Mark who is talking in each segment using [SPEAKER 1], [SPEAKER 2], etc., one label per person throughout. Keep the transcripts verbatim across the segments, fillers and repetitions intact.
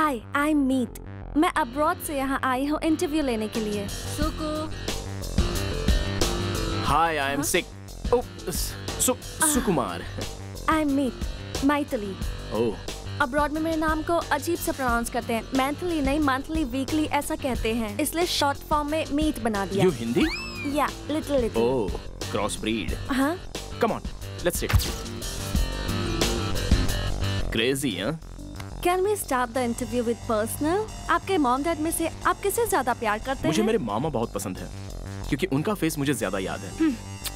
[SPEAKER 1] हाय, आई am मीत। मैं abroad से यहाँ आई हूँ इंटरव्यू लेने के लिए।
[SPEAKER 2] सुकु।
[SPEAKER 3] हाय, आई एम सिक। ओह, सु Sukumar.
[SPEAKER 1] I am Meet, Maithili.
[SPEAKER 3] Oh.
[SPEAKER 1] Abroad में मेरे नाम को अजीब से प्रोनाउंस करते हैं। मंथली नहीं, मंथली, वीकली ऐसा कहते हैं, इसलिए शॉर्ट फॉर्म में मीत बना दिया।
[SPEAKER 3] यू हिंदी?
[SPEAKER 1] या little little.
[SPEAKER 3] Oh, cross breed.
[SPEAKER 1] हाँ।
[SPEAKER 3] Come on, let's sit. Crazy, हाँ?
[SPEAKER 1] Can we start the interview with personal? आपके मॉम डैड में से आप किसे ज्यादा प्यार करते
[SPEAKER 3] मुझे
[SPEAKER 1] हैं?
[SPEAKER 3] मेरे मामा बहुत पसंद है क्योंकि उनका फेस मुझे ज्यादा याद है।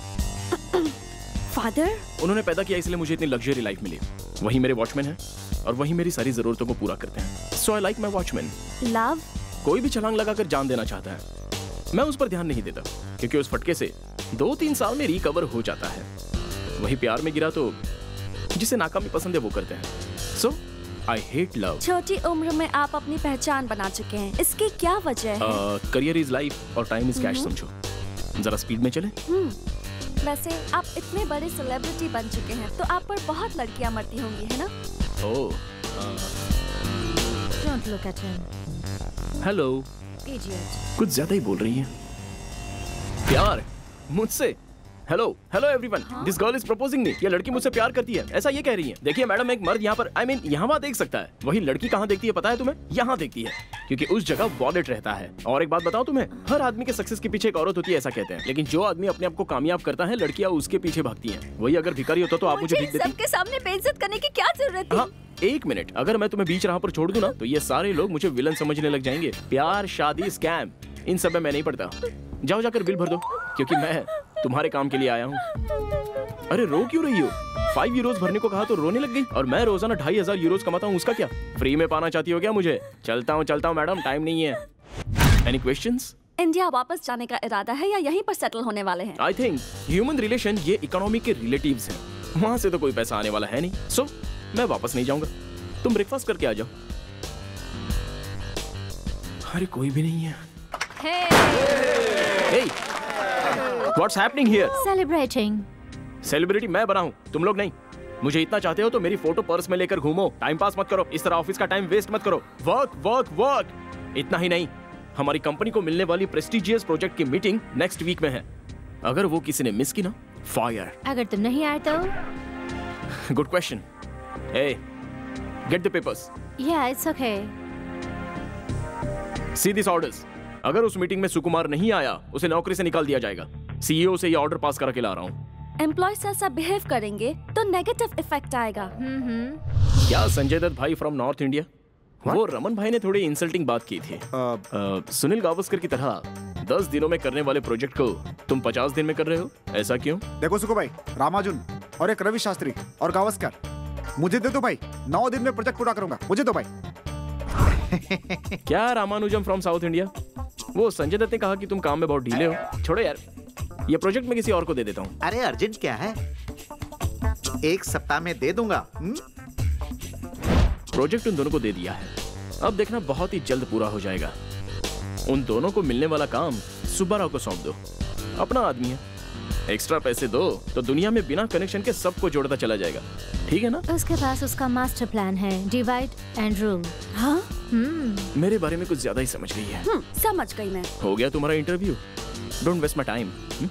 [SPEAKER 1] फादर?
[SPEAKER 3] उन्होंने पैदा किया इसलिए मुझे इतनी लग्जरी लाइफ मिली। वही मेरे वॉचमैन हैं और वही मेरी सारी जरूरतों को पूरा करते हैं। So I like my watchman.
[SPEAKER 1] Love?
[SPEAKER 3] कोई भी छलांग लगाकर जान देना चाहता है, मैं उस पर ध्यान नहीं देता क्योंकि उस फटके से दो तीन साल में रिकवर हो जाता है। वही प्यार में गिरा तो जिसे नाकामी पसंद है वो करते हैं। So I hate love.
[SPEAKER 1] छोटी उम्र में आप अपनी पहचान बना चुके हैं, इसकी क्या वजह है?
[SPEAKER 3] करियर इज लाइफ और टाइम इज कैश समझो। जरा स्पीड में चले।
[SPEAKER 1] वैसे आप इतने बड़े सेलिब्रिटी बन चुके हैं तो आप पर बहुत लड़कियां मरती होंगी, है ना?
[SPEAKER 3] Oh,
[SPEAKER 2] Don't look at him.
[SPEAKER 3] Hello.
[SPEAKER 2] Idiot.
[SPEAKER 3] कुछ ज्यादा ही बोल रही है। प्यार मुझसे? Hello hello everyone, this girl is proposing me. ये लड़की मुझसे प्यार करती है, ऐसा ये कह रही है। देखिए मैडम, एक मर्द यहाँ पर आई मीन यहाँ वहाँ देख सकता है, वही लड़की कहाँ देखती है पता है तुम्हें? यहाँ देखती है क्योंकि उस जगह वॉलेट रहता है। और एक बात बताओ तुम्हें, हर आदमी के सक्सेस के पीछे एक औरत होती है ऐसा कहते हैं, लेकिन जो आदमी अपने आप को कामयाब करता है लड़कियाँ उसके पीछे भागती हैं। वही अगर भिखारी होता तो आप मुझे भीख देती?
[SPEAKER 1] सबके सामने बेइज्जत करने की क्या जरूरत थी?
[SPEAKER 3] हाँ, एक मिनट, अगर मैं तुम्हें बीच राह पर छोड़ दूं ना तो ये सारे लोग मुझे विलन समझने लग जाएंगे। प्यार, शादी, स्कैम, इन सब में मैं नहीं पड़ता। जाओ जाकर बिल भर दो क्योंकि मैं तुम्हारे काम के लिए आया हूँ। अरे रो क्यों रही हो? फाइव यूरोज भरने को कहा तो रोने लग गई। और मैं रोजाना ढाई हजार यूरोज कमाता हूँ, उसका क्या? फ्री में पाना चाहती हो क्या मुझे? चलता हूँ चलता हूँ मैडम, टाइम नहीं है। Any questions?
[SPEAKER 1] इंडिया वापस जाने का इरादा है या यहीं पर सेटल होने वाले हैं?
[SPEAKER 3] आई थिंक ह्यूमन रिलेशन ये इकोनॉमी के रिलेटिव्स हैं, वहाँ से तो कोई पैसा आने वाला है नहीं। सो so, मैं वापस नहीं जाऊंगा। तुम ब्रेकफास्ट करके आ जाओ। अरे कोई भी नहीं है।
[SPEAKER 2] Hey.
[SPEAKER 3] Hey, what's happening here?
[SPEAKER 2] Celebrating.
[SPEAKER 3] Celebrity मैं बना हूँ, तुम लोग नहीं। मुझे इतना चाहते हो तो मेरी फोटो पर्स में लेकर घूमो। टाइम पास मत करो, इस तरह ऑफिस का टाइम वेस्ट मत करो। Work work work. इतना ही नहीं, हमारी कंपनी को मिलने वाली प्रेस्टिजियस प्रोजेक्ट की मीटिंग नेक्स्ट वीक में है। अगर वो किसी ने मिस की ना, फायर।
[SPEAKER 2] अगर तुम नहीं आए तो?
[SPEAKER 3] Good question. Hey, get the papers.
[SPEAKER 2] Yeah, it's okay.
[SPEAKER 3] See these orders. अगर उस मीटिंग में सुकुमार नहीं आया, उसे नौकरी से निकाल दिया जाएगा। सीईओ से ये ऑर्डर पास करा के ला रहा हूँ।
[SPEAKER 1] एम्प्लॉयज ऐसा बिहेव करेंगे तो नेगेटिव इफेक्ट आएगा।
[SPEAKER 2] हम्म।
[SPEAKER 3] क्या संजय दत्त भाई फ्रॉम नॉर्थ इंडिया? वो रमन भाई ने थोड़ी इंसल्टिंग बात की थी।
[SPEAKER 4] uh,
[SPEAKER 3] uh, सुनील गावस्कर की तरह दस दिनों में करने वाले प्रोजेक्ट को तुम पचास दिन में कर रहे हो, ऐसा क्यों?
[SPEAKER 4] देखो सुको भाई, रामाजुन और एक रवि शास्त्री और गावस्कर, मुझे दे दो भाई। नौ दिन में प्रोजेक्ट पूरा करूंगा, मुझे दो भाई।
[SPEAKER 3] क्या रामानुजम फ्रॉम साउथ इंडिया? वो संजय दत्त ने कहा कि तुम काम में बहुत ढीले हो। छोड़ो यार, ये प्रोजेक्ट मैं किसी और को दे देता हूँ।
[SPEAKER 5] अरे अर्जेंट क्या है, एक सप्ताह में दे दूंगा। हुँ?
[SPEAKER 3] प्रोजेक्ट उन दोनों को दे दिया है, अब देखना बहुत ही जल्द पूरा हो जाएगा। उन दोनों को मिलने वाला काम सुब्बाराव को सौंप दो, अपना आदमी है। एक्स्ट्रा पैसे दो तो दुनिया में बिना कनेक्शन के सबको जोड़ता चला जाएगा, ठीक है ना?
[SPEAKER 2] उसके पास उसका मास्टर प्लान है, डिवाइड एंड रूल।
[SPEAKER 1] हाँ?
[SPEAKER 2] हम्म।
[SPEAKER 3] मेरे बारे में कुछ ज्यादा ही समझ गई है।
[SPEAKER 1] हम्म, समझ गई मैं।
[SPEAKER 3] हो गया तुम्हारा interview, don't waste my time.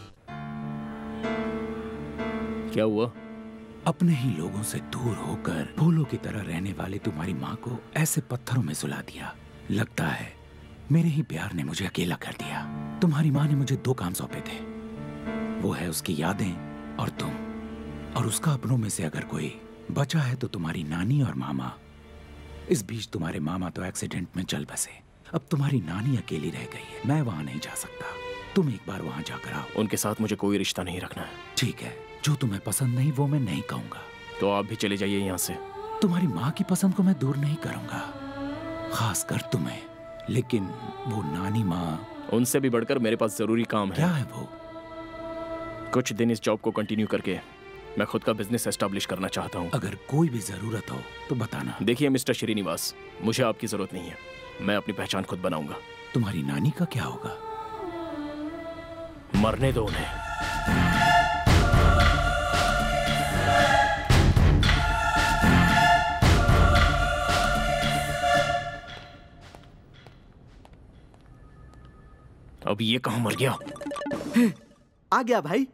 [SPEAKER 3] क्या हुआ?
[SPEAKER 6] अपने ही लोगों से दूर होकर फूलों की तरह रहने वाली तुम्हारी माँ को ऐसे पत्थरों में सुला दिया। लगता है मेरे ही प्यार ने मुझे अकेला कर दिया। तुम्हारी माँ ने मुझे दो काम सौंपे थे, वो है उसकी यादें और तुम। और उसका अपनों में से अगर कोई बचा है तो तुम्हारी नानी और मामा। इस बीच तुम्हारे मामा तो एक्सीडेंट में चल बसे, अब तुम्हारी नानी अकेली रह गई है। मैं वहां नहीं जा सकता, तुम एक बार वहां जाकर आओ।
[SPEAKER 3] उनके साथ मुझे कोई रिश्ता नहीं रखना है।
[SPEAKER 6] ठीक है, जो तुम्हें पसंद नहीं वो मैं नहीं कहूंगा।
[SPEAKER 3] तो आप भी चले जाइए यहाँ से।
[SPEAKER 6] तुम्हारी माँ की पसंद को मैं दूर नहीं करूंगा, खासकर तुम्हें। लेकिन वो नानी माँ,
[SPEAKER 3] उनसे भी बढ़कर मेरे पास जरूरी काम है।
[SPEAKER 6] क्या है वो?
[SPEAKER 3] कुछ दिन इस जॉब को कंटिन्यू करके मैं खुद का बिजनेस एस्टेब्लिश करना चाहता हूँ।
[SPEAKER 6] अगर कोई भी जरूरत हो तो बताना।
[SPEAKER 3] देखिए मिस्टर श्रीनिवास, मुझे आपकी जरूरत नहीं है, मैं अपनी पहचान खुद बनाऊंगा।
[SPEAKER 6] तुम्हारी नानी का क्या होगा?
[SPEAKER 3] मरने दो उन्हें। अब ये कहाँ मर गया?
[SPEAKER 5] आ गया भाई।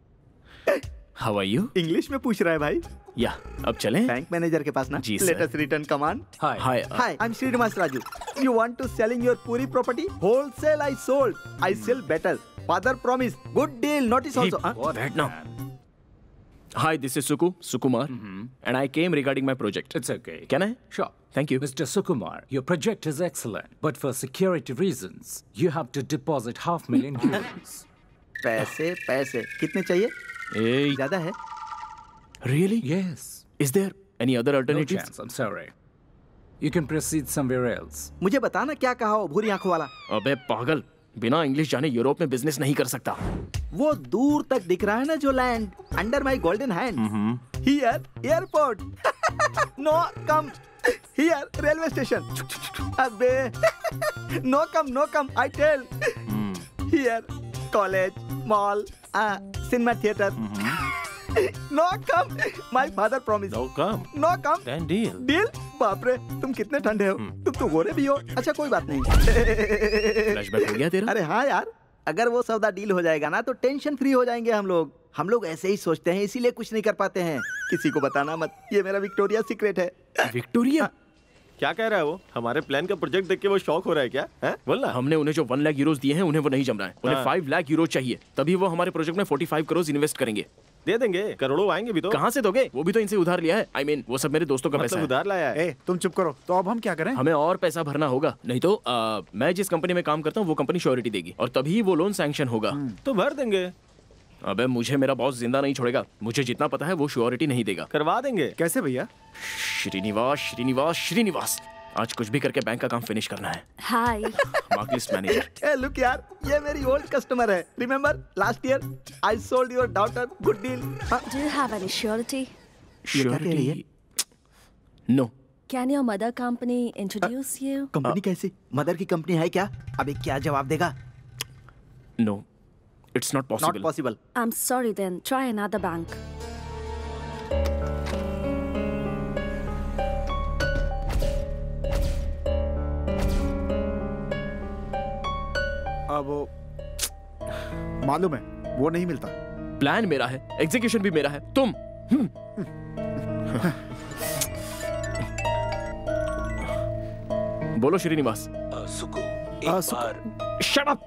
[SPEAKER 3] How are you?
[SPEAKER 5] इंग्लिश में पूछ रहा है भाई।
[SPEAKER 3] या अब चलें?
[SPEAKER 5] बैंक मैनेजर के पास ना।
[SPEAKER 3] जी,
[SPEAKER 5] Let
[SPEAKER 3] sir.
[SPEAKER 5] us return command.
[SPEAKER 6] Hi.
[SPEAKER 3] Hi.
[SPEAKER 5] Hi, I'm Srinivas Raju. You want to selling your Puri property? Wholesale I sold. I sell better. Father promise. Good deal. Notice
[SPEAKER 3] Hey,
[SPEAKER 5] also. Huh?
[SPEAKER 3] बैठ ना। Hi, this is Suku, Sukumar, and I came regarding my project.
[SPEAKER 6] It's okay.
[SPEAKER 3] Can I?
[SPEAKER 6] Sure.
[SPEAKER 3] Thank you.
[SPEAKER 6] Mister Sukumar, your project is excellent, but for security reasons, you have to deposit half million euros.
[SPEAKER 5] पैसे पैसे कितने चाहिए?
[SPEAKER 3] Hey,
[SPEAKER 5] ज्यादा है?
[SPEAKER 3] really?
[SPEAKER 6] Yes.
[SPEAKER 3] Is there any other
[SPEAKER 6] No
[SPEAKER 3] alternatives?
[SPEAKER 6] chance, I'm sorry. You can proceed somewhere else.
[SPEAKER 5] मुझे बताना क्या कहा वो भूरी आंखों वाला।
[SPEAKER 3] अबे पागल, बिना इंग्लिश जाने यूरोप में बिजनेस नहीं कर सकता।
[SPEAKER 5] वो दूर तक दिख रहा है ना जो land under my golden hand. Here airport. No come here railway station. अबे no come no come I tell. Here college mall cinema theatre. No come my father promise.
[SPEAKER 3] No come.
[SPEAKER 5] No come
[SPEAKER 3] Then deal.
[SPEAKER 5] Deal. बाप रे तुम कितने ठंडे हो। तुम तो गोरे भी हो। अच्छा कोई बात नहीं।
[SPEAKER 3] फ्लैशबैक हो गया तेरा?
[SPEAKER 5] अरे हाँ यार, अगर वो सौदा डील हो जाएगा ना तो टेंशन फ्री हो जाएंगे हम लोग। हम लोग ऐसे ही सोचते हैं इसीलिए कुछ नहीं कर पाते हैं। किसी को बताना मत, ये मेरा विक्टोरिया सीक्रेट है।
[SPEAKER 3] विक्टोरिया?
[SPEAKER 7] क्या कह रहा है वो? हमारे प्लान का प्रोजेक्ट देख के वो शॉक हो रहा है क्या? है? बोल ना।
[SPEAKER 3] हमने उन्हें जो वन लाख यूरोस दिए हैं उन्हें वो नहीं जम रहा है। उन्हें
[SPEAKER 7] हाँ।
[SPEAKER 3] फाइव लाख यूरो चाहिए, तभी वो हमारे प्रोजेक्ट में फोर्टी फाइव करोड़ इन्वेस्ट करेंगे।
[SPEAKER 7] दे देंगे, करोड़ों आएंगे भी तो।
[SPEAKER 3] कहाँ से दोगे? वो भी तो इनसे उधार लिया है। आई I मीन mean, वो सब मेरे दोस्तों का पैसा
[SPEAKER 7] मतलब
[SPEAKER 3] है।
[SPEAKER 7] उधार लाया है।
[SPEAKER 4] ए, तुम चुप करो। तो अब हम क्या करें?
[SPEAKER 3] हमें और पैसा भरना होगा, नहीं तो आ, मैं जिस कंपनी में काम करता हूँ वो कंपनी श्योरिटी देगी और तभी वो लोन सैंक्शन होगा।
[SPEAKER 7] तो भर देंगे।
[SPEAKER 3] अबे मुझे मेरा बॉस जिंदा नहीं छोड़ेगा। मुझे जितना पता है वो श्योरिटी नहीं देगा।
[SPEAKER 7] करवा देंगे।
[SPEAKER 4] कैसे भैया?
[SPEAKER 3] श्रीनिवास श्रीनिवास श्रीनिवास, आज कुछ भी करके बैंक का काम फिनिश करना है।
[SPEAKER 1] Hi.
[SPEAKER 3] Mark list manager.
[SPEAKER 5] A look यार, ये मेरी ओल्ड कस्टमर है। Remember last year I sold your daughter good deal.
[SPEAKER 1] Do you have any surety?
[SPEAKER 5] ये क्या कह रही है?
[SPEAKER 3] No.
[SPEAKER 1] Can your mother company introduce you?
[SPEAKER 5] Company कैसी? मदर की कंपनी है क्या? अबे क्या जवाब देगा?
[SPEAKER 3] No, it's not
[SPEAKER 5] not
[SPEAKER 3] possible.
[SPEAKER 5] Possible.
[SPEAKER 1] I'm sorry then. Try another bank.
[SPEAKER 4] अब वो मालूम है वो नहीं मिलता।
[SPEAKER 3] प्लान मेरा है, एग्जीक्यूशन भी मेरा है। तुम बोलो श्रीनिवास।
[SPEAKER 6] सुकु,
[SPEAKER 4] एक
[SPEAKER 6] एक
[SPEAKER 4] सुकु-
[SPEAKER 6] बार
[SPEAKER 3] शट अप।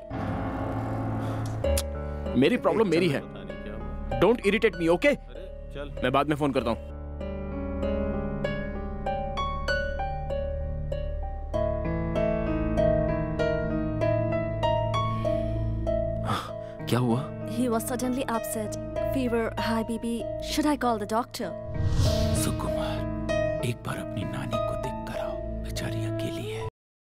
[SPEAKER 3] मेरी प्रॉब्लम मेरी है।
[SPEAKER 7] पता नहीं क्या हुआ।
[SPEAKER 3] Don't irritate me, okay?
[SPEAKER 7] अरे चल।
[SPEAKER 3] मैं बाद में फोन करता हूँ। क्या हुआ?
[SPEAKER 1] He was suddenly upset. Fever, high B P. Should I call the doctor?
[SPEAKER 6] सुकुमार, एक बार अपनी नानी को देख कर आओ, बेचारी अकेली है।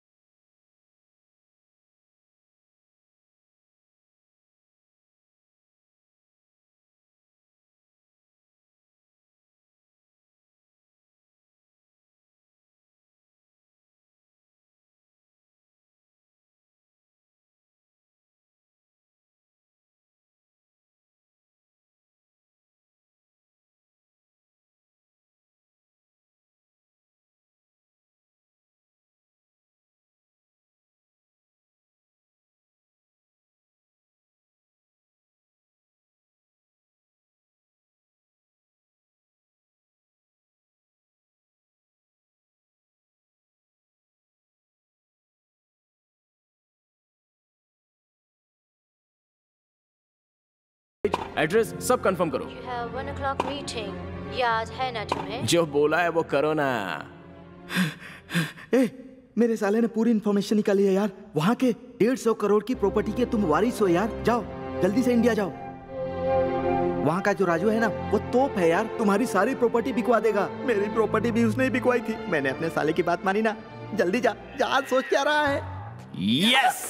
[SPEAKER 3] एड्रेस सब कंफर्म करो।
[SPEAKER 2] You have one o'clock meeting. याद है ना तुम्हें?
[SPEAKER 3] जो बोला है वो करो ना।
[SPEAKER 5] ए, मेरे साले ने पूरी इन्फॉर्मेशन निकाली है यार। वहाँ के डेढ़ सौ करोड़ की प्रॉपर्टी के तुम वारिस हो यार। जाओ जल्दी से इंडिया जाओ। वहाँ का जो राजू है ना वो तोप है यार, तुम्हारी सारी प्रॉपर्टी बिकवा देगा। मेरी प्रॉपर्टी भी उसने ही बिकवाई थी। मैंने अपने साले की बात मानी ना। जल्दी जा, जा सोच क्या रहा है।
[SPEAKER 3] यस।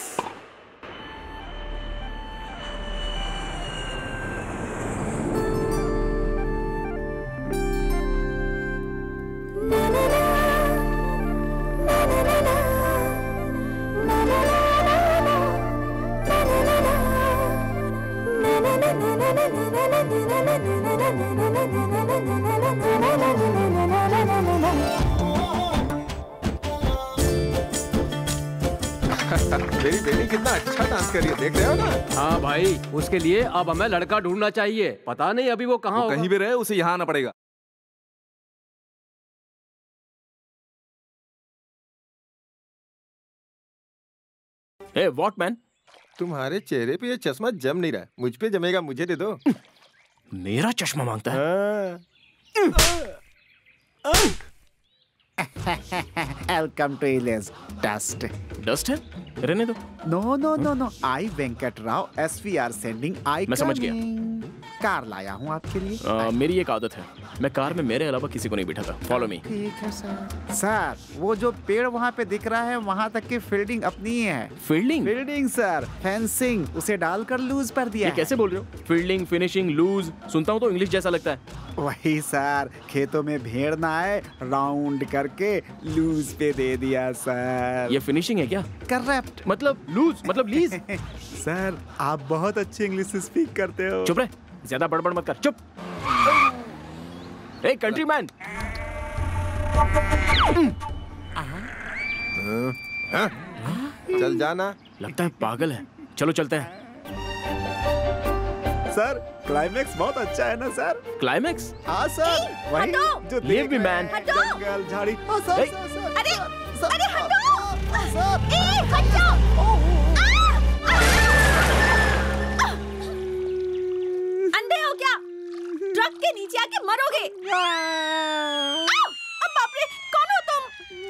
[SPEAKER 7] मेरी बेटी कितना अच्छा डांस कर रही है, देख रहे हो ना?
[SPEAKER 8] हाँ भाई, उसके लिए अब हमें लड़का ढूंढना चाहिए। पता नहीं अभी वो कहाँ होगा।
[SPEAKER 9] कहीं भी रहे, उसे यहाँ आना पड़ेगा।
[SPEAKER 3] A what man?
[SPEAKER 7] तुम्हारे चेहरे पे ये चश्मा जम नहीं रहा, मुझ पे जमेगा, मुझे दे दो।
[SPEAKER 3] मेरा चश्मा मांगता है?
[SPEAKER 4] Welcome to Ellis dust.
[SPEAKER 3] Dust है? रहने दो।
[SPEAKER 4] No no no no, I Venkat Rao, S V R sending. I
[SPEAKER 3] मैं समझ गया।
[SPEAKER 4] कार लाया हूँ आपके लिए।
[SPEAKER 3] आ, मेरी एक आदत है, मैं कार में मेरे अलावा किसी को नहीं बिठाता। Follow me.
[SPEAKER 4] ठीक है सर। सर, वो जो पेड़ वहाँ पे दिख रहा है, वहाँ तक की फील्डिंग अपनी ही है।
[SPEAKER 3] फील्डिंग?
[SPEAKER 4] फील्डिंग सर, फेंसिंग उसे डालकर लूज पर दिया।
[SPEAKER 3] ये कैसे बोल रहे हो? फील्डिंग, फिनिशिंग, लूज, सुनता हूँ तो इंग्लिश जैसा लगता है।
[SPEAKER 4] वही सर, खेतों में भेड़ ना आए, राउंड करके लूज पे दे दिया सर।
[SPEAKER 3] ये फिनिशिंग है क्या?
[SPEAKER 4] करेक्ट।
[SPEAKER 3] मतलब लूज, मतलब लीज।
[SPEAKER 4] सर, आप बहुत अच्छी इंग्लिश स्पीक करते हो।
[SPEAKER 3] चुप रहे, ज्यादा बड़बड़ मत कर। चुप। ए कंट्रीमैन।
[SPEAKER 7] चल जाना।
[SPEAKER 3] लगता है पागल है। चलो चलते हैं।
[SPEAKER 4] सर, क्लाइमेक्स बहुत अच्छा है ना सर?
[SPEAKER 3] क्लाइमेक्स?
[SPEAKER 4] हाँ सर, वही जो
[SPEAKER 3] Leave me, man.
[SPEAKER 4] जंगल झाड़ी। हाँ, सर,
[SPEAKER 3] Hey.
[SPEAKER 4] सर, सर,
[SPEAKER 10] अरे,
[SPEAKER 4] सर,
[SPEAKER 10] अरे,
[SPEAKER 4] सर,
[SPEAKER 10] हटो!
[SPEAKER 4] सर।
[SPEAKER 10] ए, हट जाओ! अंधे हो क्या? ट्रक के नीचे आके मरोगे। अब बाप रे, कौन हो तुम?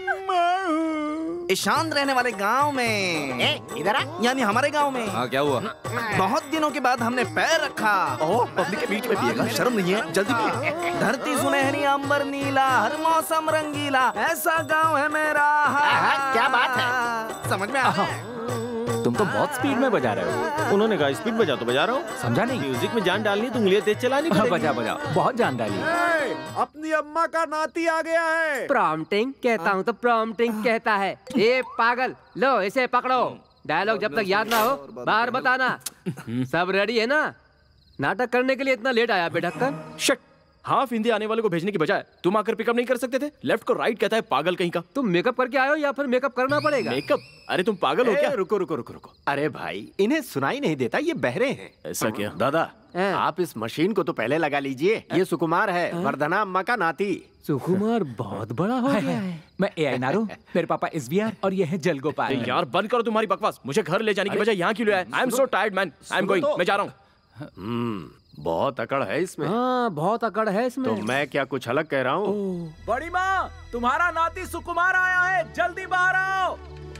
[SPEAKER 5] ईशान रहने वाले गांव में।
[SPEAKER 10] ए, इधर आ।
[SPEAKER 5] यानी हमारे गांव में।
[SPEAKER 9] हाँ, क्या हुआ?
[SPEAKER 5] बहुत दिनों के बाद हमने पैर रखा। ओह, पब्लिक के बीच में पिएगा, शर्म नहीं है? जल्दी पिए। धरती सुनहरी, अंबर नीला, हर मौसम रंगीला, ऐसा गांव है मेरा।
[SPEAKER 10] क्या बात है?
[SPEAKER 5] समझ में आ?
[SPEAKER 6] तुम तो बहुत स्पीड में बजा रहे हो।
[SPEAKER 7] उन्होंने कहा स्पीड बजा तो बजा रहा हूँ।
[SPEAKER 6] समझा नहीं?
[SPEAKER 7] म्यूजिक में जान डालनी है तो उंगलियां तेज चलानी
[SPEAKER 6] हाँ,
[SPEAKER 7] पड़ेगी।
[SPEAKER 6] बजा बजा, बहुत जान डाली।
[SPEAKER 4] ए, अपनी अम्मा का नाती आ गया है।
[SPEAKER 8] प्रॉम्प्टिंग कहता हूँ तो प्रॉम्प्टिंग कहता है। ए पागल, लो इसे पकड़ो। डायलॉग जब तक याद ना हो बाहर बताना। सब रेडी है ना? नाटक करने के लिए इतना लेट आया बेढक्कन।
[SPEAKER 3] शट। हाफ हिंदी आने वाले को भेजने की बजाय तुम आकर पिकअप नहीं कर सकते थे? लेफ्ट को राइट कहता है पागल कहीं का।
[SPEAKER 8] तुम मेकअप करके आए हो या फिर मेकअप करना पड़ेगा?
[SPEAKER 3] मेकअप? अरे तुम पागल हो
[SPEAKER 11] ए,
[SPEAKER 3] क्या?
[SPEAKER 11] रुको रुको रुको रुको। अरे भाई, इन्हें सुनाई नहीं देता, ये बहरे हैं।
[SPEAKER 3] ऐसा क्या?
[SPEAKER 11] दादा,
[SPEAKER 8] हाँ।
[SPEAKER 11] आप इस मशीन को तो पहले लगा लीजिए। ये सुकुमार है, वर्धना अम्मा का नाती।
[SPEAKER 8] सुकुमार बहुत बड़ा हो गया है।
[SPEAKER 6] मैं ए आई नारो, मेरे पापा एस वी आर और ये है जलगोपाल।
[SPEAKER 3] अरे यार बंद करो तुम्हारी बकवास। मुझे घर ले जाने की बजाय यहाँ क्यों ले आए? I am so tired man. I am going. मैं जा रहा हूँ।
[SPEAKER 11] हम्म, बहुत अकड़ है इसमें।
[SPEAKER 8] हाँ, बहुत अकड़ है इसमें।
[SPEAKER 11] तो मैं क्या कुछ अलग कह रहा हूँ?
[SPEAKER 6] बड़ी माँ, तुम्हारा नाती सुकुमार आया है, जल्दी बाहर आओ।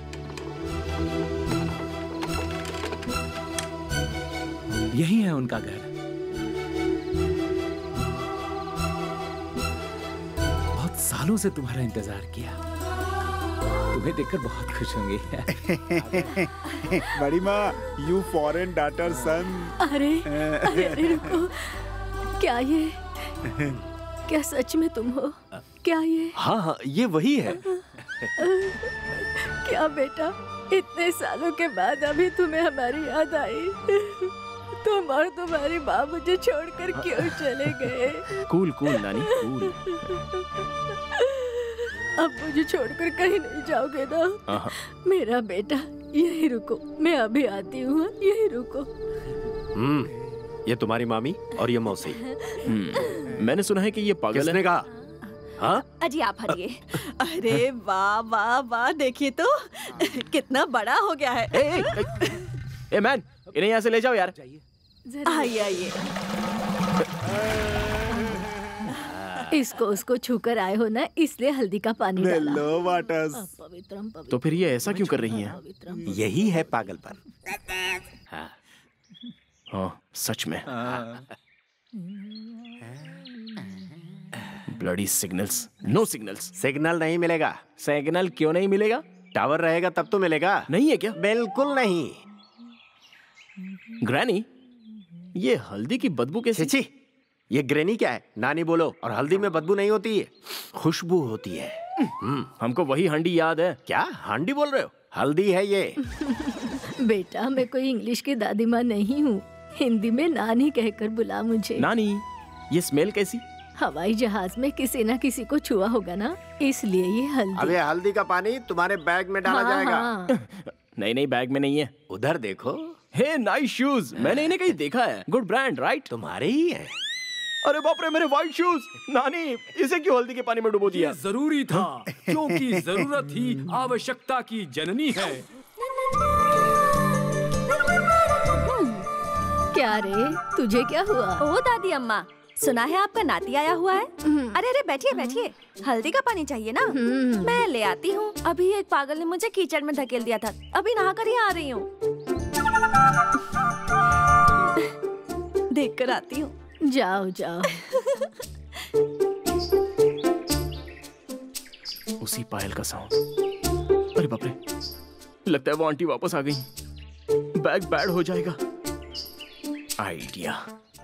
[SPEAKER 6] यही है उनका घर। बहुत सालों से तुम्हारा इंतजार किया। तुम्हें देखकर बहुत खुश होंगे।
[SPEAKER 4] बड़ी माँ, यू फॉरेन डॉटर सन।
[SPEAKER 10] अरे, अरे, अरे रुको। क्या ये? क्या सच में तुम हो? क्या ये?
[SPEAKER 11] हाँ हाँ, ये वही है।
[SPEAKER 10] क्या बेटा, इतने सालों के बाद अभी तुम्हें हमारी याद आई? तुम और तुम्हारी माँ मुझे छोड़कर क्यों चले गए?
[SPEAKER 3] कूल कूल नानी, कूल।
[SPEAKER 10] अब मुझे छोड़कर कहीं नहीं जाओगे ना? मेरा बेटा, यही रुको, मैं अभी आती हूँ। यही रुको।
[SPEAKER 11] हम्म, ये तुम्हारी मामी और ये मौसी।
[SPEAKER 3] हम्म, मैंने सुना है कि ये पागल
[SPEAKER 11] किसने
[SPEAKER 3] है।
[SPEAKER 11] कहा? हाँ?
[SPEAKER 10] अजी आप हटिए। अरे वाह वाह वाह, देखिए तो कितना बड़ा हो गया है।
[SPEAKER 3] ए, ए, ए, ए मैन, इन्हें यहाँ से ले जाओ यार।
[SPEAKER 10] आइए आइए। इसको उसको छूकर आए हो ना, इसलिए हल्दी का पानी डाला।
[SPEAKER 4] Hello waters.
[SPEAKER 10] पवित्रम पवित्रम।
[SPEAKER 3] तो फिर ये ऐसा क्यों कर रही हैं?
[SPEAKER 11] यही है पागलपन। हाँ।
[SPEAKER 3] हाँ, सच में। Bloody signals. No signals.
[SPEAKER 11] Signal नहीं मिलेगा।
[SPEAKER 3] सिग्नल क्यों नहीं मिलेगा?
[SPEAKER 11] टावर रहेगा तब तो मिलेगा।
[SPEAKER 3] नहीं है क्या?
[SPEAKER 11] बिल्कुल नहीं।
[SPEAKER 3] ग्रैनी, ये हल्दी की बदबू कैसी?
[SPEAKER 11] छी, ये ग्रेनी क्या है? नानी बोलो। और हल्दी में बदबू नहीं होती है, खुशबू होती है।
[SPEAKER 3] हमको वही हंडी याद है।
[SPEAKER 11] क्या हांडी बोल रहे हो? हल्दी है ये।
[SPEAKER 10] बेटा, मैं कोई इंग्लिश की दादी माँ नहीं हूँ। हिंदी में नानी कहकर बुला मुझे।
[SPEAKER 3] नानी, ये स्मेल कैसी?
[SPEAKER 10] हवाई जहाज में किसी ना किसी को छुआ होगा ना, इसलिए ये हल्दी।
[SPEAKER 11] अब ये हल्दी का पानी तुम्हारे बैग में डाला
[SPEAKER 10] हाँ,
[SPEAKER 11] जाएगा।
[SPEAKER 10] हाँ।
[SPEAKER 3] नहीं नहीं, बैग में नहीं है।
[SPEAKER 11] उधर देखो।
[SPEAKER 3] हे नाइस शूज, मैंने इन्हें कहीं देखा है। Good brand right?
[SPEAKER 11] तुम्हारे ही है।
[SPEAKER 3] अरे बाप रे, मेरे व्हाइट शूज। नानी, इसे क्यों हल्दी के पानी में डुबो दिया?
[SPEAKER 6] जरूरी था, क्योंकि जरूरत ही आवश्यकता की जननी है।
[SPEAKER 10] क्या रे, तुझे क्या हुआ?
[SPEAKER 1] ओ दादी अम्मा, सुना है आपका नाती आया हुआ है? अरे अरे बैठिए बैठिए, हल्दी का पानी चाहिए ना? मैं ले आती हूँ। अभी एक पागल ने मुझे कीचड़ में धकेल दिया था, अभी नहा कर ही आ रही हूँ। देख कर आती हूँ।
[SPEAKER 10] जाओ जाओ।
[SPEAKER 3] उसी पायल का साउंड। अरे बाप रे, लगता है वो आंटी वापस आ गई। बैग बैड हो जाएगा। आइडिया।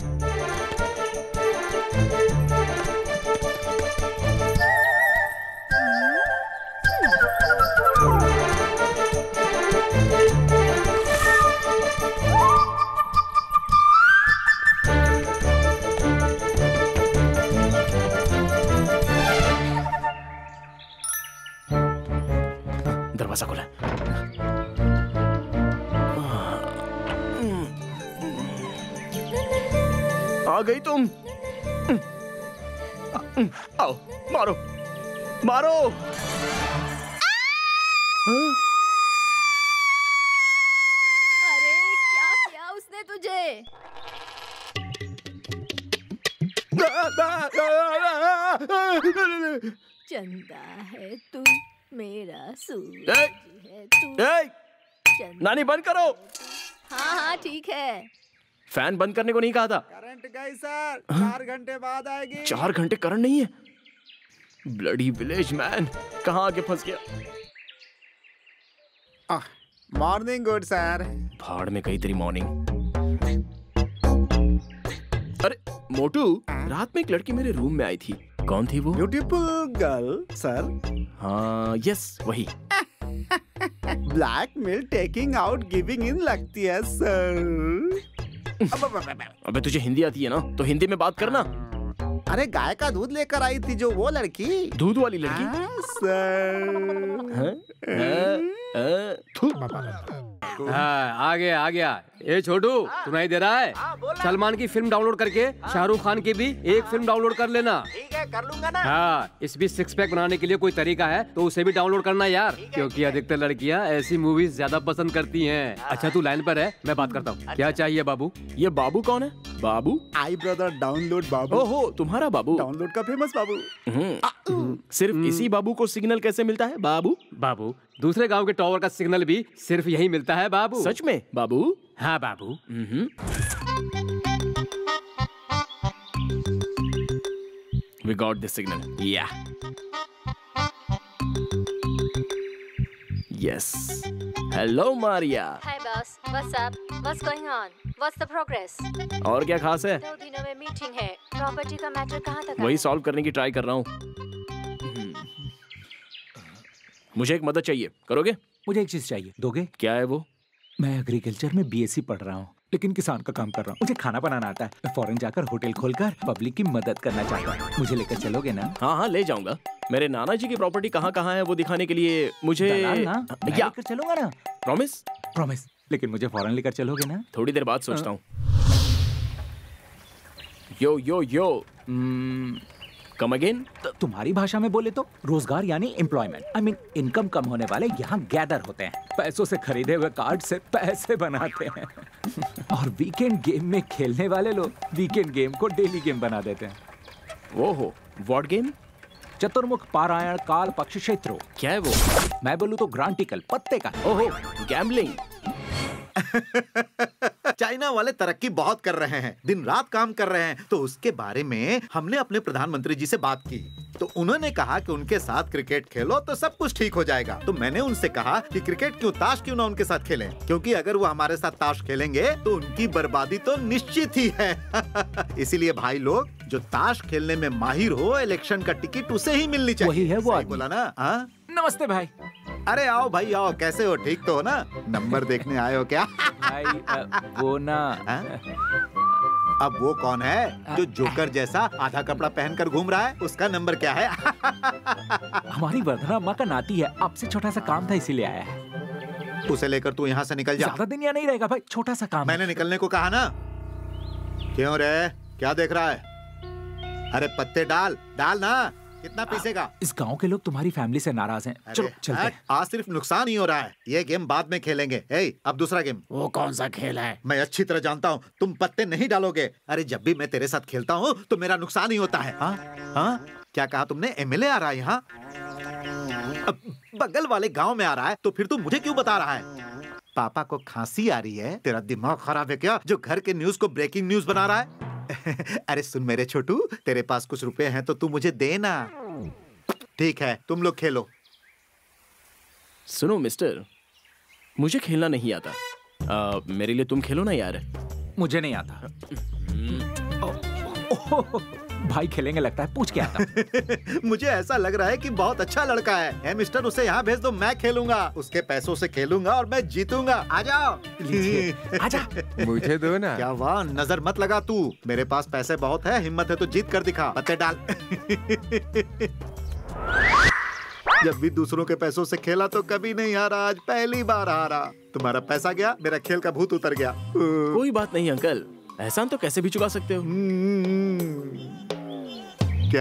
[SPEAKER 3] दरवाजा खुला। आ गई तुम। आओ, मारो मारो।
[SPEAKER 10] अरे क्या किया उसने तुझे? चंदा है तू, मेरा सूरज है तू।
[SPEAKER 3] चंदा। नानी बंद करो।
[SPEAKER 10] हाँ हाँ ठीक है।
[SPEAKER 3] फैन बंद करने को नहीं कहा था।
[SPEAKER 4] करंट गई सर, चार घंटे बाद आएगी।
[SPEAKER 3] चार घंटे करंट नहीं है? ब्लडी विलेज मैन, कहाँ आके फंस गया?
[SPEAKER 4] Morning good sir.
[SPEAKER 3] भाड़ में कही तेरी मॉर्निंग। अरे मोटू, रात में एक लड़की मेरे रूम में आई थी। कौन थी वो?
[SPEAKER 4] Beautiful girl sir.
[SPEAKER 3] हाँ यस, वही।
[SPEAKER 4] Blackmail taking out giving in लगती है सर।
[SPEAKER 3] अबे तुझे हिंदी आती है ना, तो हिंदी में बात करना।
[SPEAKER 4] अरे गाय का दूध लेकर आई थी जो वो लड़की।
[SPEAKER 3] दूध वाली लड़की?
[SPEAKER 4] हाँ, सर।
[SPEAKER 3] हाँ? हाँ?
[SPEAKER 8] हाँ, आ गया आ गया। ए छोटू, सुनाई दे रहा है? सलमान की फिल्म डाउनलोड करके शाहरुख खान की भी एक फिल्म डाउनलोड कर लेना।
[SPEAKER 11] ठीक है, कर लूंगा ना।
[SPEAKER 8] हाँ, इस भी सिक्स पैक बनाने के लिए कोई तरीका है तो उसे भी डाउनलोड करना यार, क्योंकि अधिकतर लड़कियाँ ऐसी मूवीज ज्यादा पसंद करती हैं। अच्छा तू लाइन पर है, मैं बात करता हूँ। क्या चाहिए बाबू?
[SPEAKER 3] ये बाबू कौन है? बाबू?
[SPEAKER 4] आई ब्रदर डाउनलोड बाबू।
[SPEAKER 3] ओहो, तुम्हारा बाबू?
[SPEAKER 4] डाउनलोड का फेमस बाबू।
[SPEAKER 3] सिर्फ इसी बाबू को सिग्नल कैसे मिलता है बाबू?
[SPEAKER 8] बाबू, दूसरे गांव के टावर का सिग्नल भी सिर्फ यही मिलता है बाबू।
[SPEAKER 3] सच में बाबू?
[SPEAKER 8] हाँ बाबू।
[SPEAKER 3] We got the signal. Yeah. Yes. Hello, Maria.
[SPEAKER 2] Hi boss, what's up? What's going on? What's the progress?
[SPEAKER 3] और क्या खास है?
[SPEAKER 2] दो दिनों में मीटिंग है। प्रॉपर्टी का मैटर कहाँ तक?
[SPEAKER 3] वही सॉल्व करने की ट्राई कर रहा हूँ। मुझे एक मदद चाहिए, करोगे?
[SPEAKER 6] मुझे एक चीज चाहिए, दोगे?
[SPEAKER 3] क्या है वो?
[SPEAKER 6] मैं एग्रीकल्चर में बीएससी पढ़ रहा हूँ, लेकिन किसान का काम कर रहा हूँ। मुझे खाना बनाना आता है। मैं फॉरेन जाकर होटल खोलकर पब्लिक की मदद करना चाहता हूँ। मुझे लेकर चलोगे ना?
[SPEAKER 3] हाँ हाँ ले जाऊंगा। मेरे नाना जी की प्रॉपर्टी कहाँ कहाँ है वो दिखाने के लिए मुझे
[SPEAKER 6] दलाल ना? मैं
[SPEAKER 3] या
[SPEAKER 6] लेकर चलूंगा ना?
[SPEAKER 3] प्रॉमिस?
[SPEAKER 6] प्रॉमिस। लेकिन मुझे फॉरेन लेकर चलोगे ना?
[SPEAKER 3] थोड़ी देर बाद सोचता हूँ। Yo yo yo come again.
[SPEAKER 6] तुम्हारी भाषा में बोले तो रोजगार यानी एम्प्लॉयमेंट। आई मीन इनकम कम होने वाले यहाँ गैदर होते हैं, पैसों से खरीदे हुए कार्ड से पैसे बनाते हैं और वीकेंड गेम में खेलने वाले लोग वीकेंड गेम को डेली गेम बना देते हैं।
[SPEAKER 3] ओहो, व्हाट गेम?
[SPEAKER 6] चतुर्मुख पारायण काल पक्ष क्षेत्रो।
[SPEAKER 3] क्या है वो?
[SPEAKER 6] मैं बोलूँ तो ग्रांटिकल पत्ते का।
[SPEAKER 3] ओहो, गैम्बलिंग।
[SPEAKER 9] चाइना वाले तरक्की बहुत कर रहे हैं, दिन रात काम कर रहे हैं। तो उसके बारे में हमने अपने प्रधानमंत्री जी से बात की, तो उन्होंने कहा कि उनके साथ क्रिकेट खेलो तो सब कुछ ठीक हो जाएगा। तो मैंने उनसे कहा कि क्रिकेट क्यों, ताश क्यों ना उनके साथ खेलें, क्योंकि अगर वो हमारे साथ ताश खेलेंगे तो उनकी बर्बादी तो निश्चित ही है। इसीलिए भाई लोग, जो ताश खेलने में माहिर हो, इलेक्शन का टिकट उसे ही मिलनी चाहिए।
[SPEAKER 6] वही है वो आदमी।
[SPEAKER 9] बोला ना? हाँ
[SPEAKER 6] नमस्ते भाई।
[SPEAKER 9] अरे आओ भाई आओ, कैसे हो? ठीक तो हो ना? नंबर देखने आए हो क्या?
[SPEAKER 6] भाई वो ना,
[SPEAKER 9] अब वो कौन है जो जोकर जैसा आधा कपड़ा पहनकर घूम रहा है? उसका नंबर क्या है?
[SPEAKER 6] हमारी वर्धना अम्मा का नाती है, आपसे छोटा सा काम था इसीलिए आया है।
[SPEAKER 9] उसे लेकर तू यहाँ से निकल जा।
[SPEAKER 6] ज्यादा दिन यहाँ नहीं रहेगा भाई, छोटा सा काम।
[SPEAKER 9] मैंने निकलने को कहा ना। क्यों रे, क्या देख रहा है? अरे पत्ते डाल डाल ना, कितना पीसेगा?
[SPEAKER 6] इस गांव के लोग तुम्हारी फैमिली से नाराज हैं। चलो चलते हैं।
[SPEAKER 9] आज सिर्फ नुकसान ही हो रहा है, ये गेम बाद में खेलेंगे। ए, अब दूसरा गेम।
[SPEAKER 11] वो कौन सा खेल है?
[SPEAKER 9] मैं अच्छी तरह जानता हूँ, तुम पत्ते नहीं डालोगे। अरे जब भी मैं तेरे साथ खेलता हूँ तो मेरा नुकसान ही होता है। हाँ हाँ, क्या कहा तुमने? एमएलए आ रहा है यहाँ? बगल वाले गांव में आ रहा है, तो फिर तू मुझे क्यों बता रहा है? पापा को खांसी आ रही है? तेरा दिमाग खराब है क्या, जो घर के न्यूज को ब्रेकिंग न्यूज बना रहा है? अरे सुन मेरे छोटू, तेरे पास कुछ रुपए हैं तो तू मुझे देना। ठीक है, तुम लोग खेलो।
[SPEAKER 3] सुनो मिस्टर, मुझे खेलना नहीं आता। आ, मेरे लिए तुम खेलो ना यार।
[SPEAKER 6] मुझे नहीं आता। भाई खेलेंगे लगता है, पूछ के आता।
[SPEAKER 9] मुझे ऐसा लग रहा है कि बहुत अच्छा लड़का है। ए मिस्टर, उसे यहाँ भेज दो, मैं खेलूंगा। उसके पैसों से खेलूंगा और मैं जीतूंगा। आ जाओ।
[SPEAKER 6] आजा।
[SPEAKER 12] मुझे दो ना।
[SPEAKER 9] क्या वाह, नजर मत लगा तू। मेरे पास पैसे बहुत है, हिम्मत है तो जीत कर दिखा। पत्ते डाल। जब भी दूसरों के पैसों से खेला तो कभी नहीं हारा, आज पहली बार हारा। तुम्हारा पैसा गया, मेरा खेल का भूत उतर गया।
[SPEAKER 3] कोई बात नहीं अंकल, एहसान तो कैसे भी चुका सकते हो।
[SPEAKER 9] क्या?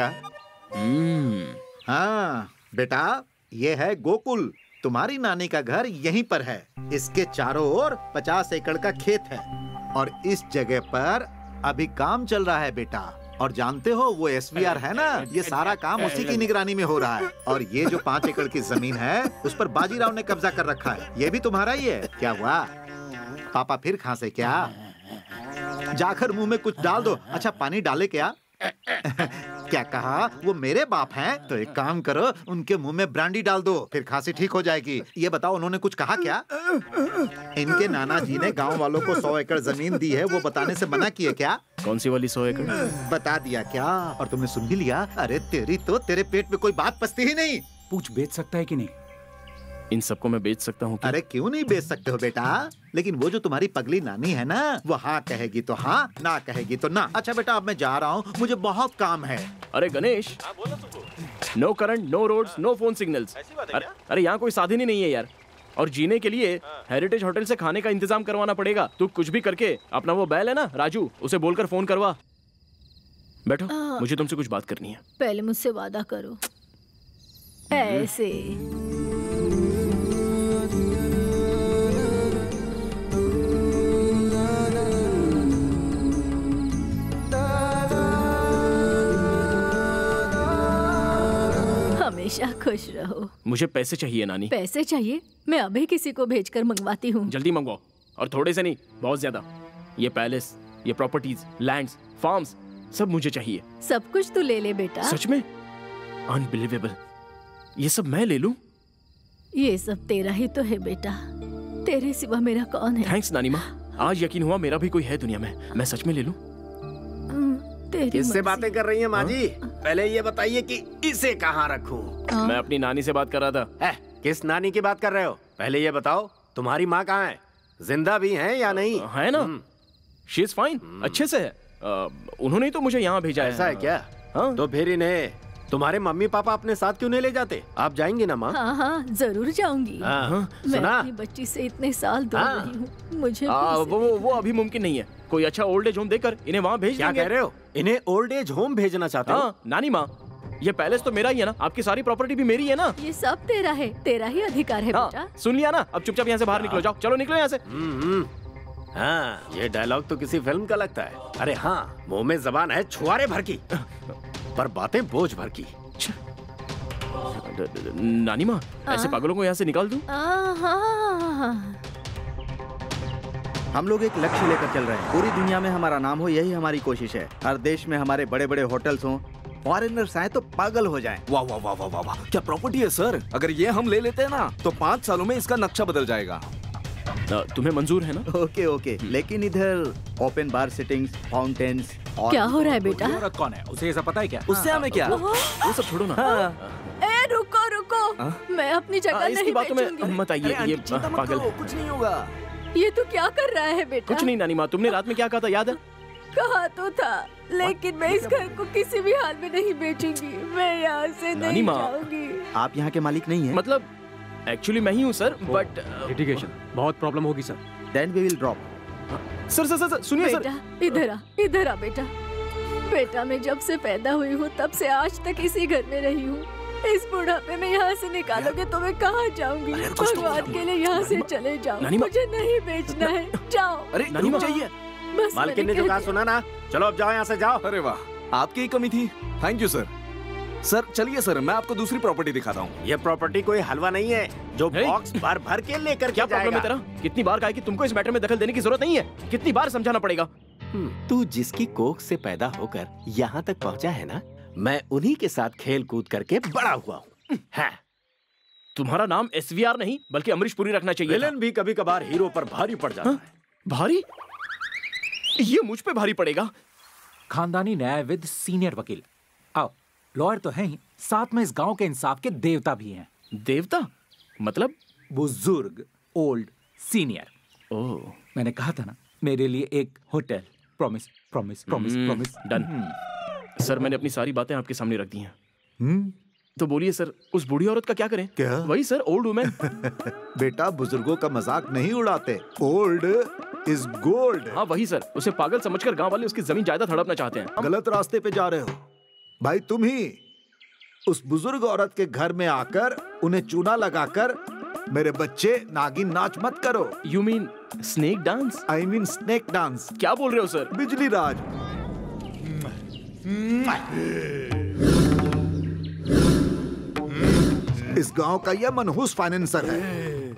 [SPEAKER 9] हाँ बेटा, ये है गोकुल। तुम्हारी नानी का घर यहीं पर है। इसके चारों ओर पचास एकड़ का खेत है और इस जगह पर अभी काम चल रहा है बेटा। और जानते हो वो एसवीआर है ना, ये सारा काम उसी की निगरानी में हो रहा है। और ये जो पाँच एकड़ की जमीन है उस पर बाजीराव ने कब्जा कर रखा है। ये भी तुम्हारा ही है। क्या हुआ? पापा फिर खांसे क्या? जाकर मुंह में कुछ डाल दो। अच्छा पानी डाले क्या? क्या कहा? वो मेरे बाप हैं? तो एक काम करो, उनके मुंह में ब्रांडी डाल दो, फिर खांसी ठीक हो जाएगी। ये बताओ उन्होंने कुछ कहा क्या? इनके नाना जी ने गांव वालों को सौ एकड़ जमीन दी है, वो बताने से मना किए क्या?
[SPEAKER 3] कौन सी वाली सौ एकड़?
[SPEAKER 9] बता दिया क्या? और तुमने सुन भी लिया? अरे तेरी तो, तेरे पेट में कोई बात पचती ही नहीं।
[SPEAKER 6] पूछ बेच सकता है कि नहीं?
[SPEAKER 3] इन सबको मैं बेच सकता हूँ?
[SPEAKER 9] अरे क्यों नहीं बेच सकते हो बेटा, लेकिन वो जो तुम्हारी पगली नानी है ना, वो हाँ कहेगी तो हाँ, ना कहेगी तो ना। अच्छा बेटा, अब मैं जा रहा हूँ, मुझे बहुत काम है।
[SPEAKER 3] अरे Ganesh, no current, no roads, no phone signals. अरे, अरे यहाँ कोई साधन ही नहीं है यार। और जीने के लिए हेरिटेज होटल से खाने का इंतजाम करवाना पड़ेगा। तू कुछ भी करके अपना वो बैल है ना राजू, उसे बोलकर फोन करवा। बैठो, मुझे तुमसे कुछ बात करनी है।
[SPEAKER 10] पहले मुझसे वादा करो। ऐसे हमेशा खुश रहो।
[SPEAKER 3] मुझे पैसे चाहिए नानी।
[SPEAKER 10] पैसे चाहिए? मैं अभी किसी को भेजकर मंगवाती हूँ।
[SPEAKER 3] जल्दी मंगवाओ, और थोड़े से नहीं, बहुत ज्यादा। ये पैलेस, ये प्रॉपर्टीज, लैंड्स, फार्म्स, सब मुझे चाहिए।
[SPEAKER 10] सब कुछ तू ले ले बेटा।
[SPEAKER 3] सच में? अनबिलीवेबल। ये सब मैं ले लूं?
[SPEAKER 10] ये सब तेरा ही तो है बेटा, तेरे सिवा मेरा कौन है?
[SPEAKER 3] थैंक्स नानी माँ, आज यकीन हुआ मेरा भी कोई है दुनिया में। मैं सच में ले लूं?
[SPEAKER 11] किससे बातें कर रही हैं माँ जी? पहले ये बताइए कि इसे कहाँ रखूं?
[SPEAKER 3] मैं अपनी नानी से बात कर रहा था।
[SPEAKER 11] है, किस नानी की बात कर रहे हो? पहले ये बताओ, तुम्हारी माँ कहाँ है? जिंदा भी है या नहीं?
[SPEAKER 3] है ना, शी इज फाइन, अच्छे से है। आ, उन्होंने तो मुझे यहाँ भेजा है।
[SPEAKER 11] ऐसा है क्या? हाँ? तो फिर इन्हें तुम्हारे मम्मी पापा अपने साथ क्यों नहीं ले जाते? आप जाएंगे ना माँ?
[SPEAKER 10] हाँ हाँ जरूर जाऊंगी।
[SPEAKER 11] हाँ,
[SPEAKER 10] मैं
[SPEAKER 11] सुना?
[SPEAKER 10] अपनी बच्ची से इतने साल दूर
[SPEAKER 3] हाँ।
[SPEAKER 10] रही हूँ, मुझे
[SPEAKER 3] आ, वो, वो वो अभी मुमकिन नहीं है। कोई अच्छा ओल्ड एज होम देकर इन्हें वहाँ भेज
[SPEAKER 11] क्या
[SPEAKER 3] देंगे।
[SPEAKER 11] कह रहे हो? इन्हें ओल्ड एज होम भेजना चाहते हो?
[SPEAKER 3] हाँ नानी माँ, ये पैलेस तो मेरा ही है ना, आपकी सारी प्रॉपर्टी भी मेरी है ना।
[SPEAKER 10] ये सब तेरा है, तेरा ही अधिकार है
[SPEAKER 3] हाँ,
[SPEAKER 10] बेटा।
[SPEAKER 3] सुन लिया ना, अब चुपचाप यहाँ से बाहर निकलो, जाओ, चलो निकलो यहाँ से।
[SPEAKER 11] हाँ, ये डायलॉग तो किसी फिल्म का लगता है। अरे हाँ, मुंह में जबान है छुआरे भर की, पर बातें बोझ भर की।
[SPEAKER 3] नानी माँ, ऐसे पागलों को यहाँ से निकाल दूं?
[SPEAKER 5] हम लोग एक लक्ष्य लेकर चल रहे हैं, पूरी दुनिया में हमारा नाम हो, यही हमारी कोशिश है। हर देश में हमारे बड़े बड़े होटल्स हों, फॉरेनर्स आए तो पागल हो जाएं।
[SPEAKER 13] वाह वाह वाह वाह वाह वाह, क्या प्रॉपर्टी है सर। अगर ये हम ले लेते हैं ना तो पाँच सालों में इसका नक्शा बदल जाएगा।
[SPEAKER 3] तुम्हें मंजूर है ना?
[SPEAKER 5] ओके ओके, लेकिन इधर ओपन बार सिटिंग्स, फाउंटेन्स और
[SPEAKER 10] क्या हो रहा है बेटा?
[SPEAKER 6] कौन है? उसे ऐसा पता है क्या?
[SPEAKER 13] उससे हमें क्या?
[SPEAKER 3] वो सब छोड़ो ना।
[SPEAKER 10] ए रुको रुको, मैं अपनी जगह नहीं बेचूंगी।
[SPEAKER 3] मत आइए, ये पागल है।
[SPEAKER 5] कुछ नहीं होगा।
[SPEAKER 10] ये तू क्या कर रहा है बेटा?
[SPEAKER 3] कुछ नहीं नानी माँ, तुमने रात में क्या कहा था याद है?
[SPEAKER 10] कहा तो था, लेकिन मैं इस घर को किसी भी हाल में नहीं बेचूंगी। मैं यहाँ से नहीं जाऊंगी।
[SPEAKER 5] आप यहाँ के मालिक नहीं हैं?
[SPEAKER 3] मतलब एक्चुअली मैं ही हूँ सर, बट
[SPEAKER 8] लिटिगेशन बहुत प्रॉब्लम होगी sir.
[SPEAKER 5] Then we will drop.
[SPEAKER 3] Sir sir sir सुनिए सर।
[SPEAKER 10] बेटा इधर आ, इधर आ बेटा। बेटा मैं जब से पैदा हुई हूँ तब से आज तक इसी घर में रही हूँ। इस बुढ़ापे में यहाँ से निकालोगे तो मैं कहाँ जाऊंगी? भगवान के लिए यहाँ से चले जाओ, मुझे नहीं बेचना है, जाओ।
[SPEAKER 13] अरे
[SPEAKER 3] नानी
[SPEAKER 13] चाहिए।
[SPEAKER 10] बस
[SPEAKER 11] मालकिन ने जो कहा सुना ना, चलो अब जाओ यहाँ से, जाओ।
[SPEAKER 13] अरे वाह, आपकी ही कमी थी। Thank you sir. सर चलिए सर, मैं आपको दूसरी प्रॉपर्टी दिखाता हूँ।
[SPEAKER 11] ये प्रॉपर्टी कोई हलवा नहीं है जो बॉक्स भर भर के लेकर
[SPEAKER 3] क्या प्रॉब्लम है तेरा? कितनी बार कहा कि तुमको इस मैटर में दखल देने की जरूरत नहीं है? कितनी बार समझाना पड़ेगा?
[SPEAKER 11] तू जिसकी कोख से पैदा होकर यहाँ तक पहुँचा है ना, मैं उन्हीं के साथ खेल कूद करके बड़ा हुआ हूँ। है।
[SPEAKER 3] तुम्हारा नाम एस वी आर नहीं बल्कि अमरीश पुरी रखना चाहिए।
[SPEAKER 11] विलेन भी कभी कभार हीरो पर भारी पड़ जाता है।
[SPEAKER 3] भारी? ये मुझ पे भारी पड़ेगा।
[SPEAKER 6] खानदानी न्यायविद सीनियर वकील। आओ, लॉयर तो हैं ही, साथ में इस गांव के इंसाफ के देवता भी हैं।
[SPEAKER 3] देवता मतलब?
[SPEAKER 6] बुजुर्ग, ओल्ड, सीनियर।
[SPEAKER 3] ओह,
[SPEAKER 6] मैंने कहा था ना, मेरे लिए एक hotel. Promise promise promise promise.
[SPEAKER 3] Done. Sir मैंने अपनी सारी बातें आपके सामने रख दी हैं।
[SPEAKER 9] हम्म
[SPEAKER 3] तो बोलिए सर, उस बूढ़ी औरत का क्या करें?
[SPEAKER 9] क्या?
[SPEAKER 3] वही सर, ओल्ड वुमेन।
[SPEAKER 9] बेटा बुजुर्गों का मजाक नहीं उड़ाते। Old is gold.
[SPEAKER 3] हाँ वही सर, उसे पागल समझकर गांव वाले उसकी जमीन जायदाद हड़पना चाहते हैं।
[SPEAKER 9] गलत रास्ते पे जा रहे हो भाई। तुम ही उस बुजुर्ग औरत के घर में आकर उन्हें चूना लगाकर मेरे बच्चे नागिन नाच मत करो।
[SPEAKER 3] You mean snake dance?
[SPEAKER 9] I mean snake dance.
[SPEAKER 3] क्या बोल रहे हो सर?
[SPEAKER 9] बिजली राज। इस गांव का यह मनहूस फाइनेंसर है।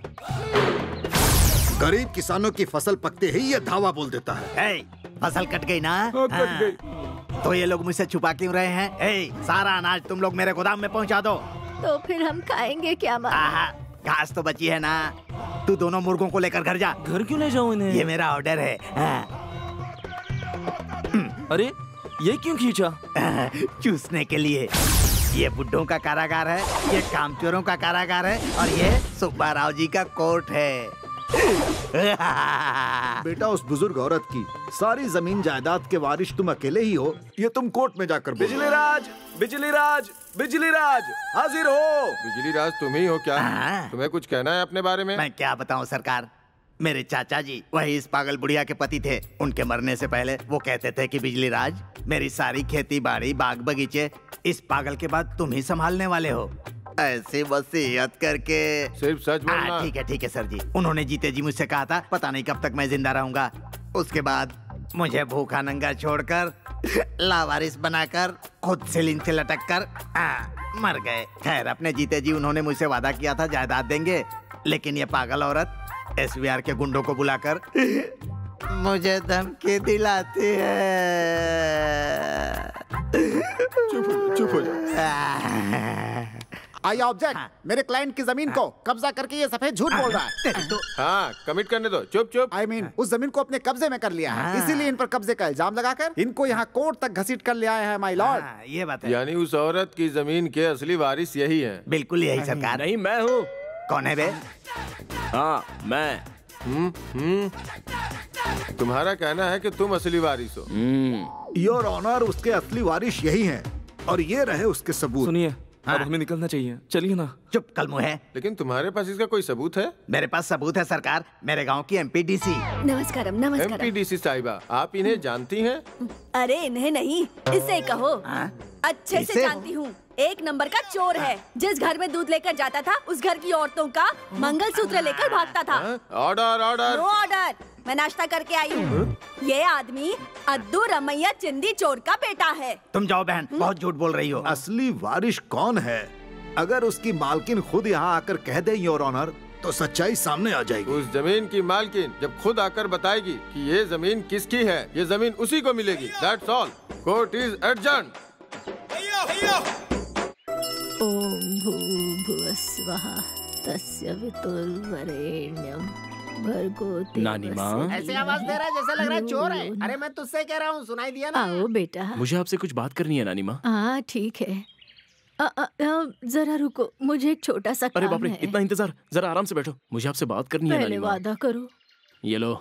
[SPEAKER 9] गरीब किसानों की फसल पकते ही ये धावा बोल देता है।
[SPEAKER 12] ए, फसल कट गई ना?
[SPEAKER 9] हाँ, कट गई।
[SPEAKER 12] तो ये लोग मुझसे छुपा क्यों रहे हैं? ए, सारा अनाज तुम लोग मेरे गोदाम में पहुंचा दो।
[SPEAKER 10] तो फिर हम खाएंगे क्या?
[SPEAKER 12] घास तो बची है ना, तू दोनों मुर्गों को लेकर घर जा।
[SPEAKER 13] घर क्यों ले जाऊं इन्हें?
[SPEAKER 12] ये मेरा ऑर्डर है।
[SPEAKER 13] अरे ये क्यों खींचा?
[SPEAKER 12] चूसने के लिए। ये बुड्ढों का कारागार है, ये कामचोरों का कारागार है, और ये सुब्बा राव जी का कोर्ट है।
[SPEAKER 9] बेटा उस बुजुर्ग औरत की सारी जमीन जायदाद के वारिस तुम अकेले ही हो, ये तुम कोर्ट में जाकर बोलो।
[SPEAKER 13] बिजली राज, बिजली राज, बिजली राज, हाजिर हो।
[SPEAKER 14] बिजली राज तुम ही हो क्या? तुम्हें कुछ कहना है अपने बारे में?
[SPEAKER 12] मैं क्या बताऊं सरकार, मेरे चाचा जी वही इस पागल बुढ़िया के पति थे। उनके मरने से पहले वो कहते थे कि बिजली राज, मेरी सारी खेती बाड़ी बाग बगीचे इस पागल के बाद तुम ही संभालने वाले हो। ऐसी वसीयत करके।
[SPEAKER 14] सिर्फ सच बोलना।
[SPEAKER 12] ठीक है ठीक है सर जी। उन्होंने जीते जी मुझसे कहा था, पता नहीं कब तक मैं जिंदा रहूंगा। उसके बाद मुझे भूखा नंगा छोड़कर लावारिस बनाकर खुद सीलिंग से लटक कर आ, मर गए। खैर अपने जीते जी उन्होंने मुझसे वादा किया था जायदाद देंगे, लेकिन ये पागल औरत एस वी आर के गुंडों को बुलाकर मुझे धमकी दिलाती है।
[SPEAKER 9] चुप चुप हो जाओ। आई ऑब्जेक्ट, मेरे क्लाइंट की जमीन को कब्जा करके ये सफेद झूठ बोल रहा है।
[SPEAKER 14] हाँ कमिट करने दो। चुप चुप।
[SPEAKER 9] आई मीन उस जमीन को अपने कब्जे में कर लिया है, इसीलिए इन पर कब्जे का इल्जाम लगाकर इनको यहाँ कोर्ट तक घसीट कर ले आए हैं माय लॉर्ड।
[SPEAKER 12] ये बात है।
[SPEAKER 14] यानी उस औरत की जमीन के असली वारिस यही हैं।
[SPEAKER 12] बिल्कुल यही सरकार।
[SPEAKER 3] नहीं मैं हूँ।
[SPEAKER 12] कौन है बे?
[SPEAKER 3] हाँ मैं।
[SPEAKER 14] हम्म हम्म तुम्हारा कहना है कि तुम असली वारिस हो।
[SPEAKER 9] योर ऑनर, उसके असली वारिस यही हैं, और ये रहे उसके सबूत।
[SPEAKER 13] सुनिए, अब हमें निकलना चाहिए, चलिए ना।
[SPEAKER 12] चुप कलमु है।
[SPEAKER 14] लेकिन तुम्हारे पास इसका कोई सबूत है?
[SPEAKER 12] मेरे पास सबूत है सरकार, मेरे गांव की एम पी डी सी।
[SPEAKER 1] नमस्कारम नमस्कारम।
[SPEAKER 14] एम पी डी सी साहिबा, आप इन्हें जानती हैं?
[SPEAKER 1] अरे इन्हें नहीं, इसे कहो। अच्छे से जानती हूँ, एक नंबर का चोर है। जिस घर में दूध लेकर जाता था उस घर की औरतों का मंगलसूत्र लेकर भागता था।
[SPEAKER 14] Order order.
[SPEAKER 1] नो ऑर्डर, मैं नाश्ता करके आई हूँ। ये आदमी अद्दू रमैया चिंदी चोर का बेटा है।
[SPEAKER 12] तुम जाओ बहन, बहुत झूठ बोल रही हो।
[SPEAKER 9] असली वारिस कौन है? अगर उसकी मालकिन खुद यहाँ आकर कह दे योर ऑनर, तो सच्चाई सामने आ जाएगी।
[SPEAKER 14] उस जमीन की मालकिन जब खुद आकर बताएगी कि ये जमीन किसकी है, ये जमीन उसी को मिलेगी। That's all. Court is adjourned.
[SPEAKER 10] ओम भूर्भुवस्वः तस्य वितुर्वरेण्यं भर्गो
[SPEAKER 3] नानी माँ।
[SPEAKER 15] ऐसे आवाज दे रहा है जैसे लग रहा है चोर है। अरे मैं तुझसे कह रहा हूँ, सुनाई दिया ना?
[SPEAKER 10] आओ बेटा।
[SPEAKER 3] मुझे आपसे कुछ बात करनी है नानी माँ।
[SPEAKER 10] हाँ ठीक है, आ, आ, आ, जरा रुको, मुझे एक छोटा सा
[SPEAKER 3] अरे
[SPEAKER 10] काम
[SPEAKER 3] बाप रे,
[SPEAKER 10] है।
[SPEAKER 3] इतना इंतजार, जरा आराम से बैठो, मुझे आपसे बात करनी है
[SPEAKER 10] पहले
[SPEAKER 3] नानी माँ।
[SPEAKER 10] वादा करो।
[SPEAKER 3] ये लो।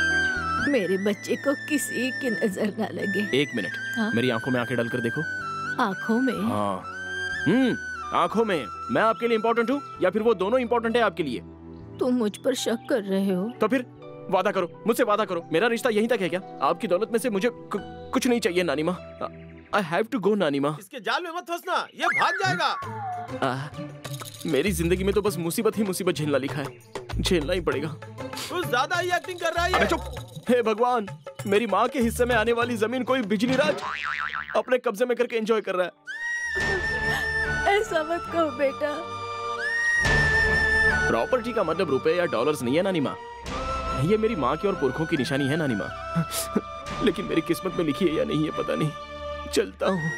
[SPEAKER 10] मेरे बच्चे को किसी की नजर न लगे।
[SPEAKER 3] एक मिनट,
[SPEAKER 10] हाँ?
[SPEAKER 3] मेरी आंखों में आंखें डालकर देखो।
[SPEAKER 10] आँखों में?
[SPEAKER 3] हाँ। हम्म, आँखों में। मैं आपके लिए इम्पोर्टेंट हूँ या फिर वो दोनों इम्पोर्टेंट है आपके लिए?
[SPEAKER 10] तुम मुझ पर शक कर रहे हो?
[SPEAKER 3] तो फिर वादा करो, मुझसे वादा करो। मेरा रिश्ता यहीं तक है क्या? आपकी दौलत में से मुझे कुछ नहीं चाहिए नानी माँ। I have to go नानी माँ।
[SPEAKER 14] इसके जाल में मत फंसना, ये भाग जाएगा।
[SPEAKER 3] आ, मेरी जिंदगी में तो बस मुसीबत ही मुसीबत झेलना लिखा है, झेलना ही पड़ेगा।
[SPEAKER 14] कुछ ज्यादा ही एक्टिंग कर रहा है।
[SPEAKER 3] अबे चुप! हे भगवान, मेरी माँ के हिस्से में आने वाली जमीन कोई बिजली राज अपने कब्जे में करके एंजॉय कर रहा है।
[SPEAKER 10] ऐसा मत कहो बेटा।
[SPEAKER 3] प्रॉपर्टी का मतलब रुपए या डॉलर्स नहीं है नानी माँ, ये मेरी माँ की और पुरखों की निशानी है नानी माँ। लेकिन मेरी किस्मत में लिखी है या नहीं है पता नहीं। चलता हूँ।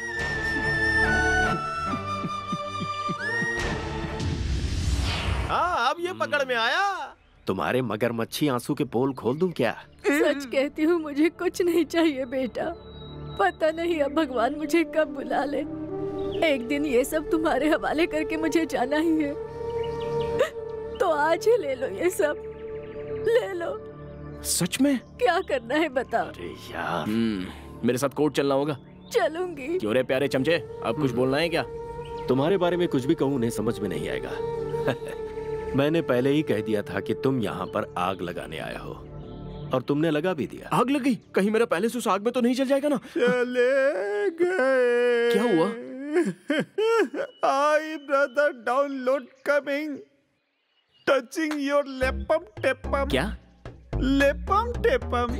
[SPEAKER 14] हाँ, अब ये पकड़ में आया।
[SPEAKER 11] तुम्हारे मगरमच्छी आंसू के पोल खोल दूं क्या?
[SPEAKER 10] सच कहती हूँ, मुझे कुछ नहीं चाहिए बेटा। पता नहीं अब भगवान मुझे कब बुला ले। एक दिन ये सब तुम्हारे हवाले करके मुझे जाना ही है, तो आज ही ले लो ये सब, ले लो।
[SPEAKER 3] सच में?
[SPEAKER 10] क्या करना है बता।
[SPEAKER 11] अरे यार,
[SPEAKER 3] मेरे साथ कोर्ट चलना होगा।
[SPEAKER 10] चलूंगी।
[SPEAKER 3] क्यों रे प्यारे चमचे, अब कुछ बोलना है क्या?
[SPEAKER 11] तुम्हारे बारे में कुछ भी कहूँ उन्हें समझ में नहीं आएगा। मैंने पहले ही कह दिया था कि तुम यहाँ पर आग लगाने आया हो, और तुमने लगा भी दिया।
[SPEAKER 3] आग लग गई? कहीं मेरा पहले से उस आग में तो नहीं जल जाएगा ना?
[SPEAKER 4] चले गए।
[SPEAKER 3] क्या हुआ?
[SPEAKER 4] I brother download coming, touching your लेपम टेपम।
[SPEAKER 3] क्या?
[SPEAKER 4] लेपम टेपम।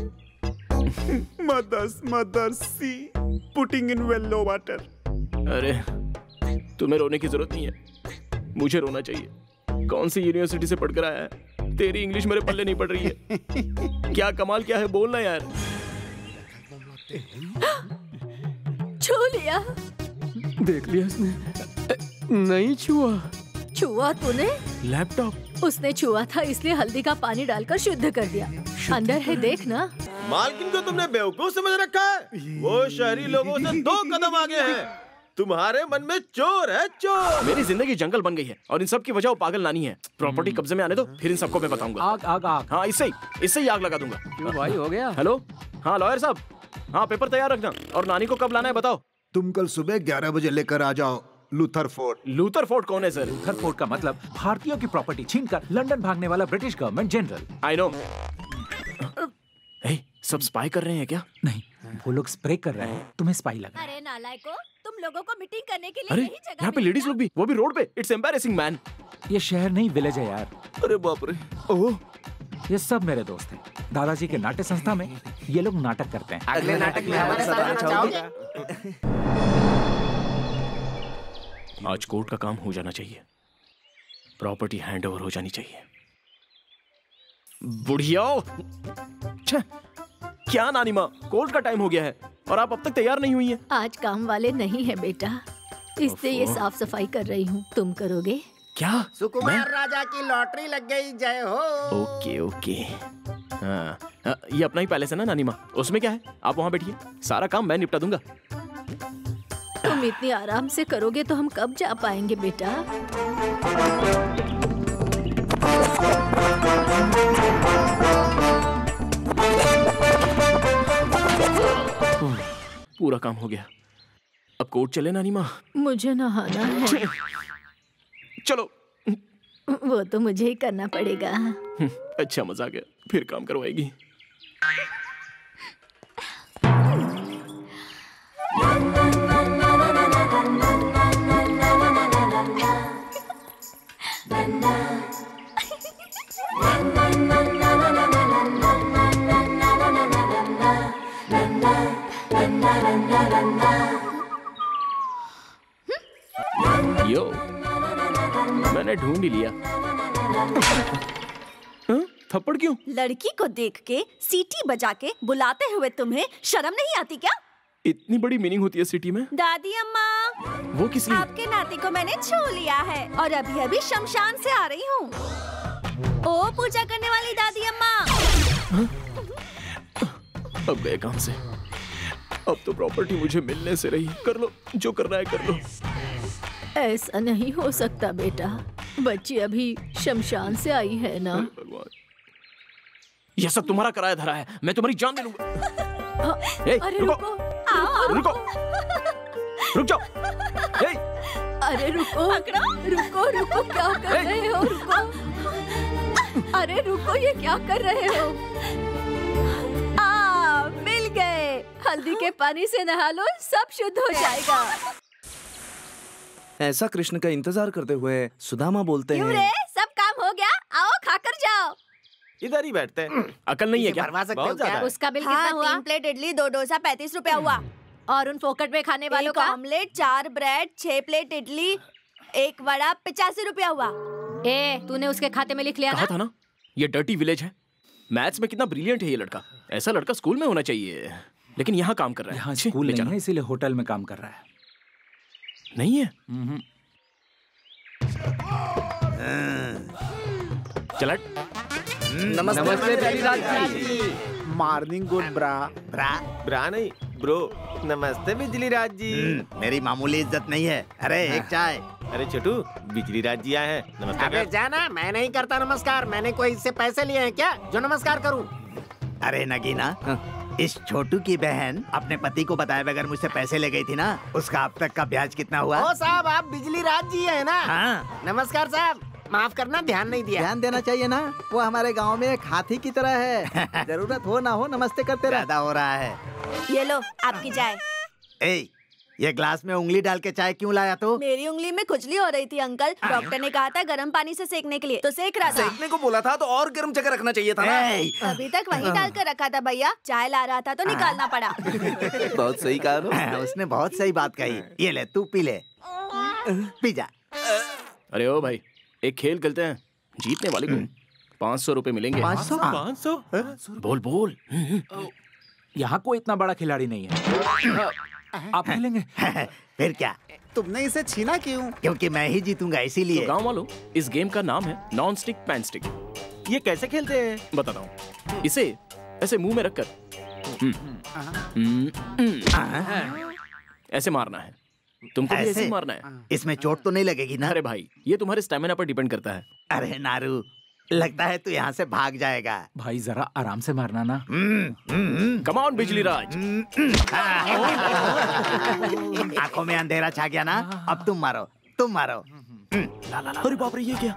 [SPEAKER 4] Mothers mother see putting in well low water.
[SPEAKER 3] अरे तुम्हें रोने की जरूरत नहीं है, मुझे रोना चाहिए। कौन सी यूनिवर्सिटी से पढ़कर आया है? तेरी इंग्लिश मेरे पल्ले नहीं पड़ रही है। क्या कमाल क्या है, बोलना यार।
[SPEAKER 10] छू लिया।
[SPEAKER 8] देख लिया इसने? नहीं छुआ।
[SPEAKER 10] छुआ तूने?
[SPEAKER 3] लैपटॉप
[SPEAKER 10] उसने छुआ था, इसलिए हल्दी का पानी डालकर शुद्ध कर दिया। अंदर है, देख ना।
[SPEAKER 14] मालकिन को तुमने बेवकूफ समझ रखा है। वो शहरी लोगों से दो कदम आगे है। तुम्हारे मन में चोर है, चोर।
[SPEAKER 3] मेरी जिंदगी जंगल बन गई है और इन सब की वजह वो पागल नानी है। प्रॉपर्टी कब्जे में आने दो, फिर इन सबको मैं बताऊंगा।
[SPEAKER 8] आग आग आग।
[SPEAKER 3] हाँ, इससे ही इससे ही आग लगा दूंगा।
[SPEAKER 8] क्यों भाई, हो गया?
[SPEAKER 3] हेलो, हाँ लॉयर साहब, हाँ पेपर तैयार रखना। और नानी को कब लाना है बताओ?
[SPEAKER 4] तुम कल सुबह ग्यारह बजे लेकर आ जाओ लूथर फोर्ट।
[SPEAKER 3] लूथर फोर्ट कौन है सर?
[SPEAKER 6] लूथर फोर्ट का मतलब भारतीयों की प्रॉपर्टी छीनकर लंदन भागने वाला British government general.
[SPEAKER 3] I know. सब स्पाई कर रहे हैं क्या?
[SPEAKER 6] नहीं, वो लोग स्प्रे कर रहे हैं, तुम्हें स्पाई लगा।
[SPEAKER 1] अरे नालायको, तुम लोगों को मीटिंग करने के लिए
[SPEAKER 3] अरे
[SPEAKER 1] यही जगह
[SPEAKER 3] यहाँ पे लेडीज लोग भी, वो भी रोड पे। It's embarrassing man.
[SPEAKER 6] ये शहर नहीं विलेज है यार।
[SPEAKER 3] अरे बाप रे। ओह,
[SPEAKER 6] ये सब मेरे दोस्त हैं। दादाजी के नाट्य संस्था में ये लोग नाटक करते हैं।
[SPEAKER 15] अगले नाटक में हमारे साथ आना चाहोगे?
[SPEAKER 3] आज कोर्ट का काम हो जाना चाहिए, प्रॉपर्टी हैंड ओवर हो जानी चाहिए। बुढ़िया, क्या नानी माँ, कोर्ट का टाइम हो गया है और आप अब तक तैयार नहीं हुई हैं।
[SPEAKER 10] आज काम वाले नहीं है बेटा, इसलिए ये साफ सफाई कर रही हूँ। तुम करोगे
[SPEAKER 3] क्या?
[SPEAKER 15] सुकुमार राजा की लॉटरी लग गई, जय हो।
[SPEAKER 3] Okay okay. हाँ, ये अपना ही पैलेस है ना नानी माँ, उसमें क्या है, आप वहाँ बैठिए, सारा काम मैं निपटा दूंगा।
[SPEAKER 10] तुम इतनी आराम से करोगे तो हम कब जा पाएंगे बेटा?
[SPEAKER 3] पूरा काम हो गया, अब कोर्ट चले नानी माँ?
[SPEAKER 10] मुझे नहाना है।
[SPEAKER 3] चलो।
[SPEAKER 10] वो तो मुझे ही करना पड़ेगा।
[SPEAKER 3] अच्छा मजा आ गया, फिर काम करवाएगी। यो, मैंने ढूंढ ही लिया। हाँ? थप्पड़ क्यों?
[SPEAKER 1] लड़की को देख के सीटी बजा के बुलाते हुए तुम्हें शर्म नहीं आती क्या?
[SPEAKER 3] इतनी बड़ी मीनिंग होती है सिटी में?
[SPEAKER 1] दादी अम्मा,
[SPEAKER 3] वो किस लिए?
[SPEAKER 1] आपके नाती को मैंने छू लिया है और अभी अभी शमशान से आ रही हूँ। ओ पूजा करने वाली दादी अम्मा।
[SPEAKER 3] हाँ? अब गए काम से, अब तो प्रॉपर्टी मुझे मिलने से रही। कर लो जो करना है कर लो।
[SPEAKER 10] ऐसा नहीं हो सकता बेटा, बच्ची अभी शमशान से आई है ना।
[SPEAKER 3] यह सब तुम्हारा कराया धरा है, मैं तुम्हारी जान दे लूंगा।
[SPEAKER 10] अरे रुको,
[SPEAKER 3] रुको,
[SPEAKER 10] आओ, आओ।
[SPEAKER 3] रुको। रुक जाओ।
[SPEAKER 10] अरे रुको रुको रुको, क्या कर रहे हो? रुको, अरे रुको, ये क्या कर रहे हो? आ, मिल गए। हल्दी के पानी से नहा लो, सब शुद्ध हो जाएगा।
[SPEAKER 13] ऐसा कृष्ण का इंतजार करते हुए सुदामा बोलते
[SPEAKER 10] क्यों
[SPEAKER 13] हैं।
[SPEAKER 10] रे, सब काम हो गया, आओ खाकर जाओ।
[SPEAKER 14] इधर ही बैठते हैं।
[SPEAKER 3] अकल नहीं है क्या?
[SPEAKER 15] भरवा सकते हो
[SPEAKER 14] बहुत
[SPEAKER 15] क्या?
[SPEAKER 14] ज्यादा है।
[SPEAKER 10] उसका बिल
[SPEAKER 1] हाँ,
[SPEAKER 10] कितना हुआ?
[SPEAKER 1] तीन प्लेट इडली, दो डोसा, पैंतीस रुपया हुआ।
[SPEAKER 10] और उन फोकट में खाने वालों
[SPEAKER 1] एक
[SPEAKER 10] का?
[SPEAKER 1] ऑमलेट, चार ब्रेड, छह प्लेट इडली, एक वड़ा, पचासी रुपया हुआ।
[SPEAKER 10] ए, तूने उसके खाते में लिख लिया
[SPEAKER 3] कहा
[SPEAKER 10] ना?
[SPEAKER 3] था ना, ये डर्टी विलेज है। मैथ्स में कितना ब्रिलियंट है ये लड़का। ऐसा लड़का स्कूल में होना चाहिए, लेकिन यहाँ काम कर रहा है।
[SPEAKER 6] यहाँ स्कूल नहीं है, इसीलिए होटल में काम कर रहा है।
[SPEAKER 3] नहीं है? चल हट।
[SPEAKER 13] नमस्ते
[SPEAKER 8] नमस्ते बिजलीराज जी।
[SPEAKER 12] मॉर्निंग गुड ब्रा।
[SPEAKER 9] ब्रा
[SPEAKER 14] ब्रा नहीं ब्रो। नमस्ते बिजली राज जी।
[SPEAKER 12] मेरी मामूली इज्जत नहीं है। अरे एक चाय।
[SPEAKER 14] अरे छोटू, बिजली राज जी आए हैं, नमस्कार।
[SPEAKER 15] अबे जाना, मैं नहीं करता नमस्कार। मैंने कोई इससे पैसे लिए हैं क्या जो नमस्कार करूं?
[SPEAKER 12] अरे नगीना, इस छोटू की बहन अपने पति को बताए बगैर मुझसे पैसे ले गई थी ना, उसका अब तक का ब्याज कितना हुआ?
[SPEAKER 15] ओ साहब, आप बिजली राज जी है ना?
[SPEAKER 12] हाँ।
[SPEAKER 15] नमस्कार साहब, माफ करना, ध्यान नहीं दिया।
[SPEAKER 5] ध्यान देना चाहिए ना, वो हमारे गांव में एक हाथी की तरह है। जरूरत हो ना हो नमस्ते करते
[SPEAKER 12] ज्यादा हो रहा है।
[SPEAKER 1] ये लो आपकी चाय।
[SPEAKER 12] ए, ये ग्लास में उंगली डाल के चाय क्यों लाया तू?
[SPEAKER 1] मेरी उंगली में खुजली हो रही थी अंकल। डॉक्टर ने कहा था गर्म पानी से सेकने के लिए, तो सेक रहा था।
[SPEAKER 13] सेकने को बोला था तो और गर्म जगह रखना चाहिए था ना।
[SPEAKER 1] अभी तक वहीं डाल कर रखा था भैया, चाय ला रहा था तो निकालना पड़ा।
[SPEAKER 13] बहुत सही कहा ना।
[SPEAKER 12] उसने बहुत सही बात कही। ये ले, तू पी ले, पी जा।
[SPEAKER 3] अरे ओ भाई, एक खेल खेलते हैं, जीतने वाले को पाँच सौ रुपए मिलेंगे।
[SPEAKER 5] पाँच सौ?
[SPEAKER 14] पाँच सौ?
[SPEAKER 3] बोल बोल।
[SPEAKER 6] यहाँ कोई इतना बड़ा खिलाड़ी नहीं है। आप खेलेंगे?
[SPEAKER 12] फिर क्या,
[SPEAKER 4] तुमने इसे छीना क्यों?
[SPEAKER 12] क्योंकि मैं ही जीतूंगा इसीलिए।
[SPEAKER 3] तो गाँव वालों, इस गेम का नाम है नॉन स्टिक पैन स्टिक।
[SPEAKER 14] ये कैसे खेलते हैं?
[SPEAKER 3] बताता हूँ। इसे ऐसे मुंह में रखकर ऐसे मारना है। तुमको भी ऐसे ही मारना है।
[SPEAKER 12] इसमें चोट तो नहीं लगेगी ना?
[SPEAKER 3] अरे भाई, ये तुम्हारे स्टेमिना पर डिपेंड करता है।
[SPEAKER 12] अरे नारू, लगता है तू यहाँ से भाग जाएगा।
[SPEAKER 6] भाई जरा आराम से मारना ना।
[SPEAKER 3] कम ऑन बिजली राज।
[SPEAKER 12] आंखों में अंधेरा छा गया ना, अब तुम मारो, तुम मारो।
[SPEAKER 3] अरे बाप रे, ये क्या?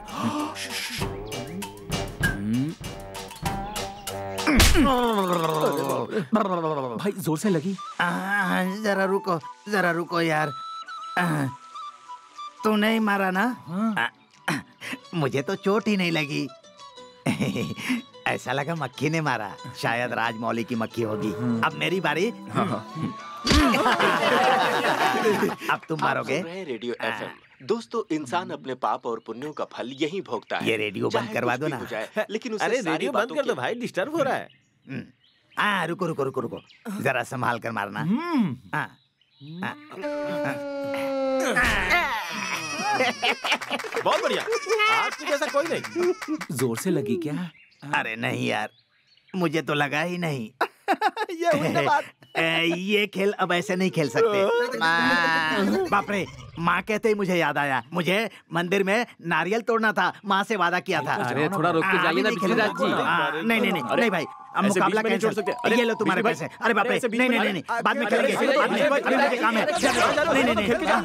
[SPEAKER 6] भाई जोर से लगी।
[SPEAKER 12] आ, जरा रुको, जरा रुको यार। आ, तू नहीं मारा ना? आ, मुझे तो चोट ही नहीं लगी। ऐसा लगा मक्खी ने मारा। शायद राजमौली की मक्खी होगी। अब मेरी बारी। अब तुम मारोगे।
[SPEAKER 16] Radio FM. दोस्तों, इंसान अपने पाप और पुण्यों का फल यही भोगता है।
[SPEAKER 12] ये रेडियो बंद करवा दो ना।
[SPEAKER 16] लेकिन
[SPEAKER 14] अरे रेडियो बंद कर दो भाई, डिस्टर्ब हो रहा है।
[SPEAKER 12] हाँ, रुको रुको रुको रुको, जरा संभाल कर मारना। हाँ, हाँ,
[SPEAKER 14] बहुत बढ़िया, आपके जैसा कोई नहीं।
[SPEAKER 6] जोर से लगी क्या?
[SPEAKER 12] अरे नहीं यार, मुझे तो लगा ही नहीं।
[SPEAKER 5] ये हुई ना बात।
[SPEAKER 12] ए, ये खेल अब ऐसे नहीं खेल सकते। माँ, बाप रे, माँ कहते ही मुझे याद आया, मुझे मंदिर में नारियल तोड़ना था, माँ से वादा किया था।
[SPEAKER 8] अरे थोड़ा रुक के जाइए ना बिजलीराज जी।
[SPEAKER 12] नहीं नहीं नहीं नहीं भाई, अब मुकाबला कैंसिल। ये लो तुम्हारे पैसे। अरे बाप रे, नहीं नहीं नहीं नहीं, बाद में खेलेंगे, बाद में, अभी मुझे काम है। नहीं नहीं नहीं,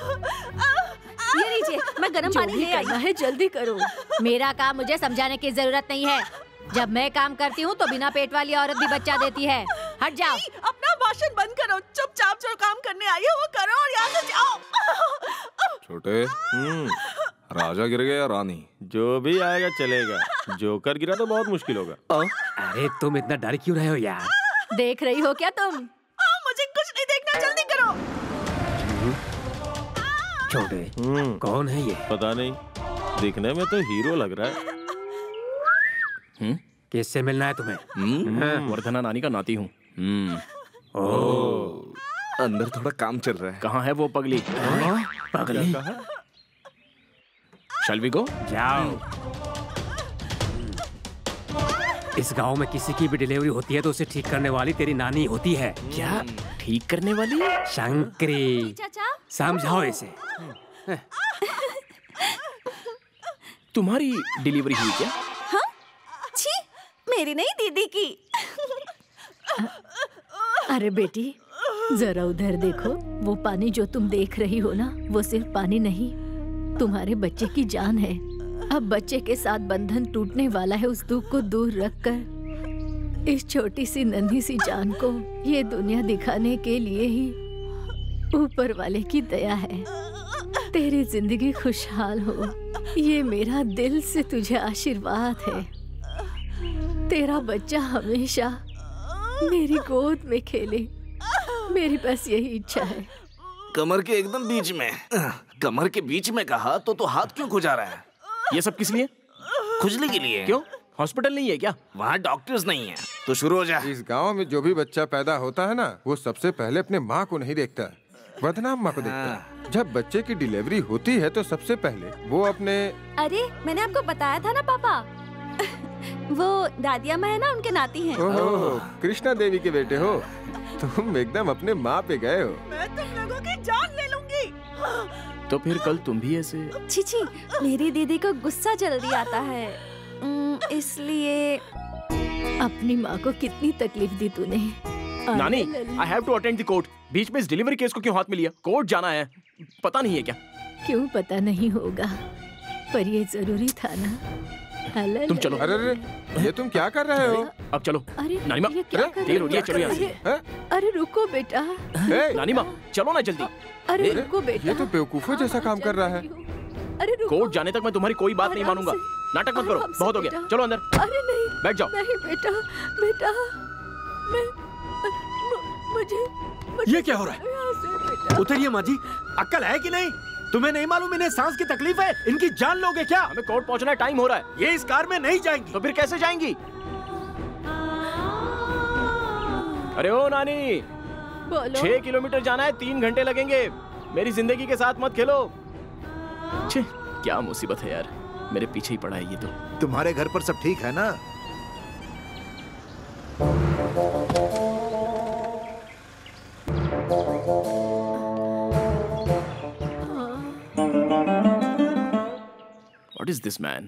[SPEAKER 1] ये लीजिए, मैं गर्म पानी ले आई।
[SPEAKER 10] है, जल्दी करो।
[SPEAKER 2] मेरा काम मुझे समझाने की जरूरत नहीं है। जब मैं काम करती हूँ तो बिना पेट वाली औरत भी बच्चा देती है। हट जाओ।
[SPEAKER 1] अपना भाषण बंद करो, चुपचाप जो काम करने आई हो वो करो और यहाँ से जाओ।
[SPEAKER 13] छोटे, राजा गिर गया रानी?
[SPEAKER 14] जो भी आएगा चलेगा, जोकर गिरा तो बहुत मुश्किल होगा।
[SPEAKER 8] अरे तुम इतना डर क्यों रहे हो यार?
[SPEAKER 2] देख रही हो क्या तुम?
[SPEAKER 1] आ, मुझे कुछ नहीं देखना, जल्दी करो।
[SPEAKER 8] छोटे, कौन है ये?
[SPEAKER 14] पता नहीं, दिखने में तो हीरो लग रहा है।
[SPEAKER 8] किससे मिलना है तुम्हें?
[SPEAKER 3] वर्धना नानी का नाती हूँ।
[SPEAKER 13] ओह, अंदर थोड़ा काम चल रहा है।
[SPEAKER 3] कहाँ है वो पगली?
[SPEAKER 8] पगली?
[SPEAKER 3] Shall we go?
[SPEAKER 8] जाओ। इस गांव में किसी की भी डिलीवरी होती है तो उसे ठीक करने वाली तेरी नानी होती है।
[SPEAKER 3] क्या ठीक करने वाली?
[SPEAKER 8] शंकरी,
[SPEAKER 1] चाचा
[SPEAKER 8] समझाओ इसे।
[SPEAKER 3] तुम्हारी डिलीवरी हुई क्या?
[SPEAKER 1] हाँ? छी, मेरी नहीं, दीदी की।
[SPEAKER 10] अरे बेटी, जरा उधर देखो, वो पानी जो तुम देख रही हो ना, वो सिर्फ पानी नहीं, तुम्हारे बच्चे की जान है। अब बच्चे के साथ बंधन टूटने वाला है। उस दुख को दूर रखकर इस छोटी सी नन्ही सी जान को ये दुनिया दिखाने के लिए ही ऊपर वाले की दया है। तेरी जिंदगी खुशहाल हो, ये मेरा दिल से तुझे आशीर्वाद है। तेरा बच्चा हमेशा मेरी गोद में खेले, मेरी बस यही इच्छा है।
[SPEAKER 13] कमर के एकदम बीच में, कमर के बीच में कहा तो तो हाथ क्यों खुजा रहा है?
[SPEAKER 3] ये सब किस लिए?
[SPEAKER 13] खुजली के लिए।
[SPEAKER 3] क्यों? हॉस्पिटल नहीं है क्या?
[SPEAKER 13] वहाँ डॉक्टर्स नहीं है तो शुरू हो जा।
[SPEAKER 14] इस गांव में जो भी बच्चा पैदा होता है ना, वो सबसे पहले अपने माँ को नहीं देखता, बदनाम माँ को देखता है। जब बच्चे की डिलीवरी होती है तो सबसे पहले वो अपने।
[SPEAKER 1] अरे मैंने आपको बताया था ना पापा, वो दादी अम्मा है ना, उनके नाती हैं।
[SPEAKER 14] ओह, कृष्णा देवी के बेटे हो तुम, एकदम अपने माँ पे गए हो।
[SPEAKER 1] मैं तुम लोगों की जान ले लूंगी।
[SPEAKER 3] तो फिर कल तुम भी ऐसे?
[SPEAKER 1] छी छी, मेरी दीदी को गुस्सा जल्दी आता है, इसलिए।
[SPEAKER 10] अपनी माँ को कितनी तकलीफ दी तूने।
[SPEAKER 3] नानी, I have to attend the court। बीच में इस डिलीवरी केस को क्यों हाथ में लिया? कोर्ट जाना है, पता नहीं है क्या?
[SPEAKER 10] क्यों पता नहीं होगा, पर ये जरूरी था ना।
[SPEAKER 3] तुम चलो।
[SPEAKER 14] अरे अरे, ये तुम क्या कर रहे हो?
[SPEAKER 3] अब चलो।
[SPEAKER 10] अरे
[SPEAKER 3] नानी माँ, देर हो रही है, चलो यहाँ से।
[SPEAKER 10] अरे रुको बेटा।
[SPEAKER 3] नानी माँ, चलो ना जल्दी।
[SPEAKER 10] अरे रुको बेटा।
[SPEAKER 14] ये तो बेवकूफों जैसा काम कर रहा है।
[SPEAKER 10] अरे
[SPEAKER 3] कोर्ट जाने तक मैं तुम्हारी कोई बात नहीं मानूंगा। नाटक मत करो, बहुत हो गया। चलो अंदर।
[SPEAKER 10] अरे नहीं,
[SPEAKER 3] बैठ जाओ।
[SPEAKER 10] नहीं बेटा, बेटा, मैं, मुझे,
[SPEAKER 11] ये क्या हो रहा है? उतरिए माँ जी, अक्ल है कि नहीं? तुम्हें नहीं मालूम इन्हें सांस की तकलीफ है? इनकी जान लोगे क्या?
[SPEAKER 3] हमें कोर्ट पहुंचना है, टाइम हो रहा है।
[SPEAKER 11] ये इस कार में नहीं जाएंगी।
[SPEAKER 3] तो फिर कैसे जाएंगी? अरे ओ नानी, छह किलोमीटर जाना है, तीन घंटे लगेंगे। मेरी जिंदगी के साथ मत खेलो। छे, क्या मुसीबत है यार, मेरे पीछे ही पड़ा है ये तो।
[SPEAKER 9] तुम्हारे घर पर सब ठीक है ना?
[SPEAKER 3] What is this man?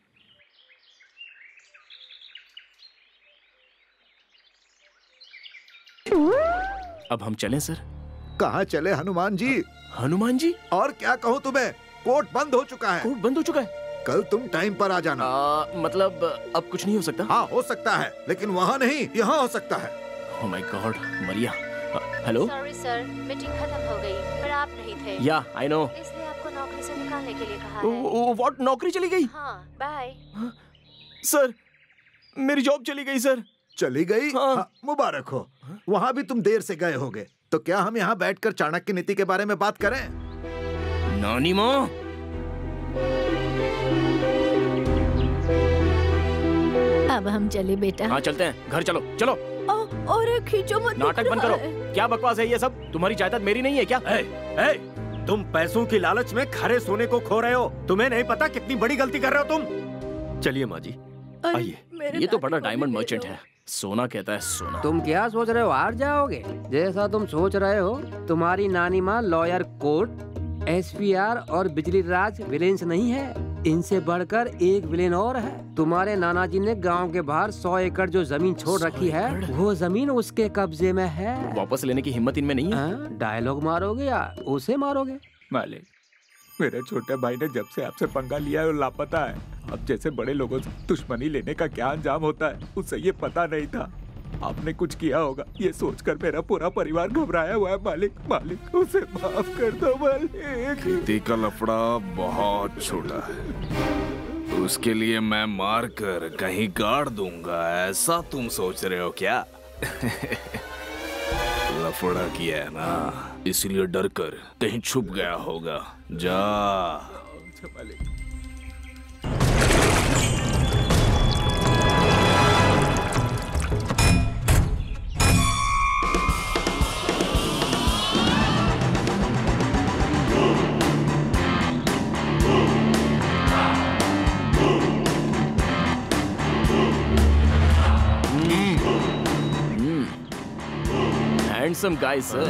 [SPEAKER 3] अब हम चलें सर?
[SPEAKER 9] कहाँ चले हनुमान जी?
[SPEAKER 3] हनुमान जी?
[SPEAKER 9] और क्या कहूँ तुम्हें, कोर्ट बंद हो चुका है।
[SPEAKER 3] कोर्ट बंद हो चुका है?
[SPEAKER 9] कल तुम टाइम पर आ जाना।
[SPEAKER 3] आ, मतलब अब कुछ नहीं हो सकता?
[SPEAKER 9] हाँ हो सकता है, लेकिन वहाँ नहीं, यहाँ हो सकता है।
[SPEAKER 3] Oh my God, Maria. Hello?
[SPEAKER 17] Sorry sir, meeting खत्म हो गई, पर आप नहीं थे।
[SPEAKER 3] या, I know।
[SPEAKER 17] इसलिए आपको नौकरी से निकालने के लिए कहा है।
[SPEAKER 3] What? नौकरी चली गई?
[SPEAKER 17] हाँ, बाय।
[SPEAKER 3] सर, मेरी जॉब चली गई सर।
[SPEAKER 9] चली गई?
[SPEAKER 3] हाँ।
[SPEAKER 9] हाँ, मुबारक हो। वहाँ भी तुम देर से गए होगे, तो क्या हम यहाँ बैठकर चाणक्य नीति के बारे में बात करें?
[SPEAKER 3] नानी माँ,
[SPEAKER 10] अब हम चले बेटा।
[SPEAKER 3] हाँ चलते हैं, घर चलो चलो।
[SPEAKER 10] और खींचो मत।
[SPEAKER 3] नाटक बंद करो, क्या बकवास है ये सब? तुम्हारी जायदाद मेरी नहीं है क्या?
[SPEAKER 11] ए, ए, तुम पैसों की लालच में खरे सोने को खो रहे हो। तुम्हें नहीं पता कितनी बड़ी गलती कर रहे हो तुम। चलिए माँ जी, आइए।
[SPEAKER 3] ये तो बड़ा डायमंड मर्चेंट है, सोना कहता है सोना।
[SPEAKER 8] तुम क्या सोच रहे हो, हार जाओगे? जैसा तुम सोच रहे हो, तुम्हारी नानी माँ lawyer court, S P R और बिजली राज विलेंस नहीं है, इनसे बढ़कर एक विलेन और है। तुम्हारे नाना जी ने गांव के बाहर सौ एकड़ जो जमीन छोड़ रखी है, वो जमीन उसके कब्जे में है।
[SPEAKER 3] वापस लेने की हिम्मत इनमें नहीं है।
[SPEAKER 8] डायलॉग मारोगे या उसे मारोगे?
[SPEAKER 6] मालिक, मेरे छोटे भाई ने जब से आपसे पंगा लिया है वो लापता है। अब जैसे बड़े लोगों से दुश्मनी लेने का क्या अंजाम होता है, उसे ये पता नहीं था। आपने कुछ किया होगा ये सोचकर मेरा पूरा परिवार घबराया हुआ है। मालिक, मालिक उसे माफ कर दो मालिक।
[SPEAKER 13] खेती का लफड़ा बहुत छोटा है, उसके लिए मैं मार कर कहीं गाड़ दूंगा, ऐसा तुम सोच रहे हो क्या? लफड़ा किया है ना, इसलिए डर कर कहीं छुप गया होगा। जा।
[SPEAKER 3] Handsome guy, sir.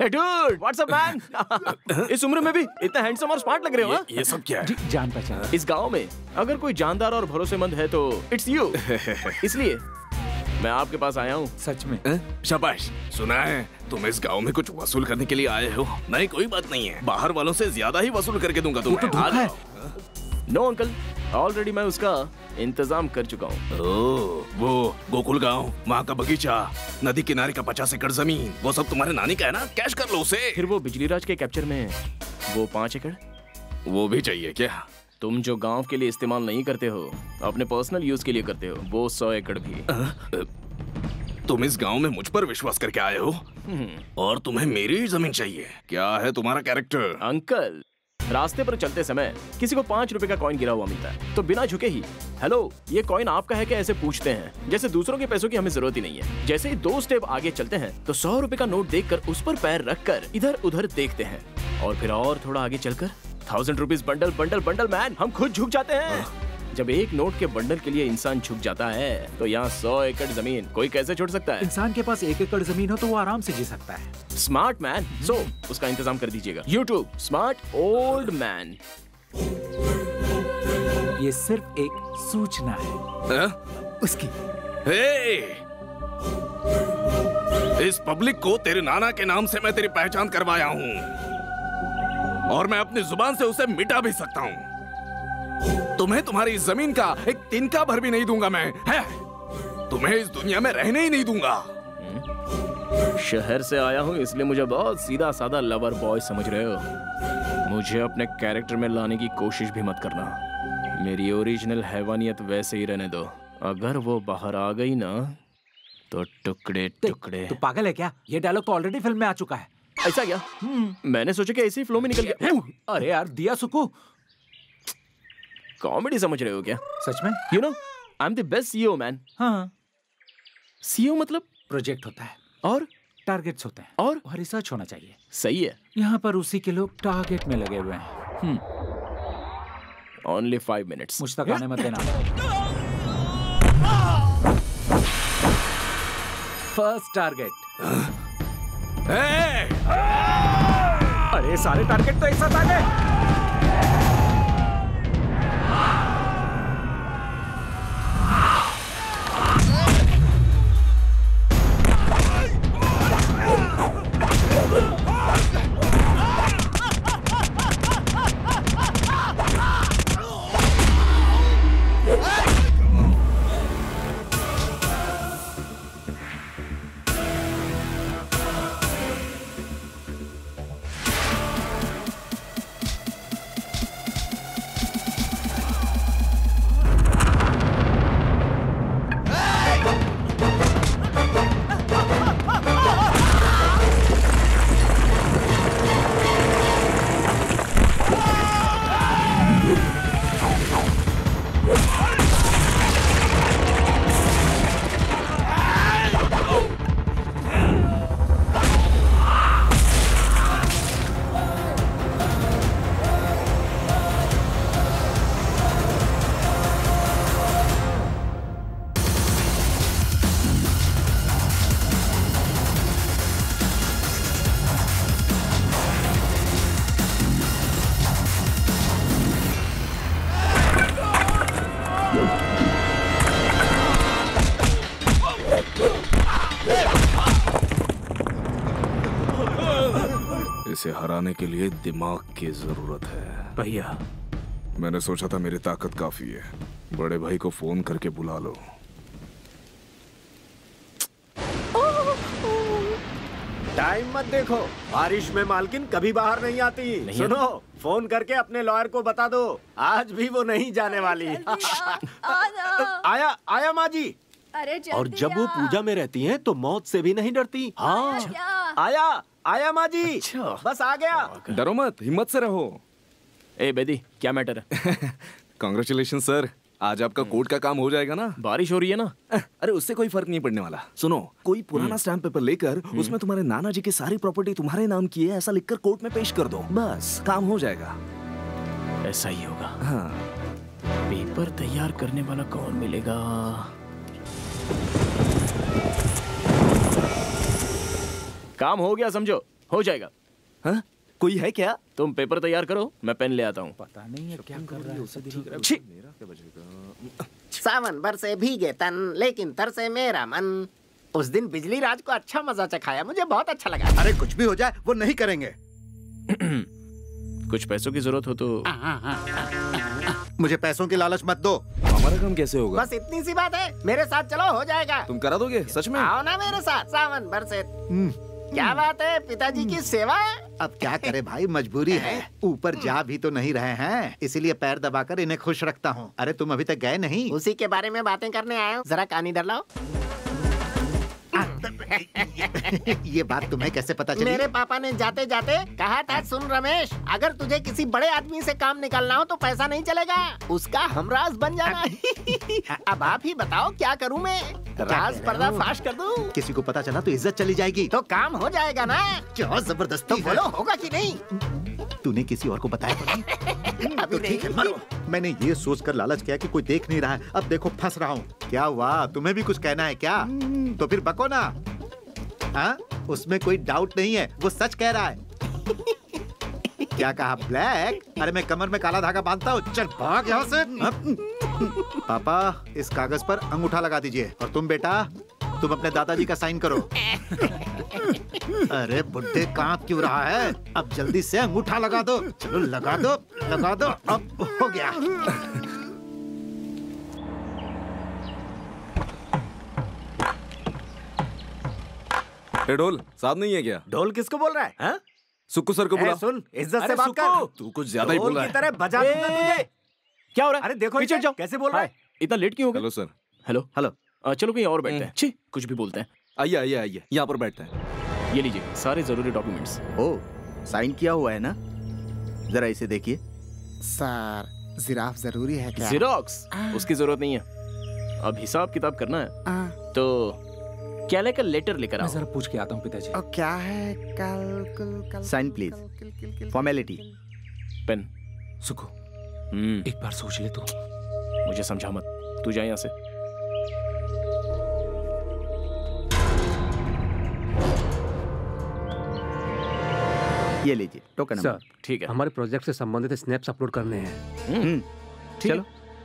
[SPEAKER 3] Dude what's up man. इस उम्र में भी इतना हैंडसम और स्मार्ट लग रहे हो।
[SPEAKER 6] ये, ये सब क्या है?
[SPEAKER 3] जान पहचान। इस गांव में अगर कोई जानदार और भरोसेमंद है तो इट्स यू। इसलिए मैं आपके पास आया हूँ।
[SPEAKER 6] सच में?
[SPEAKER 13] शाबाश। सुना है तुम इस गांव में कुछ वसूल करने के लिए आए हो? नहीं कोई बात नहीं है, बाहर वालों से ज्यादा ही वसूल करके दूंगा तुम्हें।
[SPEAKER 3] नो अंकल, ऑलरेडी मैं उसका इंतजाम कर चुका हूँ।
[SPEAKER 13] ओह, वो गोकुल गांव, वहाँ का बगीचा, नदी किनारे का पचास एकड़ जमीन, वो सब तुम्हारे नानी का है ना? कैश कर लो उसे।
[SPEAKER 3] फिर वो बिजली राज के कैप्चर में वो पाँच एकड़,
[SPEAKER 13] वो भी चाहिए क्या?
[SPEAKER 3] तुम जो गांव के लिए इस्तेमाल नहीं करते हो, अपने पर्सनल यूज के लिए करते हो, वो सौ एकड़ भी।
[SPEAKER 13] तुम इस गांव में मुझ पर विश्वास करके आए हो और तुम्हें मेरी जमीन चाहिए? क्या है तुम्हारा कैरेक्टर?
[SPEAKER 3] अंकल, रास्ते पर चलते समय किसी को पाँच रुपए का कॉइन गिरा हुआ मिलता है तो बिना झुके ही हेलो ये कॉइन आपका है क्या ऐसे पूछते हैं। जैसे दूसरों के पैसों की हमें जरूरत ही नहीं है। जैसे ही दो स्टेप आगे चलते हैं तो सौ रुपए का नोट देखकर उस पर पैर रखकर इधर उधर देखते हैं और फिर और थोड़ा आगे चलकर thousand rupees bundle bundle bundle man हम खुद झुक जाते हैं। जब एक नोट के बंडल के लिए इंसान झुक जाता है तो यहाँ सौ एकड़ जमीन कोई कैसे छोड़ सकता है?
[SPEAKER 6] इंसान के पास एक एकड़ जमीन हो तो वो आराम से जी सकता है।
[SPEAKER 3] स्मार्ट मैन, सो उसका इंतजाम कर दीजिएगा। YouTube smart old man.
[SPEAKER 6] ये सिर्फ एक सूचना है,
[SPEAKER 13] है?
[SPEAKER 6] उसकी।
[SPEAKER 13] हे! इस पब्लिक को तेरे नाना के नाम से मैं तेरी पहचान करवाया हूँ और मैं अपनी जुबान से उसे मिटा भी सकता हूँ। तुम्हें तुम्हारी जमीन का एक तिनका भर भी नहीं दूंगा मैं, है? तुम्हें इस दुनिया में रहने ही नहीं दूंगा।
[SPEAKER 3] शहर से आया हूँ इसलिए मुझे बहुत सीधा साधा लवर बॉय समझ रहे हो। मुझे अपने कैरेक्टर में लाने की कोशिश भी मत करना। मेरी ओरिजिनल हैवानियत वैसे ही रहने दो। अगर वो बाहर आ गई ना तो टुकड़े टुकड़े।
[SPEAKER 6] तू पागल है क्या? ये डायलॉग तो ऑलरेडी फिल्म में आ चुका है।
[SPEAKER 3] ऐसा क्या? मैंने सोचा कि ऐसे ही फ्लो में निकल गया।
[SPEAKER 6] अरे यार दिया सुकू,
[SPEAKER 3] कॉमेडी समझ रहे हो क्या?
[SPEAKER 6] सच में?
[SPEAKER 3] You know I am the best CEO man.
[SPEAKER 6] हाँ,
[SPEAKER 3] सीईओ मतलब
[SPEAKER 6] प्रोजेक्ट होता है
[SPEAKER 3] और
[SPEAKER 6] टारगेट्स होते हैं
[SPEAKER 3] और
[SPEAKER 6] रिसर्च होना चाहिए।
[SPEAKER 3] सही है।
[SPEAKER 6] यहाँ पर उसी के लोग टारगेट में लगे हुए हैं।
[SPEAKER 3] Only five minutes.
[SPEAKER 6] मुझ तक आने मत देना। First target. अरे सारे टारगेट तो एक साथ आ गए।
[SPEAKER 13] इसे हराने के लिए दिमाग की जरूरत है।
[SPEAKER 6] भैया
[SPEAKER 13] मैंने सोचा था मेरी ताकत काफी है। बड़े भाई को फोन करके बुला लो।
[SPEAKER 11] टाइम मत देखो, बारिश में मालकिन कभी बाहर नहीं आती। नहीं सुनो, फोन करके अपने लॉयर को बता दो, आज भी वो नहीं जाने वाली। आया आया माँ जी।
[SPEAKER 10] अरे
[SPEAKER 11] और जब वो पूजा में रहती हैं तो मौत से भी नहीं डरती। हाँ आया आया माँ जी। अच्छा। बस आ गया।
[SPEAKER 13] डरो मत, हिम्मत से रहो।
[SPEAKER 3] ए बेदी, क्या मैटर है?
[SPEAKER 13] कांग्रेचुलेशन सर, आज आपका कोर्ट का काम हो जाएगा ना।
[SPEAKER 3] बारिश हो रही है ना।
[SPEAKER 13] अरे उससे कोई फर्क नहीं पड़ने वाला। सुनो, कोई पुराना स्टैम्प पेपर लेकर उसमें तुम्हारे नाना जी की सारी प्रॉपर्टी तुम्हारे नाम की है ऐसा लिखकर कोर्ट में पेश कर दो, बस काम हो जाएगा।
[SPEAKER 3] ऐसा ही होगा।
[SPEAKER 13] हाँ।
[SPEAKER 3] पेपर तैयार करने वाला कौन मिलेगा? काम हो गया समझो। हो जाएगा।
[SPEAKER 18] हाँ? कोई है क्या?
[SPEAKER 3] तुम पेपर तैयार करो, मैं पेन ले आता हूँ।
[SPEAKER 6] पता नहीं है क्या कर रहा है।
[SPEAKER 15] सावन बरसे भीगे तन लेकिन तरसे मेरा मन। उस दिन बिजली राज को अच्छा मजा चखाया, मुझे बहुत अच्छा लगा।
[SPEAKER 9] अरे कुछ भी हो जाए वो नहीं करेंगे।
[SPEAKER 3] कुछ पैसों की जरूरत हो तो
[SPEAKER 9] मुझे पैसों की लालच मत दो।
[SPEAKER 18] हमारा काम कैसे होगा?
[SPEAKER 15] बस इतनी सी बात है, मेरे साथ चलो हो जाएगा।
[SPEAKER 18] तुम करा दोगे सच में?
[SPEAKER 15] आओ ना मेरे साथ। सावन बरसे क्या बात है, पिताजी की सेवा।
[SPEAKER 9] अब क्या करे भाई, मजबूरी है। ऊपर जा भी तो नहीं रहे हैं, इसीलिए पैर दबाकर इन्हें खुश रखता हूँ। अरे तुम अभी तक गए नहीं?
[SPEAKER 15] उसी के बारे में बातें करने आया हूँ। जरा कान इधर लाओ।
[SPEAKER 9] ये बात तुम्हें कैसे पता चली?
[SPEAKER 15] मेरे पापा ने जाते जाते कहा था, सुन रमेश, अगर तुझे किसी बड़े आदमी से काम निकालना हो तो पैसा नहीं चलेगा, उसका हमराज बन जाना। अब आप ही बताओ क्या करूं मैं? राज पर्दा फाश कर दूं?
[SPEAKER 9] किसी को पता चला तो इज्जत चली जाएगी।
[SPEAKER 15] तो काम हो जाएगा ना?
[SPEAKER 9] क्या जबरदस्ती
[SPEAKER 15] तो बोलो होगा कि नहीं?
[SPEAKER 9] तूने किसी और को बताया तो नहीं? तो ठीक है मारो। मैंने ये सोचकर लालच किया कि कोई देख नहीं रहा है, अब देखो फंस रहा हूँ। क्या हुआ, तुम्हें भी कुछ कहना है क्या? तो फिर बको ना। हाँ? उसमें कोई डाउट नहीं है, वो सच कह रहा है। क्या कहा ब्लैक? अरे मैं कमर में काला धागा बांधता हूँ, चल भाग यहाँ से। पापा इस कागज पर अंगूठा लगा दीजिए, और तुम बेटा तुम अपने दादाजी का साइन करो। अरे बुड्ढे कांप क्यों रहा है? अब जल्दी से अंगूठा लगा दो। चलो लगा दो, लगा दो। अब हो गया।
[SPEAKER 18] ए ढोल साथ नहीं है क्या?
[SPEAKER 12] ढोल किसको बोल रहा है? हा?
[SPEAKER 18] सुक्कू सर को बुला।
[SPEAKER 12] सुन, इज्जत से बात कर।
[SPEAKER 18] तू कुछ ज्यादा ही बोल रहा है।
[SPEAKER 12] ढोल की तरह बजा दूंगा तुझे।
[SPEAKER 3] क्या हो रहा है?
[SPEAKER 12] अरे देखो
[SPEAKER 3] पीछे जाओ।
[SPEAKER 12] कैसे बोल रहा है?
[SPEAKER 3] इतना लेट क्यों हो गया?
[SPEAKER 18] Hello sir.
[SPEAKER 3] Hello
[SPEAKER 18] hello.
[SPEAKER 3] चलो कहीं और बैठते हैं। छी, कुछ भी बोलते हैं।
[SPEAKER 18] आइए आइए आइए, यहाँ पर बैठते हैं।
[SPEAKER 3] ये लीजिए सारे जरूरी डॉक्यूमेंट्स।
[SPEAKER 12] ओ, साइन किया हुआ है ना? जरा इसे देखिए।
[SPEAKER 19] सर, जिराफ जरूरी है क्या?
[SPEAKER 3] जिरोक्स उसकी जरूरत नहीं है। अब हिसाब किताब करना है तो क्या लेकर लेटर लेकर आओ।
[SPEAKER 6] मैं जरा पूछ के आता हूँ पिताजी।
[SPEAKER 19] और क्या है? कल कल कल
[SPEAKER 12] साइन प्लीज। फॉर्मेलिटी।
[SPEAKER 3] पेन।
[SPEAKER 6] सुखो
[SPEAKER 3] हम्म
[SPEAKER 6] एक बार सोच ले तू।
[SPEAKER 3] मुझे समझा मत, तू जा यहाँ से।
[SPEAKER 12] ये लीजिए टोकन
[SPEAKER 8] सर।
[SPEAKER 3] ठीक है।
[SPEAKER 8] हमारे प्रोजेक्ट से संबंधित स्नैप्स अपलोड करने हैं।
[SPEAKER 3] हम्म
[SPEAKER 8] चलो।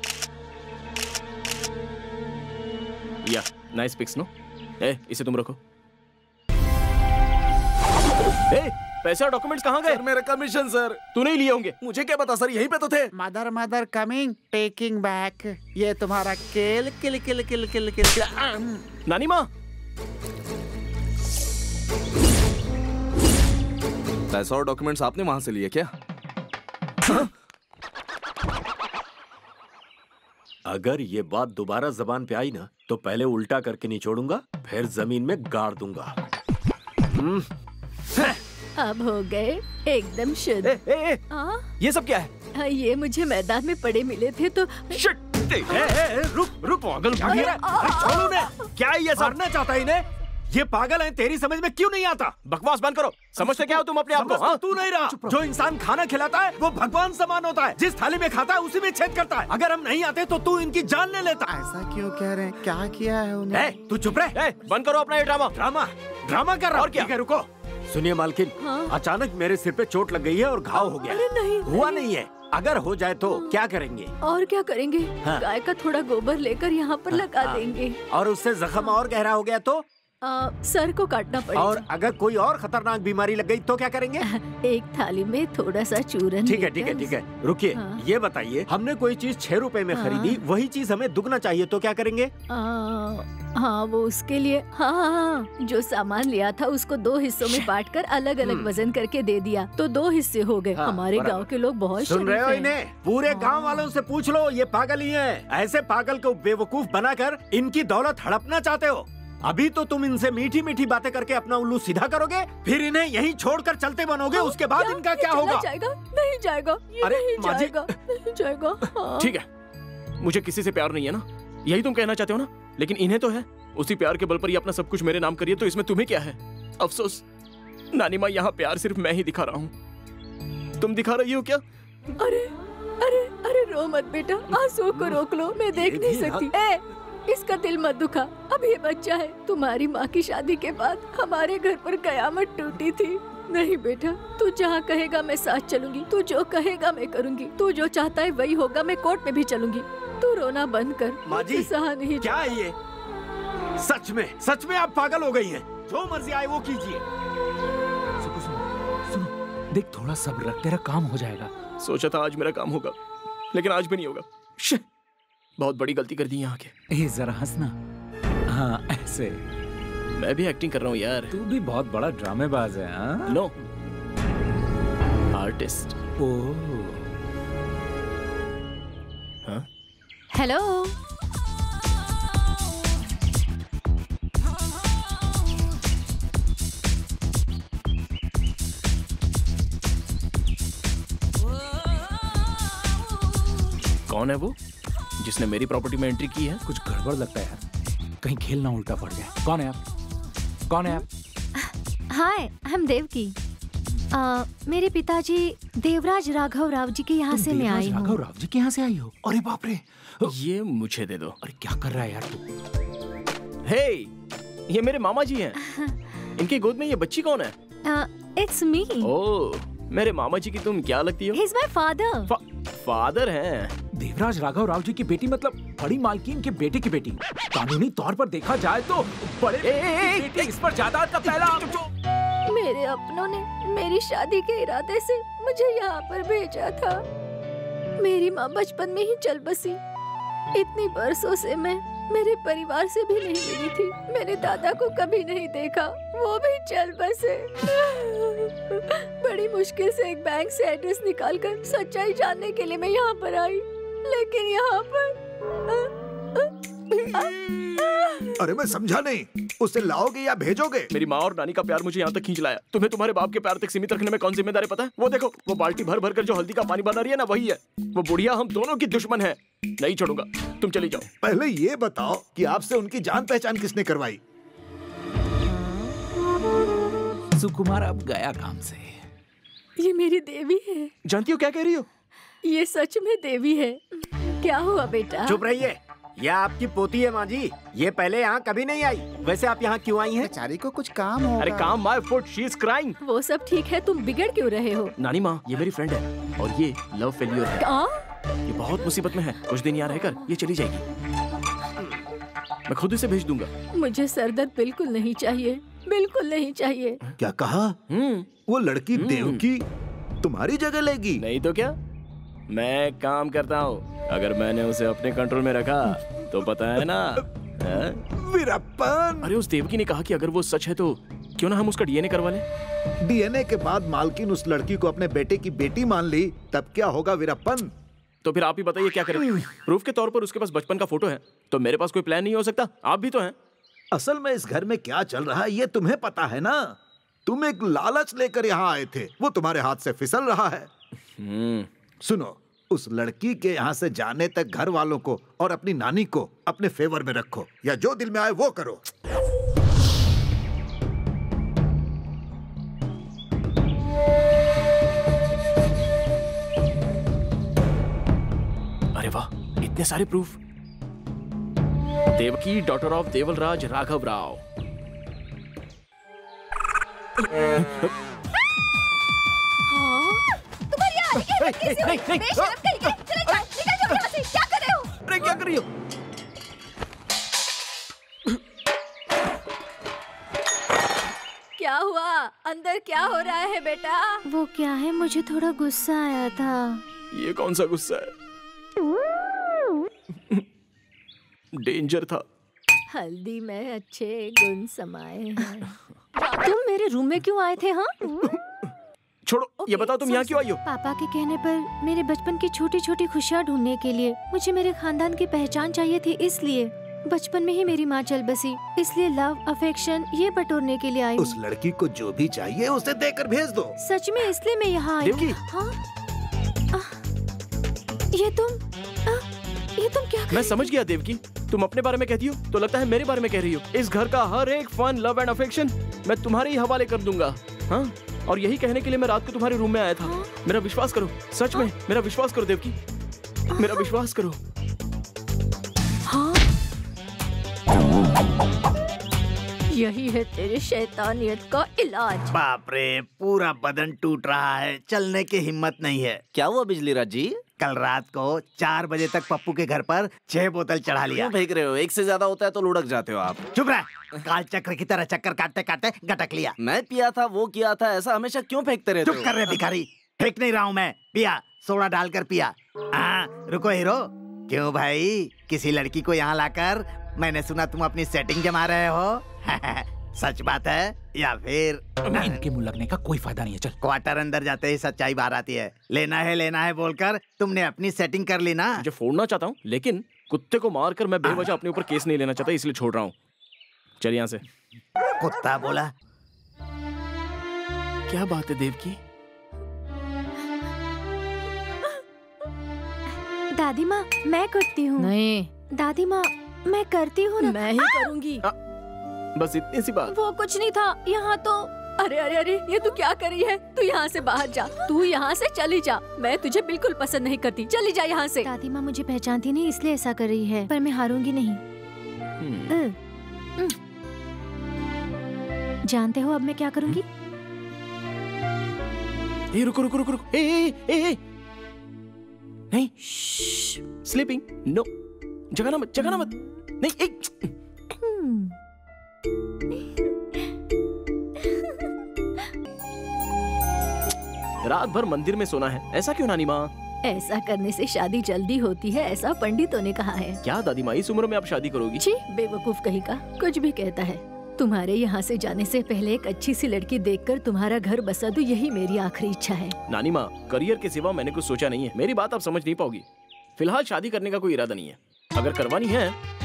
[SPEAKER 3] या नाइस पिक्स नो। ए इसे तुम रखो। ए पैसे और डॉक्यूमेंट्स कहाँ गए?
[SPEAKER 18] सर मेरा कमीशन सर।
[SPEAKER 3] तू नहीं लिए होंगे।
[SPEAKER 18] मुझे क्या पता सर, यहीं पे तो थे।
[SPEAKER 19] Mother mother coming taking back. ये तुम्हारा किल किल किल किल किल किल।
[SPEAKER 3] नानी माँ।
[SPEAKER 18] पैसा और डॉक्यूमेंट्स आपने वहां से लिए क्या?
[SPEAKER 11] अगर ये बात दोबारा जबान पे आई ना तो पहले उल्टा करके निचोड़ूंगा, फिर जमीन में गाड़ दूंगा।
[SPEAKER 10] अब हो गए एकदम शुद्ध।
[SPEAKER 3] ए, ए, ए, ये सब क्या है?
[SPEAKER 10] हाँ, ये मुझे मैदान में पड़े मिले थे तो।
[SPEAKER 3] शिट! ए, ए, ए, रुक रुक पागल बुढ़िया।
[SPEAKER 12] छोड़ो ने, क्या ये मारना चाहता है इन्हें? ये पागल है, तेरी समझ में क्यों नहीं आता?
[SPEAKER 3] बकवास बंद करो। समझते क्या हो तुम अपने आप को?
[SPEAKER 12] हाँ? तू नहीं रहा। जो इंसान खाना खिलाता है वो भगवान समान होता है। जिस थाली में खाता है उसी में छेद करता है। अगर हम नहीं आते तो तू इनकी जान ले लेता।
[SPEAKER 19] ऐसा क्यों कह रहे हैं? क्या किया है उन्हें?
[SPEAKER 12] ए, तू चुप रह।
[SPEAKER 3] ए, बंद करो अपना ये ड्रामा।
[SPEAKER 12] ड्रामा ड्रामा कर रहा।
[SPEAKER 3] और क्या?
[SPEAKER 12] ठीक है, रुको।
[SPEAKER 11] सुनिए मालकिन,
[SPEAKER 10] हाँ?
[SPEAKER 11] अचानक मेरे सिर पे चोट लग गई है और घाव हो गया।
[SPEAKER 10] अरे नहीं,
[SPEAKER 11] हुआ नहीं है। अगर हो जाए तो क्या करेंगे?
[SPEAKER 10] और क्या करेंगे?
[SPEAKER 11] हाँ।
[SPEAKER 10] गाय का थोड़ा गोबर लेकर यहाँ पर लगा देंगे।
[SPEAKER 11] और उससे जख्म और गहरा हो गया तो?
[SPEAKER 10] आ, सर को काटना पड़ेगा।
[SPEAKER 11] और अगर कोई और खतरनाक बीमारी लग गई तो क्या करेंगे?
[SPEAKER 10] एक थाली में थोड़ा सा चूरन।
[SPEAKER 11] ठीक है ठीक है ठीक है, रुकिए।
[SPEAKER 10] हाँ।
[SPEAKER 11] ये बताइए, हमने कोई चीज छह रुपए में
[SPEAKER 10] हाँ।
[SPEAKER 11] खरीदी, वही चीज हमें दुगना चाहिए तो क्या करेंगे?
[SPEAKER 10] आ, हाँ वो उसके लिए हाँ हाँ हाँ जो सामान लिया था उसको दो हिस्सों में बांट कर अलग अलग वजन करके दे दिया तो दो हिस्से हो गए।
[SPEAKER 11] हाँ,
[SPEAKER 10] हमारे
[SPEAKER 11] बराबर।
[SPEAKER 10] गांव के लोग बहुत
[SPEAKER 11] सुन रहे हो
[SPEAKER 10] शरीफ हैं।
[SPEAKER 11] इन्हें? पूरे गांव वालों से पूछ लो, ये पागल ही हैं। ऐसे पागल को बेवकूफ बनाकर इनकी दौलत हड़पना चाहते हो। अभी तो तुम इनसे मीठी मीठी बातें करके अपना उल्लू सीधा करोगे, फिर इन्हें यहीं छोड़कर चलते बनोगे।
[SPEAKER 10] हाँ,
[SPEAKER 11] उसके बाद
[SPEAKER 10] क्या?
[SPEAKER 11] इनका
[SPEAKER 10] ये
[SPEAKER 11] क्या
[SPEAKER 10] चला
[SPEAKER 11] होगा?
[SPEAKER 10] जाएगा? नहीं जाएगा, ये
[SPEAKER 11] अरे,
[SPEAKER 10] नहीं
[SPEAKER 11] माँ जी।
[SPEAKER 10] जाएगा, नहीं जाएगा। हाँ।
[SPEAKER 3] ठीक है, मुझे किसी से प्यार नहीं है ना, यही तुम कहना चाहते हो ना? लेकिन इन्हें तो है। उसी प्यार के बल पर ये अपना सब कुछ मेरे नाम करिए तो इसमें तुम्हें क्या है? अफसोस नानी माँ, यहाँ प्यार सिर्फ मैं ही दिखा रहा हूँ। तुम दिखा रही हो क्या?
[SPEAKER 10] अरे अरे अरे रो मत बेटा, आंसू को रोक लो, मैं देख नहीं सकती। ए, इसका दिल मत दुखा, अब ये बच्चा है। तुम्हारी माँ की शादी के बाद हमारे घर पर कयामत टूटी थी। नहीं बेटा, तू जहाँ कहेगा मैं साथ चलूंगी, तू जो कहेगा मैं करूंगी, तू जो चाहता है वही होगा, मैं कोर्ट में भी चलूंगी। तू रोना बंद कर,
[SPEAKER 11] माँ जी,
[SPEAKER 10] सहा नहीं।
[SPEAKER 11] क्या है ये? सच में सच में आप पागल हो गई हैं। जो मर्जी आए वो कीजिए।
[SPEAKER 6] सुनो सुनो सुनो, देख थोड़ा सब्र रख, तेरा काम हो जाएगा।
[SPEAKER 3] सोचा था आज मेरा काम होगा, लेकिन आज भी नहीं होगा। शिट, बहुत बड़ी गलती कर दी यहाँ के।
[SPEAKER 6] ए जरा हंसना। हाँ ऐसे।
[SPEAKER 3] मैं भी एक्टिंग कर रहा हूँ यार।
[SPEAKER 6] तू भी बहुत बड़ा ड्रामेबाज है। हाँ?
[SPEAKER 3] No, artist.
[SPEAKER 6] ओह।
[SPEAKER 3] हाँ?
[SPEAKER 2] हेलो।
[SPEAKER 3] कौन है वो जिसने मेरी प्रॉपर्टी में एंट्री की है?
[SPEAKER 6] कुछ गड़बड़ लगता है यार, कहीं खेलना उल्टा पड़ जाए। कौन है आप? कौन है आप?
[SPEAKER 2] हाय, हम देवकी। आ, मेरे पिताजी देवराज राघव राव जी के यहाँ से मैं आई हूँ।
[SPEAKER 6] राघव राव जी के यहाँ से आई हो? अरे बाप रे,
[SPEAKER 3] ये मुझे दे दो।
[SPEAKER 6] अरे क्या कर रहा है यार तू?
[SPEAKER 3] हे, ये मेरे मामा जी हैं। इनकी गोद में ये बच्ची कौन है?
[SPEAKER 2] It's me.
[SPEAKER 3] ओह, मेरे मामा जी की तुम क्या लगती हो?
[SPEAKER 2] He is my father.
[SPEAKER 3] फा, फादर हैं।
[SPEAKER 6] देवराज राघव राव जी की बेटी मतलब बड़ी मालकिन के बेटे की बेटी। कानूनी तौर पर देखा जाए तो बड़े ए, ए, ए, बेटे इस पर जायदाद का पहला।
[SPEAKER 10] मेरे अपनों ने मेरी शादी के इरादे से मुझे यहाँ पर भेजा था। मेरी माँ बचपन में ही चल बसी। इतनी बरसों से मैं मेरे परिवार से भी नहीं मिली थी। मेरे दादा को कभी नहीं देखा, वो भी चल बसे। बड़ी मुश्किल से एक बैंक से एड्रेस निकालकर सच्चाई जानने के लिए मैं यहाँ पर आई, लेकिन यहाँ पर
[SPEAKER 9] अरे मैं समझा नहीं, उसे लाओगे या भेजोगे?
[SPEAKER 3] मेरी माँ और नानी का प्यार मुझे यहाँ तक खींच लाया। तुम्हें तुम्हारे बाप के प्यार तक सीमित रखने में कौन जिम्मेदार है पता है? वो देखो, वो बाल्टी भर भर कर जो हल्दी का पानी बना रही है ना, वही है। वो बुढ़िया हम दोनों की दुश्मन है। नहीं छोड़ूंगा, तुम चली जाओ।
[SPEAKER 9] पहले ये बताओ कि आपसे उनकी जान पहचान किसने करवाई?
[SPEAKER 6] सुकुमार अब गया काम से।
[SPEAKER 10] ये मेरी देवी है।
[SPEAKER 3] जानती हो क्या कह रही हो?
[SPEAKER 10] ये सच में देवी है। क्या हुआ बेटा?
[SPEAKER 11] चुप रहिए, यह आपकी पोती है माँ जी। ये पहले यहाँ कभी नहीं आई। वैसे आप यहाँ क्यों आई हैं?
[SPEAKER 19] बेचारी को कुछ काम होगा।
[SPEAKER 3] अरे काम my foot, she is crying.
[SPEAKER 10] वो सब ठीक है, तुम बिगड़ क्यों रहे हो?
[SPEAKER 3] नानी माँ, ये मेरी फ्रेंड है और ये लव फेलियर है।
[SPEAKER 10] क्या?
[SPEAKER 3] ये बहुत मुसीबत में है। कुछ दिन यहाँ रहकर ये चली जाएगी। मैं खुद इसे भेज दूंगा।
[SPEAKER 10] मुझे सरदर्द बिल्कुल नहीं चाहिए, बिल्कुल नहीं चाहिए।
[SPEAKER 9] क्या कहा? वो लड़की देवकी तुम्हारी जगह लेगी?
[SPEAKER 3] नहीं तो क्या, मैं काम करता हूँ। अगर मैंने उसे अपने कंट्रोल में रखा तो पता है ना।
[SPEAKER 9] वीरप्पन!
[SPEAKER 3] अरे उस देवकी ने कहा कि अगर वो सच है तो क्यों ना हम उसका डीएनए करवा लें।
[SPEAKER 9] डीएनए के बाद मालकिन उस लड़की को अपने बेटे की बेटी मान ली, तब क्या होगा वीरप्पन?
[SPEAKER 3] तो फिर आप ही बताइए क्या करें। प्रूफ के तौर पर उसके पास बचपन का फोटो है, तो मेरे पास कोई प्लान नहीं हो सकता? आप भी तो हैं।
[SPEAKER 9] असल में इस घर में क्या चल रहा है ये तुम्हें पता है ना। तुम एक लालच लेकर यहाँ आए थे, वो तुम्हारे हाथ से फिसल रहा है। सुनो, उस लड़की के यहाँ से जाने तक घर वालों को और अपनी नानी को अपने फेवर में रखो, या जो दिल में आए वो करो।
[SPEAKER 3] अरे वाह, इतने सारे proof. Devaki daughter of Devalraj Raghav Rao.
[SPEAKER 1] क्या कर रहे हो?
[SPEAKER 3] अरे क्या कर रही हो?
[SPEAKER 10] क्या हुआ? अंदर क्या हो रहा है बेटा?
[SPEAKER 2] वो क्या है, मुझे थोड़ा गुस्सा आया था।
[SPEAKER 3] ये कौन सा गुस्सा है? डेंजर था।
[SPEAKER 10] हल्दी में अच्छे गुण समाये हैं। तुम मेरे रूम में क्यों आए थे? हाँ,
[SPEAKER 3] छोड़ो, ये बताओ तुम यहाँ क्यों आई हो?
[SPEAKER 2] पापा के कहने पर मेरे बचपन की छोटी छोटी खुशियाँ ढूंढने के लिए। मुझे मेरे खानदान की पहचान चाहिए थी, इसलिए बचपन में ही मेरी माँ चल बसी, इसलिए लव अफेक्शन ये बटोरने के लिए आई।
[SPEAKER 9] उस लड़की को जो भी चाहिए उसे देकर भेज दो।
[SPEAKER 2] सच में, इसलिए मैं यहाँ आई हूँ। हाँ? ये तुम आ, ये तुम क्या कर?
[SPEAKER 3] मैं समझ गया देवकी, तुम अपने बारे में कहती हो तो लगता है मेरे बारे में कह रही हो। इस घर का हर एक फन, लव एंड अफेक्शन मैं तुम्हारे ही हवाले कर दूंगा। हाँ, और यही कहने के लिए मैं रात को तुम्हारे रूम में आया था। हाँ? मेरा विश्वास करो, सच में मेरा विश्वास करो देवकी, मेरा विश्वास करो।
[SPEAKER 10] यही है तेरे शैतानियत का इलाज।
[SPEAKER 12] बाप रे, पूरा बदन टूट रहा है, चलने की हिम्मत नहीं है।
[SPEAKER 20] क्या हुआ बिजली राज जी?
[SPEAKER 12] कल रात को चार बजे तक पप्पू के घर पर छह बोतल चढ़ा लिया।
[SPEAKER 20] क्यों फेंक रहे हो? एक से ज्यादा होता है तो लुढ़क जाते हो आप।
[SPEAKER 12] चुप रह, काल चक्र की तरह चक्कर काटते काटते गटक लिया।
[SPEAKER 20] मैं पिया था, वो किया था, ऐसा हमेशा क्यों फेंकते रहते हो?
[SPEAKER 12] चुप कर रहे भिखारी, फेंक नहीं रहा हूँ मैं, पिया, सोडा डालकर पिया। हाँ रुको हीरो, क्यों भाई, किसी लड़की को यहाँ लाकर मैंने सुना तुम अपनी सेटिंग जमा रहे हो? सच बात है या फिर?
[SPEAKER 6] इनके मुंह लगने का कोई फायदा नहीं है, चल।
[SPEAKER 12] क्वार्टर अंदर जाते ही सच्चाई बाहर आती है। लेना है लेना है बोलकर तुमने अपनी सेटिंग कर ली ना।
[SPEAKER 3] मुझे फोड़ना चाहता हूँ, लेकिन कुत्ते को मारकर मैं बेवजह अपने ऊपर केस नहीं लेना चाहता, इसलिए छोड़ रहा हूँ। चल यहाँ से।
[SPEAKER 12] कुत्ता बोला।
[SPEAKER 3] क्या बात है देवकी?
[SPEAKER 2] दादी माँ, मैं करती हूँ।
[SPEAKER 10] नहीं
[SPEAKER 2] दादी माँ, मैं करती हूँ ना।
[SPEAKER 10] मैं ही करूँगी।
[SPEAKER 3] बस इतनी सी बात।
[SPEAKER 10] वो कुछ नहीं था, यहाँ तो। अरे अरे अरे, ये तू क्या कर रही है? तू यहाँ से बाहर जा, तू यहाँ से चली जा। मैं तुझे बिल्कुल पसंद नहीं करती, चली जा यहाँ से।
[SPEAKER 2] दादी माँ मुझे पहचानती नहीं इसलिए ऐसा कर रही है, पर मैं हारूंगी नहीं। जानते हो अब मैं क्या करूँगी?
[SPEAKER 3] ए रुको रुको रुको रुको, ए ए ए ए नहीं, स्लीपिंग, नो, जगाना मत, जगाना मत, नहीं, एक रात भर मंदिर में सोना है, ऐसा क्यों नानी माँ?
[SPEAKER 10] ऐसा करने से शादी जल्दी होती है, ऐसा पंडितों ने कहा है।
[SPEAKER 3] क्या दादी माँ, इस उम्र में आप शादी करोगी?
[SPEAKER 10] जी बेवकूफ कहीं का, कुछ भी कहता है। तुम्हारे यहाँ से जाने से पहले एक अच्छी सी लड़की देखकर तुम्हारा घर बसा दूं, यही मेरी आखिरी इच्छा है।
[SPEAKER 3] नानी माँ, करियर के सिवा मैंने कुछ सोचा नहीं है, मेरी बात आप समझ नहीं पाओगी। फिलहाल शादी करने का कोई इरादा नहीं है, अगर करवानी है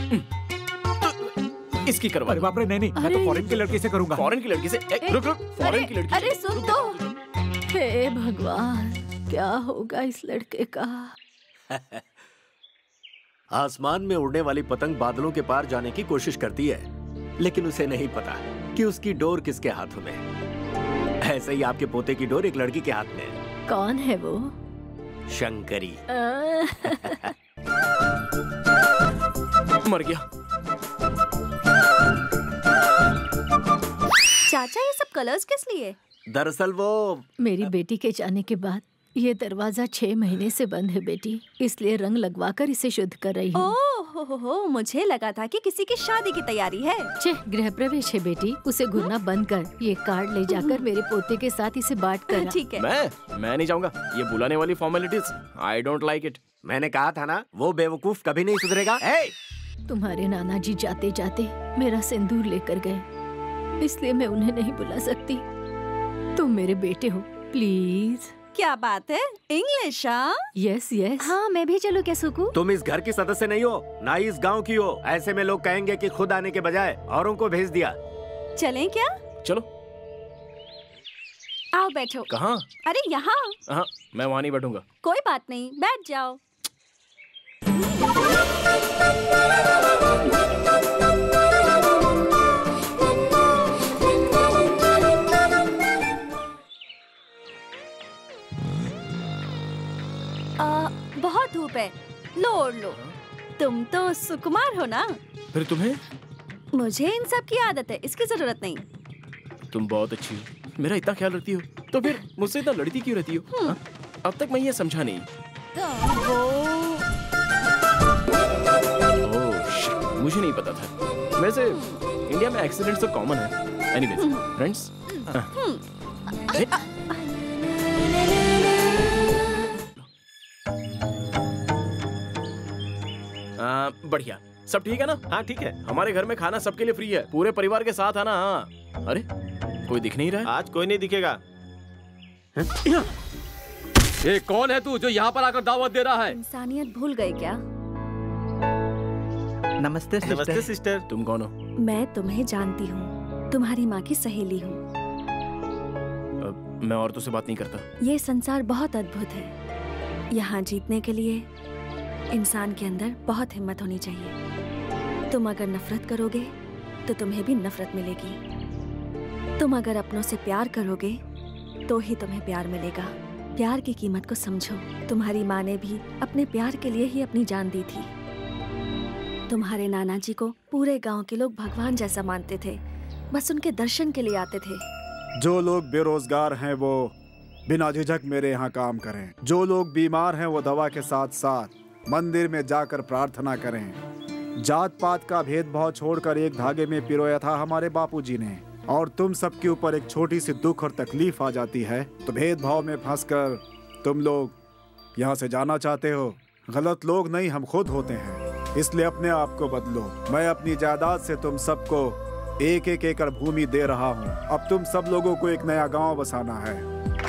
[SPEAKER 3] तो इसकी करवा।
[SPEAKER 11] अरे बाप रे, नहीं नहीं, मैं तो फॉरेन की लड़की से करूंगा।
[SPEAKER 3] फॉरेन की लड़की से? ए, रुक रुक, फॉरेन की लड़की।
[SPEAKER 10] अरे सुन तो, हे भगवान, क्या होगा इस लड़के का?
[SPEAKER 11] आसमान में उड़ने वाली पतंग बादलों के पार जाने की कोशिश करती है, लेकिन उसे नहीं पता कि उसकी डोर किसके हाथों में है। ऐसे ही आपके पोते की डोर एक लड़की के हाथ में है।
[SPEAKER 10] कौन है वो?
[SPEAKER 11] शंकरी।
[SPEAKER 3] मर गया।
[SPEAKER 1] चाचा, ये सब कलर्स किस लिए?
[SPEAKER 11] दरअसल वो
[SPEAKER 10] मेरी बेटी के जाने के बाद ये दरवाजा छह महीने से बंद है बेटी, इसलिए रंग लगवाकर इसे शुद्ध कर रही हूँ।
[SPEAKER 1] ओह हो हो हो, मुझे लगा था कि किसी की शादी की तैयारी है।
[SPEAKER 10] छे, गृह प्रवेश है बेटी, उसे घुरना बंद कर। ये कार्ड ले जाकर मेरे पोते के साथ इसे बांट कर।
[SPEAKER 1] ठीक है।
[SPEAKER 3] मैं मैं नहीं जाऊंगा, ये बुलाने वाली formalities I don't like it.
[SPEAKER 11] मैंने कहा था ना, वो बेवकूफ कभी नहीं सुधरेगा। hey!
[SPEAKER 10] तुम्हारे नाना जी जाते जाते मेरा सिंदूर लेकर गए, इसलिए मैं उन्हें नहीं बुला सकती। तुम मेरे बेटे हो, प्लीज।
[SPEAKER 1] क्या बात है, इंग्लिश?
[SPEAKER 10] Yes yes.
[SPEAKER 2] हाँ, मैं भी चलूं क्या सुकू?
[SPEAKER 11] तुम इस घर की सदस्य नहीं हो, ना ही इस गांव की हो। ऐसे में लोग कहेंगे कि खुद आने के बजाय औरों को भेज दिया।
[SPEAKER 1] चलें क्या?
[SPEAKER 3] चलो।
[SPEAKER 1] आओ बैठो।
[SPEAKER 3] कहाँ?
[SPEAKER 1] अरे यहाँ।
[SPEAKER 3] हाँ, मैं वहाँ नहीं बैठूंगा।
[SPEAKER 1] कोई बात नहीं, बैठ जाओ। आ, बहुत धूप है, लो और लो। तुम तो सुकुमार हो ना?
[SPEAKER 3] फिर तुम्हें?
[SPEAKER 1] मुझे इन सब की आदत है, इसकी जरूरत नहीं।
[SPEAKER 3] तुम बहुत अच्छी हो, मेरा इतना ख्याल रखती हो, तो फिर मुझसे इतना लड़ती क्यों रहती हो? हाँ? अब तक मैं ये समझा नहीं।
[SPEAKER 1] वो
[SPEAKER 3] ओह शिट, मुझे नहीं पता था। वैसे इंडिया में एक्सीडेंट्स तो कॉमन है। एनीवेज फ्रेंड्स, बढ़िया, सब ठीक है ना?
[SPEAKER 7] हाँ ठीक है।
[SPEAKER 3] हमारे घर में खाना सबके लिए फ्री है, पूरे परिवार के साथ आना। हाँ। अरे कोई दिख नहीं रहा है?
[SPEAKER 7] आज कोई नहीं दिखेगा।
[SPEAKER 8] ये कौन है तू जो यहाँ पर आकर दावत दे रहा है?
[SPEAKER 1] इंसानियत भूल गए क्या?
[SPEAKER 12] नमस्ते सिस्टर।
[SPEAKER 7] नमस्ते सिस्टर।
[SPEAKER 3] तुम कौन हो?
[SPEAKER 1] मैं तुम्हें जानती हूँ, तुम्हारी माँ की सहेली हूँ।
[SPEAKER 3] मैं औरतों से बात नहीं करता।
[SPEAKER 1] ये संसार बहुत अद्भुत है, यहाँ जीतने के लिए इंसान के अंदर बहुत हिम्मत होनी चाहिए। तुम अगर नफरत करोगे तो तुम्हें भी नफरत मिलेगी। तुम अगर अपनों से प्यार करोगे तो ही तुम्हें प्यार मिलेगा। प्यार की कीमत को समझो। तुम्हारी माँ ने भी अपने प्यार के लिए ही अपनी जान दी थी। तुम्हारे नाना जी को पूरे गांव के लोग भगवान जैसा मानते थे, बस उनके दर्शन के लिए आते थे।
[SPEAKER 4] जो लोग बेरोजगार हैं वो बिना झिझक मेरे यहाँ काम करें। जो लोग बीमार हैं वो दवा के साथ साथ मंदिर में जाकर प्रार्थना करें। जात पात का भेदभाव छोड़कर एक धागे में पिरोया था हमारे बापूजी ने। और तुम सबके ऊपर एक छोटी सी दुख और तकलीफ आ जाती है तो भेदभाव में फंसकर तुम लोग यहाँ से जाना चाहते हो। गलत लोग नहीं, हम खुद होते हैं, इसलिए अपने आप को बदलो। मैं अपनी जायदाद से तुम सबको एक एक एकड़ भूमि दे रहा हूँ। अब तुम सब लोगों को एक नया गांव बसाना है।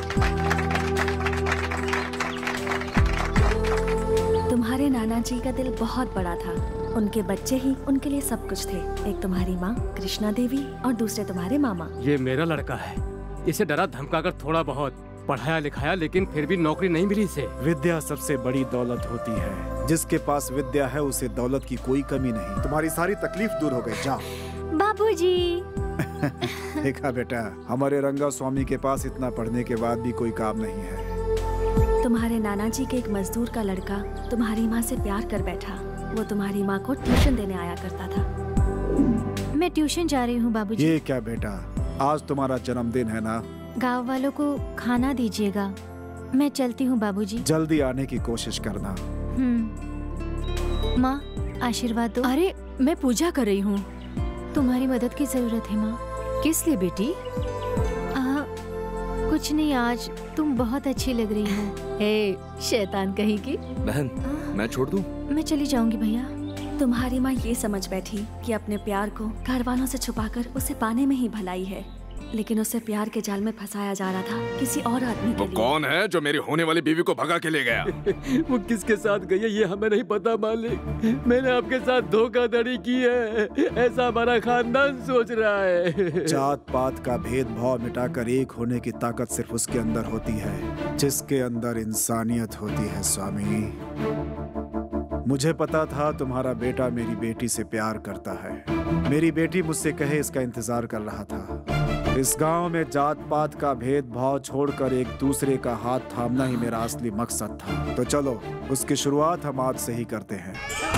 [SPEAKER 1] तुम्हारे नाना जी का दिल बहुत बड़ा था। उनके बच्चे ही उनके लिए सब कुछ थे। एक तुम्हारी माँ कृष्णा देवी और दूसरे तुम्हारे मामा।
[SPEAKER 8] ये मेरा लड़का है। इसे डरा धमकाकर थोड़ा बहुत पढ़ाया लिखाया, लेकिन फिर भी नौकरी नहीं मिली इसे।
[SPEAKER 4] विद्या सबसे बड़ी दौलत होती है। जिसके पास विद्या है उसे दौलत की कोई कमी नहीं। तुम्हारी सारी तकलीफ दूर हो गई, जाओ।
[SPEAKER 2] बाबूजी।
[SPEAKER 4] देखा बेटा, हमारे रंगा स्वामी के पास इतना पढ़ने के बाद भी कोई काम नहीं है।
[SPEAKER 1] तुम्हारे नाना जी के एक मजदूर का लड़का तुम्हारी माँ से प्यार कर बैठा। वो तुम्हारी माँ को ट्यूशन देने आया करता था।
[SPEAKER 2] मैं ट्यूशन जा रही हूँ बाबूजी।
[SPEAKER 4] ये क्या बेटा, आज तुम्हारा जन्मदिन है ना?
[SPEAKER 2] गांव वालों को खाना दीजिएगा। मैं चलती हूँ बाबूजी।
[SPEAKER 4] जल्दी आने की कोशिश करना।
[SPEAKER 2] हम्म। माँ आशीर्वाद दो।
[SPEAKER 10] अरे मैं पूजा कर रही हूँ।
[SPEAKER 2] तुम्हारी मदद की जरूरत है माँ।
[SPEAKER 10] किस लिए बेटी?
[SPEAKER 2] आ, कुछ नहीं, आज तुम बहुत अच्छी लग रही हो।
[SPEAKER 10] हे शैतान कहीं की।
[SPEAKER 18] बहन मैं छोड़ दूँ?
[SPEAKER 2] मैं चली जाऊंगी भैया।
[SPEAKER 1] तुम्हारी माँ ये समझ बैठी कि अपने प्यार को घर वालों से छुपाकर उसे पाने में ही भलाई है, लेकिन उसे प्यार के जाल में फंसाया जा रहा था किसी और आदमी के
[SPEAKER 13] वो
[SPEAKER 1] लिए।
[SPEAKER 13] कौन है जो मेरी होने वाली बीवी को भगा के ले गया?
[SPEAKER 8] वो किसके साथ गई है ये हमें नहीं पता मालिक। मैंने आपके साथ धोखाधड़ी की है, ऐसा हमारा खानदान सोच रहा है।
[SPEAKER 4] जात पात का भेदभाव मिटाकर एक होने की ताकत सिर्फ उसके अंदर होती है जिसके अंदर इंसानियत होती है स्वामी। मुझे पता था तुम्हारा बेटा मेरी बेटी से प्यार करता है। मेरी बेटी मुझसे कहे इसका इंतजार कर रहा था। इस गांव में जात पात का भेदभाव छोड़कर एक दूसरे का हाथ थामना ही मेरा असली मकसद था। तो चलो उसकी शुरुआत हम आज से ही करते हैं।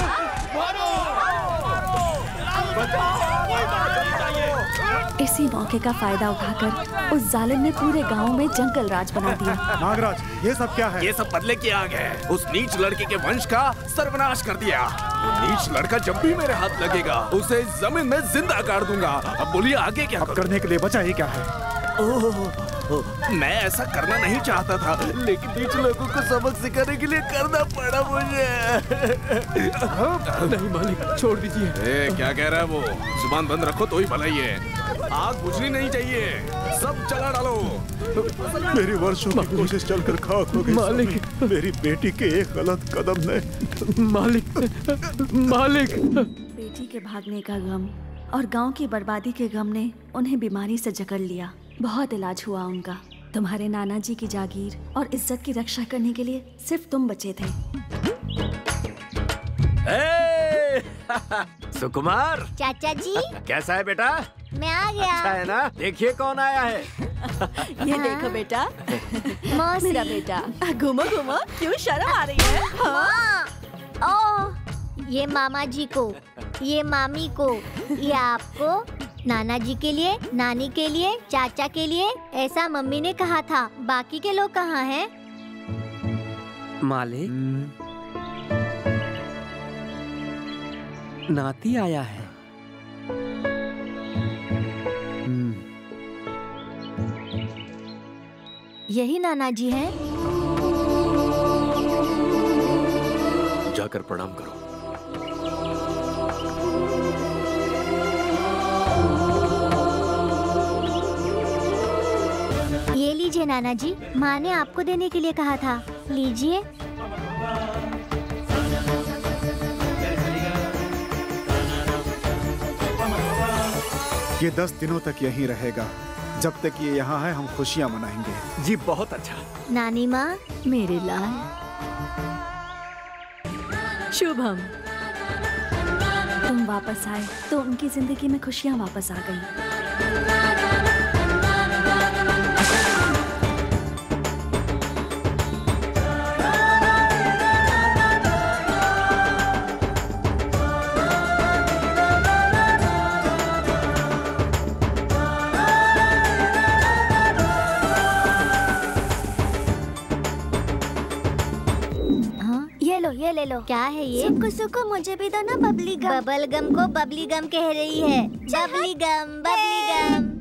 [SPEAKER 1] इसी मौके का फायदा उठाकर उस जालिम ने पूरे गांव में जंगल राज बना दिया।
[SPEAKER 4] नागराज, ये सब क्या है?
[SPEAKER 13] ये सब बदले की आग है। उस नीच लड़के के वंश का सर्वनाश कर दिया। नीच लड़का जब भी मेरे हाथ लगेगा उसे जमीन में जिंदा गाड़ दूंगा। अब बोलिए आगे क्या
[SPEAKER 4] अब करने के लिए बचा ही क्या है?
[SPEAKER 13] ओह, मैं ऐसा करना नहीं चाहता था, लेकिन नीच लोगों को सबक सिखाने के लिए करना पड़ा मुझे।
[SPEAKER 8] नहीं मालिक, छोड़ दीजिए।
[SPEAKER 13] ए, क्या कह रहा है वो? जुबान बंद रखो तो ही भलाई है। आग बुझनी नहीं चाहिए, सब जला डालो।
[SPEAKER 4] मेरी वर्षों की कोशिश चलकर खाक हो गई मालिक। मेरी बेटी के एक गलत कदम ने।
[SPEAKER 8] मालिक, मालिक।
[SPEAKER 1] बेटी के भागने का गम और गांव की बर्बादी के गम ने उन्हें बीमारी से जकड़ लिया। बहुत इलाज हुआ उनका। तुम्हारे नाना जी की जागीर और इज्जत की रक्षा करने के लिए सिर्फ तुम बचे थे।
[SPEAKER 11] सुकुमार।
[SPEAKER 17] चाचा जी
[SPEAKER 11] कैसा है बेटा?
[SPEAKER 17] मैं आ गया।
[SPEAKER 11] अच्छा है ना? देखिए कौन आया है।
[SPEAKER 10] ये देखो बेटा,
[SPEAKER 17] मौसी।
[SPEAKER 10] मेरा बेटा। घूमो घूमो, क्यों शर्म आ रही है?
[SPEAKER 17] हाँ। ओह, ये मामा जी को, ये मामी को, ये आपको, नाना जी के लिए, नानी के लिए, चाचा के लिए, ऐसा मम्मी ने कहा था। बाकी के लोग कहाँ हैं?
[SPEAKER 8] मालिक, नाती आया है।
[SPEAKER 2] यही नाना जी हैं?
[SPEAKER 3] जाकर प्रणाम करो।
[SPEAKER 17] ये लीजिए नाना जी, माँ ने आपको देने के लिए कहा था। लीजिए।
[SPEAKER 4] ये दस दिनों तक यहीं रहेगा। जब तक ये यहाँ है हम खुशियाँ मनाएंगे।
[SPEAKER 11] जी बहुत अच्छा।
[SPEAKER 17] नानी माँ,
[SPEAKER 10] मेरे लाल, शुभम।
[SPEAKER 1] तुम वापस आए तो उनकी जिंदगी में खुशियाँ वापस आ गई।
[SPEAKER 17] लो। क्या है ये? सुको सुको मुझे भी दो ना बबली गम। बबल गम को बबली गम कह रही है। बबली गम, बबली गम।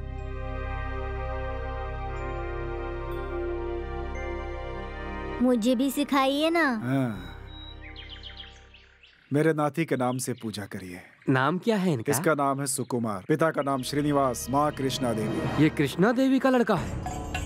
[SPEAKER 17] मुझे भी सिखाइए ना।
[SPEAKER 4] हाँ। मेरे नाती के नाम से पूजा करिए।
[SPEAKER 8] नाम क्या है इनका?
[SPEAKER 4] इसका नाम है सुकुमार, पिता का नाम श्रीनिवास, माँ कृष्णा देवी।
[SPEAKER 8] ये कृष्णा देवी का लड़का है।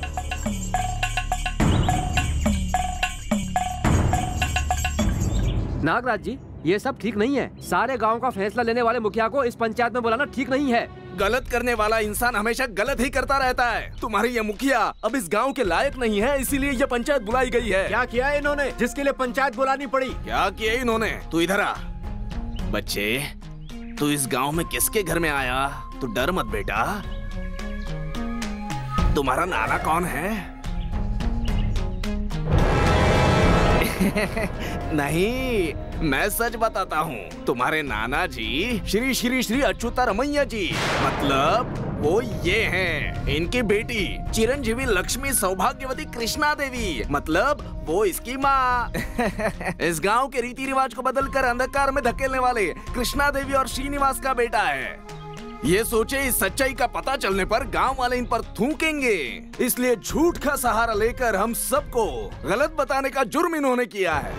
[SPEAKER 8] नागराज जी, ये सब ठीक नहीं है। सारे गांव का फैसला लेने वाले मुखिया को इस पंचायत में बुलाना ठीक नहीं है।
[SPEAKER 13] गलत करने वाला इंसान हमेशा गलत ही करता रहता है। तुम्हारी ये मुखिया अब इस गांव के लायक नहीं है, इसीलिए ये पंचायत बुलाई गई है।
[SPEAKER 11] क्या किया है इन्होंने जिसके लिए पंचायत बुलानी पड़ी?
[SPEAKER 13] क्या किया इन्होंने? तू इधर आ। बच्चे, तू इस गांव में किसके घर में आया? तू डर मत बेटा। तुम्हारा नाना कौन है? नहीं, मैं सच बताता हूँ। तुम्हारे नाना जी श्री श्री श्री अच्युता रमैया जी, मतलब वो ये हैं। इनकी बेटी चिरंजीवी लक्ष्मी सौभाग्यवती कृष्णा देवी, मतलब वो इसकी माँ। इस गांव के रीति रिवाज को बदलकर अंधकार में धकेलने वाले कृष्णा देवी और श्रीनिवास का बेटा है। ये सोचे इस सच्चाई का पता चलने पर गांव वाले इन पर थूकेंगे, इसलिए झूठ का सहारा लेकर हम सबको गलत बताने का जुर्म इन्होंने किया है।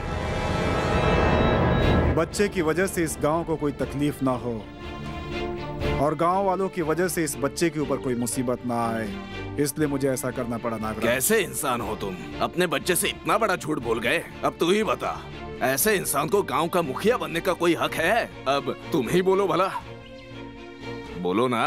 [SPEAKER 4] बच्चे की वजह से इस गांव को कोई तकलीफ ना हो और गांव वालों की वजह से इस बच्चे के ऊपर कोई मुसीबत ना आए, इसलिए मुझे ऐसा करना पड़ा। नागराज,
[SPEAKER 13] कैसे इंसान हो तुम? अपने बच्चे से इतना बड़ा झूठ बोल गए। अब तू ही बता, ऐसे इंसान को गांव का मुखिया बनने का कोई हक है? अब तुम ही बोलो भला, बोलो ना।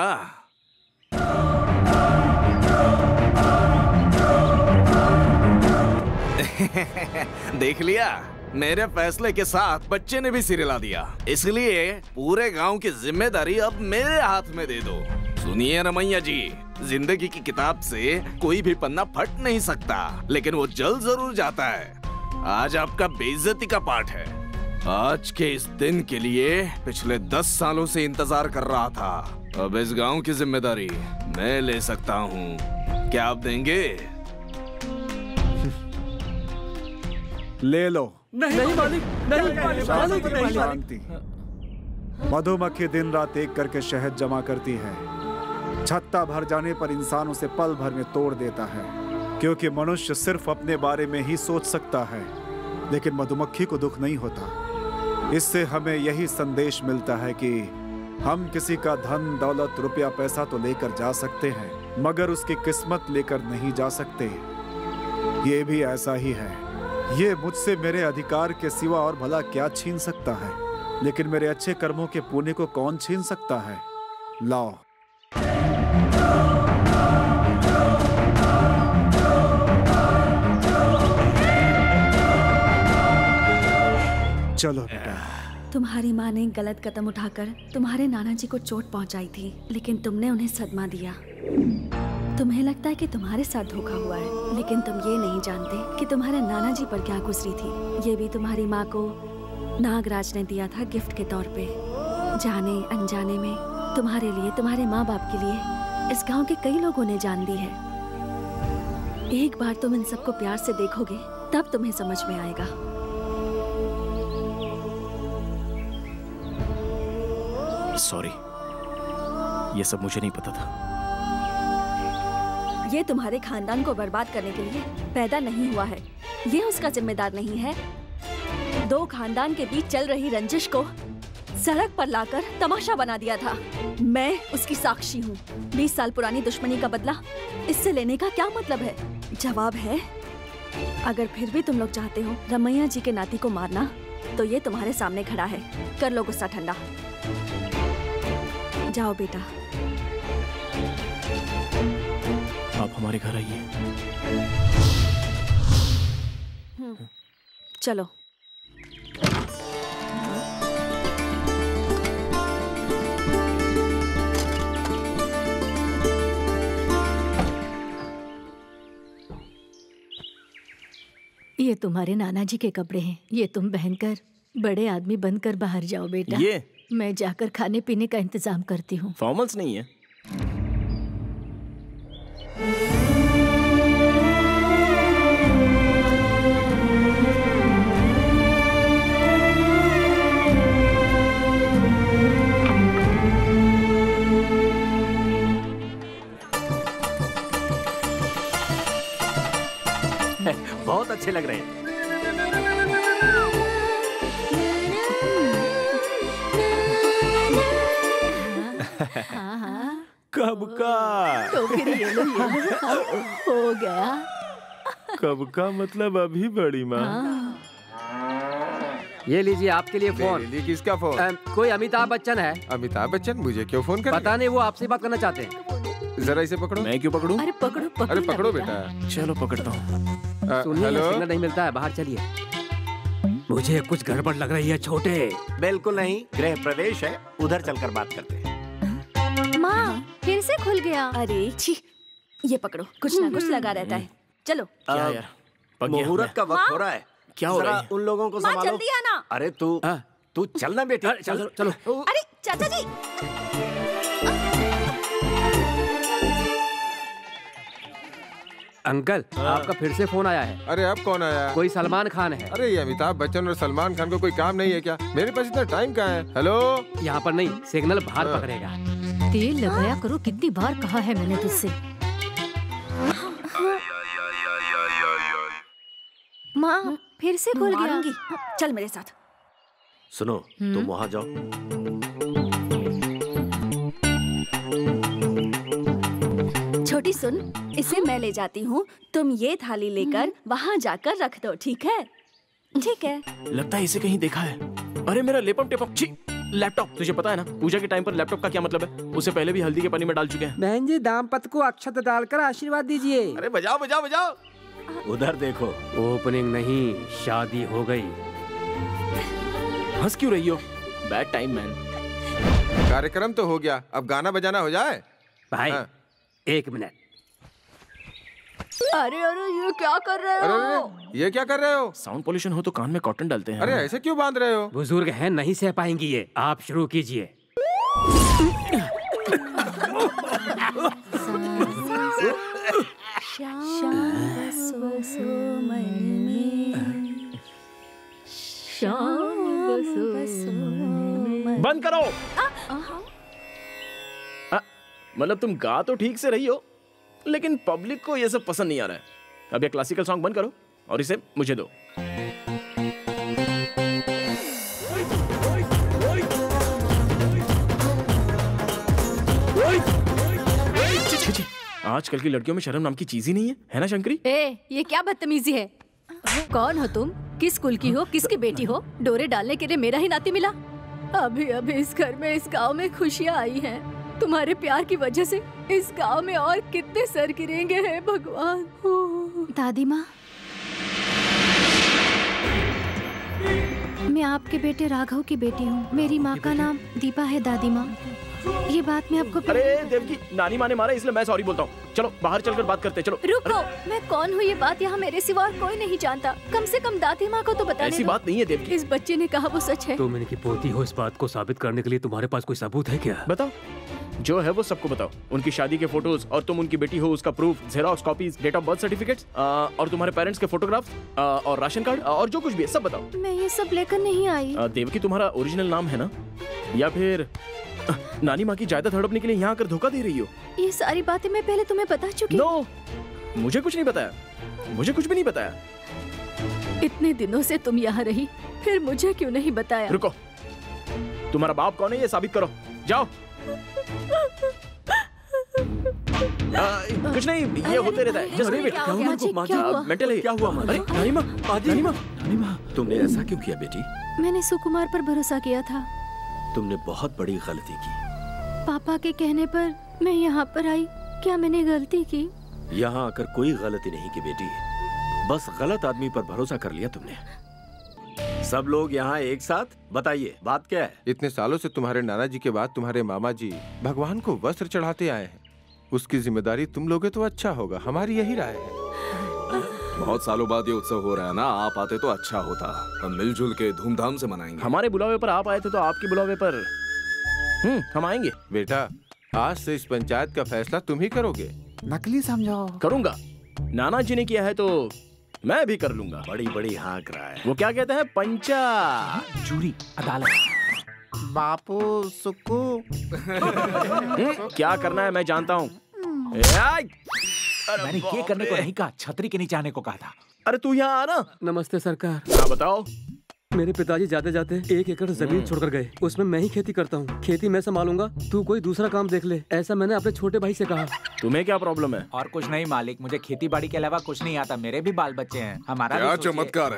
[SPEAKER 13] देख लिया, मेरे फैसले के साथ बच्चे ने भी सिर हिला दिया, इसलिए पूरे गांव की जिम्मेदारी अब मेरे हाथ में दे दो। सुनिए रमैया जी, जिंदगी की किताब से कोई भी पन्ना फट नहीं सकता, लेकिन वो जल जरूर जाता है। आज आपका बेइज्जती का पाठ है। आज के इस दिन के लिए पिछले दस सालों से इंतजार कर रहा था। अब इस गांव की जिम्मेदारी मैं ले सकता हूँ। क्या आप देंगे?
[SPEAKER 4] ले लो।
[SPEAKER 11] नहीं मालिक, नहीं मालिक, नहीं
[SPEAKER 4] शांति। मधुमक्खी दिन रात एक करके शहद जमा करती है। छत्ता भर जाने पर इंसान उसे पल भर में तोड़ देता है, क्योंकि मनुष्य सिर्फ अपने बारे में ही सोच सकता है, लेकिन मधुमक्खी को दुख नहीं होता। इससे हमें यही संदेश मिलता है कि हम किसी का धन दौलत रुपया पैसा तो लेकर जा सकते हैं, मगर उसकी किस्मत लेकर नहीं जा सकते। ये भी ऐसा ही है। ये मुझसे मेरे अधिकार के सिवा और भला क्या छीन सकता है, लेकिन मेरे अच्छे कर्मों के पुण्य को कौन छीन सकता है? लाओ। चलो बेटा।
[SPEAKER 1] तुम्हारी माँ ने गलत कदम उठाकर तुम्हारे नाना जी को चोट पहुंचाई थी, लेकिन तुमने उन्हें सदमा दिया। तुम्हें लगता है कि तुम्हारे साथ धोखा हुआ है, लेकिन तुम ये नहीं जानते कि तुम्हारे नाना जी पर क्या गुजरी थी। ये भी तुम्हारी माँ को नागराज ने दिया था गिफ्ट के तौर पे। जाने अनजाने में तुम्हारे लिए, तुम्हारे माँ बाप के लिए इस गांव के कई लोगों ने जान दी है। एक बार तुम इन सबको प्यार से देखोगे, तब तुम्हें समझ में आएगा।
[SPEAKER 3] सॉरी, ये सब मुझे नहीं पता था।
[SPEAKER 1] ये तुम्हारे खानदान को बर्बाद करने के लिए पैदा नहीं हुआ है, ये उसका जिम्मेदार नहीं है। दो खानदान के बीच चल रही रंजिश को सड़क पर लाकर तमाशा बना दिया था। मैं उसकी साक्षी हूँ। बीस साल पुरानी दुश्मनी का बदला इससे लेने का क्या मतलब है? जवाब है, अगर फिर भी तुम लोग चाहते हो रमैया जी के नाती को मारना, तो ये तुम्हारे सामने खड़ा है। कर लो गुस्सा ठंडा। जाओ बेटा।
[SPEAKER 3] आप हमारे घर आइए।
[SPEAKER 1] चलो।
[SPEAKER 10] ये तुम्हारे नाना जी के कपड़े हैं, ये तुम पहनकर बड़े आदमी बनकर बाहर जाओ बेटा।
[SPEAKER 3] ये
[SPEAKER 10] मैं जाकर खाने पीने का इंतजाम करती हूँ।
[SPEAKER 3] फॉर्मल्स नहीं है।
[SPEAKER 7] कब का?
[SPEAKER 10] तो फिर ये लो ये लो हो गया।
[SPEAKER 7] कब का मतलब अभी बड़ी माँ।
[SPEAKER 8] ये लीजिए आपके लिए फोन।
[SPEAKER 14] मेरे लिए किसका फोन?
[SPEAKER 8] अम, कोई अमिताभ बच्चन है।
[SPEAKER 14] अमिताभ बच्चन मुझे क्यों फोन कर?
[SPEAKER 8] पता नहीं, वो आपसे बात करना चाहते हैं।
[SPEAKER 14] जरा इसे पकड़ो।
[SPEAKER 3] मैं क्यों पकड़ूं?
[SPEAKER 10] अरे पकड़ो पकड़ो।
[SPEAKER 14] अरे पकड़ो बेटा।
[SPEAKER 3] चलो पकड़ता हूँ।
[SPEAKER 8] सुनिए, सिग्नल नहीं मिलता है, बाहर चलिए। मुझे कुछ गड़बड़ लग रही है छोटे।
[SPEAKER 11] बिल्कुल नहीं, गृह प्रवेश है, उधर चलकर बात करते हैं।
[SPEAKER 2] माँ फिर से खुल गया।
[SPEAKER 1] अरे छी, ये पकड़ो, कुछ ना कुछ लगा रहता है। चलो।
[SPEAKER 3] क्या यार?
[SPEAKER 11] मुहूर्त का वक्त हो रहा है।
[SPEAKER 3] क्या हो रहा है?
[SPEAKER 11] जरा उन लोगों को
[SPEAKER 1] माँ
[SPEAKER 11] संभालो।
[SPEAKER 1] जल्दी आना।
[SPEAKER 11] अरे तू तू चलना बेटी, चल चलो।
[SPEAKER 1] अरे चाचा जी।
[SPEAKER 8] अंकल, आपका फिर से फोन आया है।
[SPEAKER 14] अरे अब कौन आया?
[SPEAKER 8] कोई सलमान खान है।
[SPEAKER 14] अरे ये अमिताभ बच्चन और सलमान खान को कोई काम नहीं है क्या? मेरे पास इतना टाइम कहाँ है? हेलो,
[SPEAKER 8] यहाँ पर नहीं, सिग्नल बाहर पकड़ेगा।
[SPEAKER 2] तेल लगाया करो, कितनी बार कहा है मैंने तुझसे। माँ फिर से खुल गया।
[SPEAKER 1] मारूंगी। चल मेरे साथ।
[SPEAKER 11] सुनो, तुम वहाँ जाओ।
[SPEAKER 1] छोटी सुन, इसे मैं ले जाती हूँ, तुम ये थाली लेकर वहाँ जाकर रख दो, ठीक है? ठीक है।
[SPEAKER 3] लगता है इसे कहीं देखा है। अरे मेरा लेपम टेपम, छी, लैपटॉप। तुझे पता है ना पूजा के टाइम पर लैपटॉप का क्या मतलब है? उसे पहले भी हल्दी के पानी में डाल चुके हैं।
[SPEAKER 8] बहन जी, दाम्पत्य को अक्षत डालकर आशीर्वाद दीजिए।
[SPEAKER 11] अरे बजाओ बजाओ बजाओ। उधर देखो।
[SPEAKER 8] ओपनिंग नहीं, शादी हो गई।
[SPEAKER 3] हंस क्यों रही हो? Bad time man.
[SPEAKER 14] कार्यक्रम तो हो गया, अब गाना बजाना हो जाए।
[SPEAKER 8] भाई एक मिनट।
[SPEAKER 10] अरे अरे ये क्या कर रहे
[SPEAKER 14] अरे,
[SPEAKER 10] हो?
[SPEAKER 14] अरे ये क्या कर रहे हो?
[SPEAKER 3] साउंड पोल्यूशन हो तो कान में कॉटन डालते हैं।
[SPEAKER 14] अरे ऐसे क्यों बांध रहे हो?
[SPEAKER 8] बुजुर्ग हैं, नहीं सह पाएंगी ये। आप शुरू कीजिए।
[SPEAKER 3] बंद करो। मतलब तुम गा तो ठीक से रही हो, लेकिन पब्लिक को ये सब पसंद नहीं आ रहा है। अब ये क्लासिकल सॉन्ग बंद करो और इसे मुझे दो। आजकल की लड़कियों में शर्म नाम की चीज ही नहीं है, है ना शंकरी?
[SPEAKER 10] ए, ये क्या बदतमीजी है? कौन हो तुम? किस कुल की हो? किसकी बेटी हो? डोरे डालने के लिए मेरा ही नाती मिला। अभी अभी इस घर में, इस गांव में खुशियाँ आई हैं। तुम्हारे प्यार की वजह से इस गांव में और कितने सर गिरेंगे हैं भगवान।
[SPEAKER 2] दादी माँ, मैं आपके बेटे राघव की बेटी हूँ। मेरी माँ का नाम दीपा है। दादी माँ, ये बात मैं आपको।
[SPEAKER 3] अरे देवकी, नानी माँ ने मारा इसलिए मैं सॉरी बोलता हूँ। चलो बाहर चलकर बात करते हैं। चलो
[SPEAKER 10] रुको, मैं कौन हूँ ये बात यहाँ मेरे सिवा और कोई नहीं जानता। कम से कम दादी माँ को तो बताने
[SPEAKER 3] ऐसी
[SPEAKER 10] दो।
[SPEAKER 3] बात नहीं है देवकी।
[SPEAKER 10] इस बच्चे ने कहा वो सच है।
[SPEAKER 8] तुम इनकी पोती हो, इस बात को साबित करने के लिए तुम्हारे पास कोई सबूत है क्या?
[SPEAKER 3] बताओ, जो है वो सबको बताओ। उनकी शादी के फोटोज और तुम उनकी बेटी हो उसका proof, xerox copies, date of birth certificates और तुम्हारे पेरेंट्स के फोटोग्राफ्स और राशन कार्ड और जो कुछ भी है सब बताओ।
[SPEAKER 2] मैं ये सब लेकर नहीं आई।
[SPEAKER 3] आ, देवकी तुम्हारा ओरिजिनल नाम है ना, या फिर आ, नानी माँ की जायदाद हड़पने के लिए यहाँ आकर धोखा दे रही हो?
[SPEAKER 2] ये सारी बातें मैं पहले तुम्हें बता चुकी।
[SPEAKER 3] नो, मुझे कुछ नहीं बताया। मुझे कुछ भी नहीं बताया।
[SPEAKER 10] इतने दिनों से तुम यहाँ रही, फिर मुझे क्यों नहीं बताया?
[SPEAKER 3] रुको, तुम्हारा बाप कौन है ये साबित करो। जाओ। आ, कुछ नहीं, ये होते रहता है। Just leave it.
[SPEAKER 10] क्या हुआ जी? क्या हुआ?
[SPEAKER 3] मेंटल है।
[SPEAKER 7] क्या हुआ माँ?
[SPEAKER 3] अरे नानी माँ, नानी माँ,
[SPEAKER 7] नानी माँ, तुमने ऐसा क्यों किया बेटी?
[SPEAKER 2] मैंने सुकुमार पर भरोसा किया था।
[SPEAKER 7] तुमने बहुत बड़ी गलती की।
[SPEAKER 2] पापा के कहने पर मैं यहाँ पर आई। क्या मैंने गलती की?
[SPEAKER 7] यहाँ आकर कोई गलती नहीं की बेटी, बस गलत आदमी पर भरोसा कर लिया तुमने। सब लोग यहाँ एक साथ, बताइए बात क्या है?
[SPEAKER 14] इतने सालों से तुम्हारे नाना जी के बाद तुम्हारे मामा जी भगवान को वस्त्र चढ़ाते आए हैं। उसकी जिम्मेदारी तुम लोगे तो अच्छा होगा, हमारी यही राय है।
[SPEAKER 18] बहुत सालों बाद ये उत्सव हो रहा है ना, आप आते तो अच्छा होता। हम मिलजुल के धूमधाम से मनाएंगे।
[SPEAKER 3] हमारे बुलावे पर आप आए थे तो आपके बुलावे पर हम्म हम आएंगे।
[SPEAKER 14] बेटा, आज से इस पंचायत का फैसला तुम ही करोगे।
[SPEAKER 19] नकली समझो।
[SPEAKER 3] करूंगा। नाना जी ने किया है तो मैं भी कर लूंगा।
[SPEAKER 7] बड़ी बड़ी हाँक रहा है।
[SPEAKER 3] वो क्या कहते हैं, पंचा
[SPEAKER 6] जूरी अदालत।
[SPEAKER 19] बापू सुक्कू।
[SPEAKER 3] क्या करना है मैं जानता हूँ।
[SPEAKER 6] मैंने ये करने को नहीं कहा, छतरी के नीचे आने को कहा था।
[SPEAKER 3] अरे तू यहाँ आना।
[SPEAKER 8] नमस्ते सरकार।
[SPEAKER 3] हाँ बताओ,
[SPEAKER 8] मेरे पिताजी जाते जाते एक एकड़ जमीन छोड़कर गए। उसमें मैं ही खेती करता हूँ। खेती मैं संभालूंगा, तू कोई दूसरा काम देख ले, ऐसा मैंने अपने छोटे भाई से कहा।
[SPEAKER 3] तुम्हें क्या प्रॉब्लम है?
[SPEAKER 21] और कुछ नहीं मालिक, मुझे खेती बाड़ी के अलावा कुछ नहीं आता। मेरे भी बाल बच्चे हैं। हमारा
[SPEAKER 13] क्या
[SPEAKER 21] भी सोचिए।
[SPEAKER 13] चमत्कार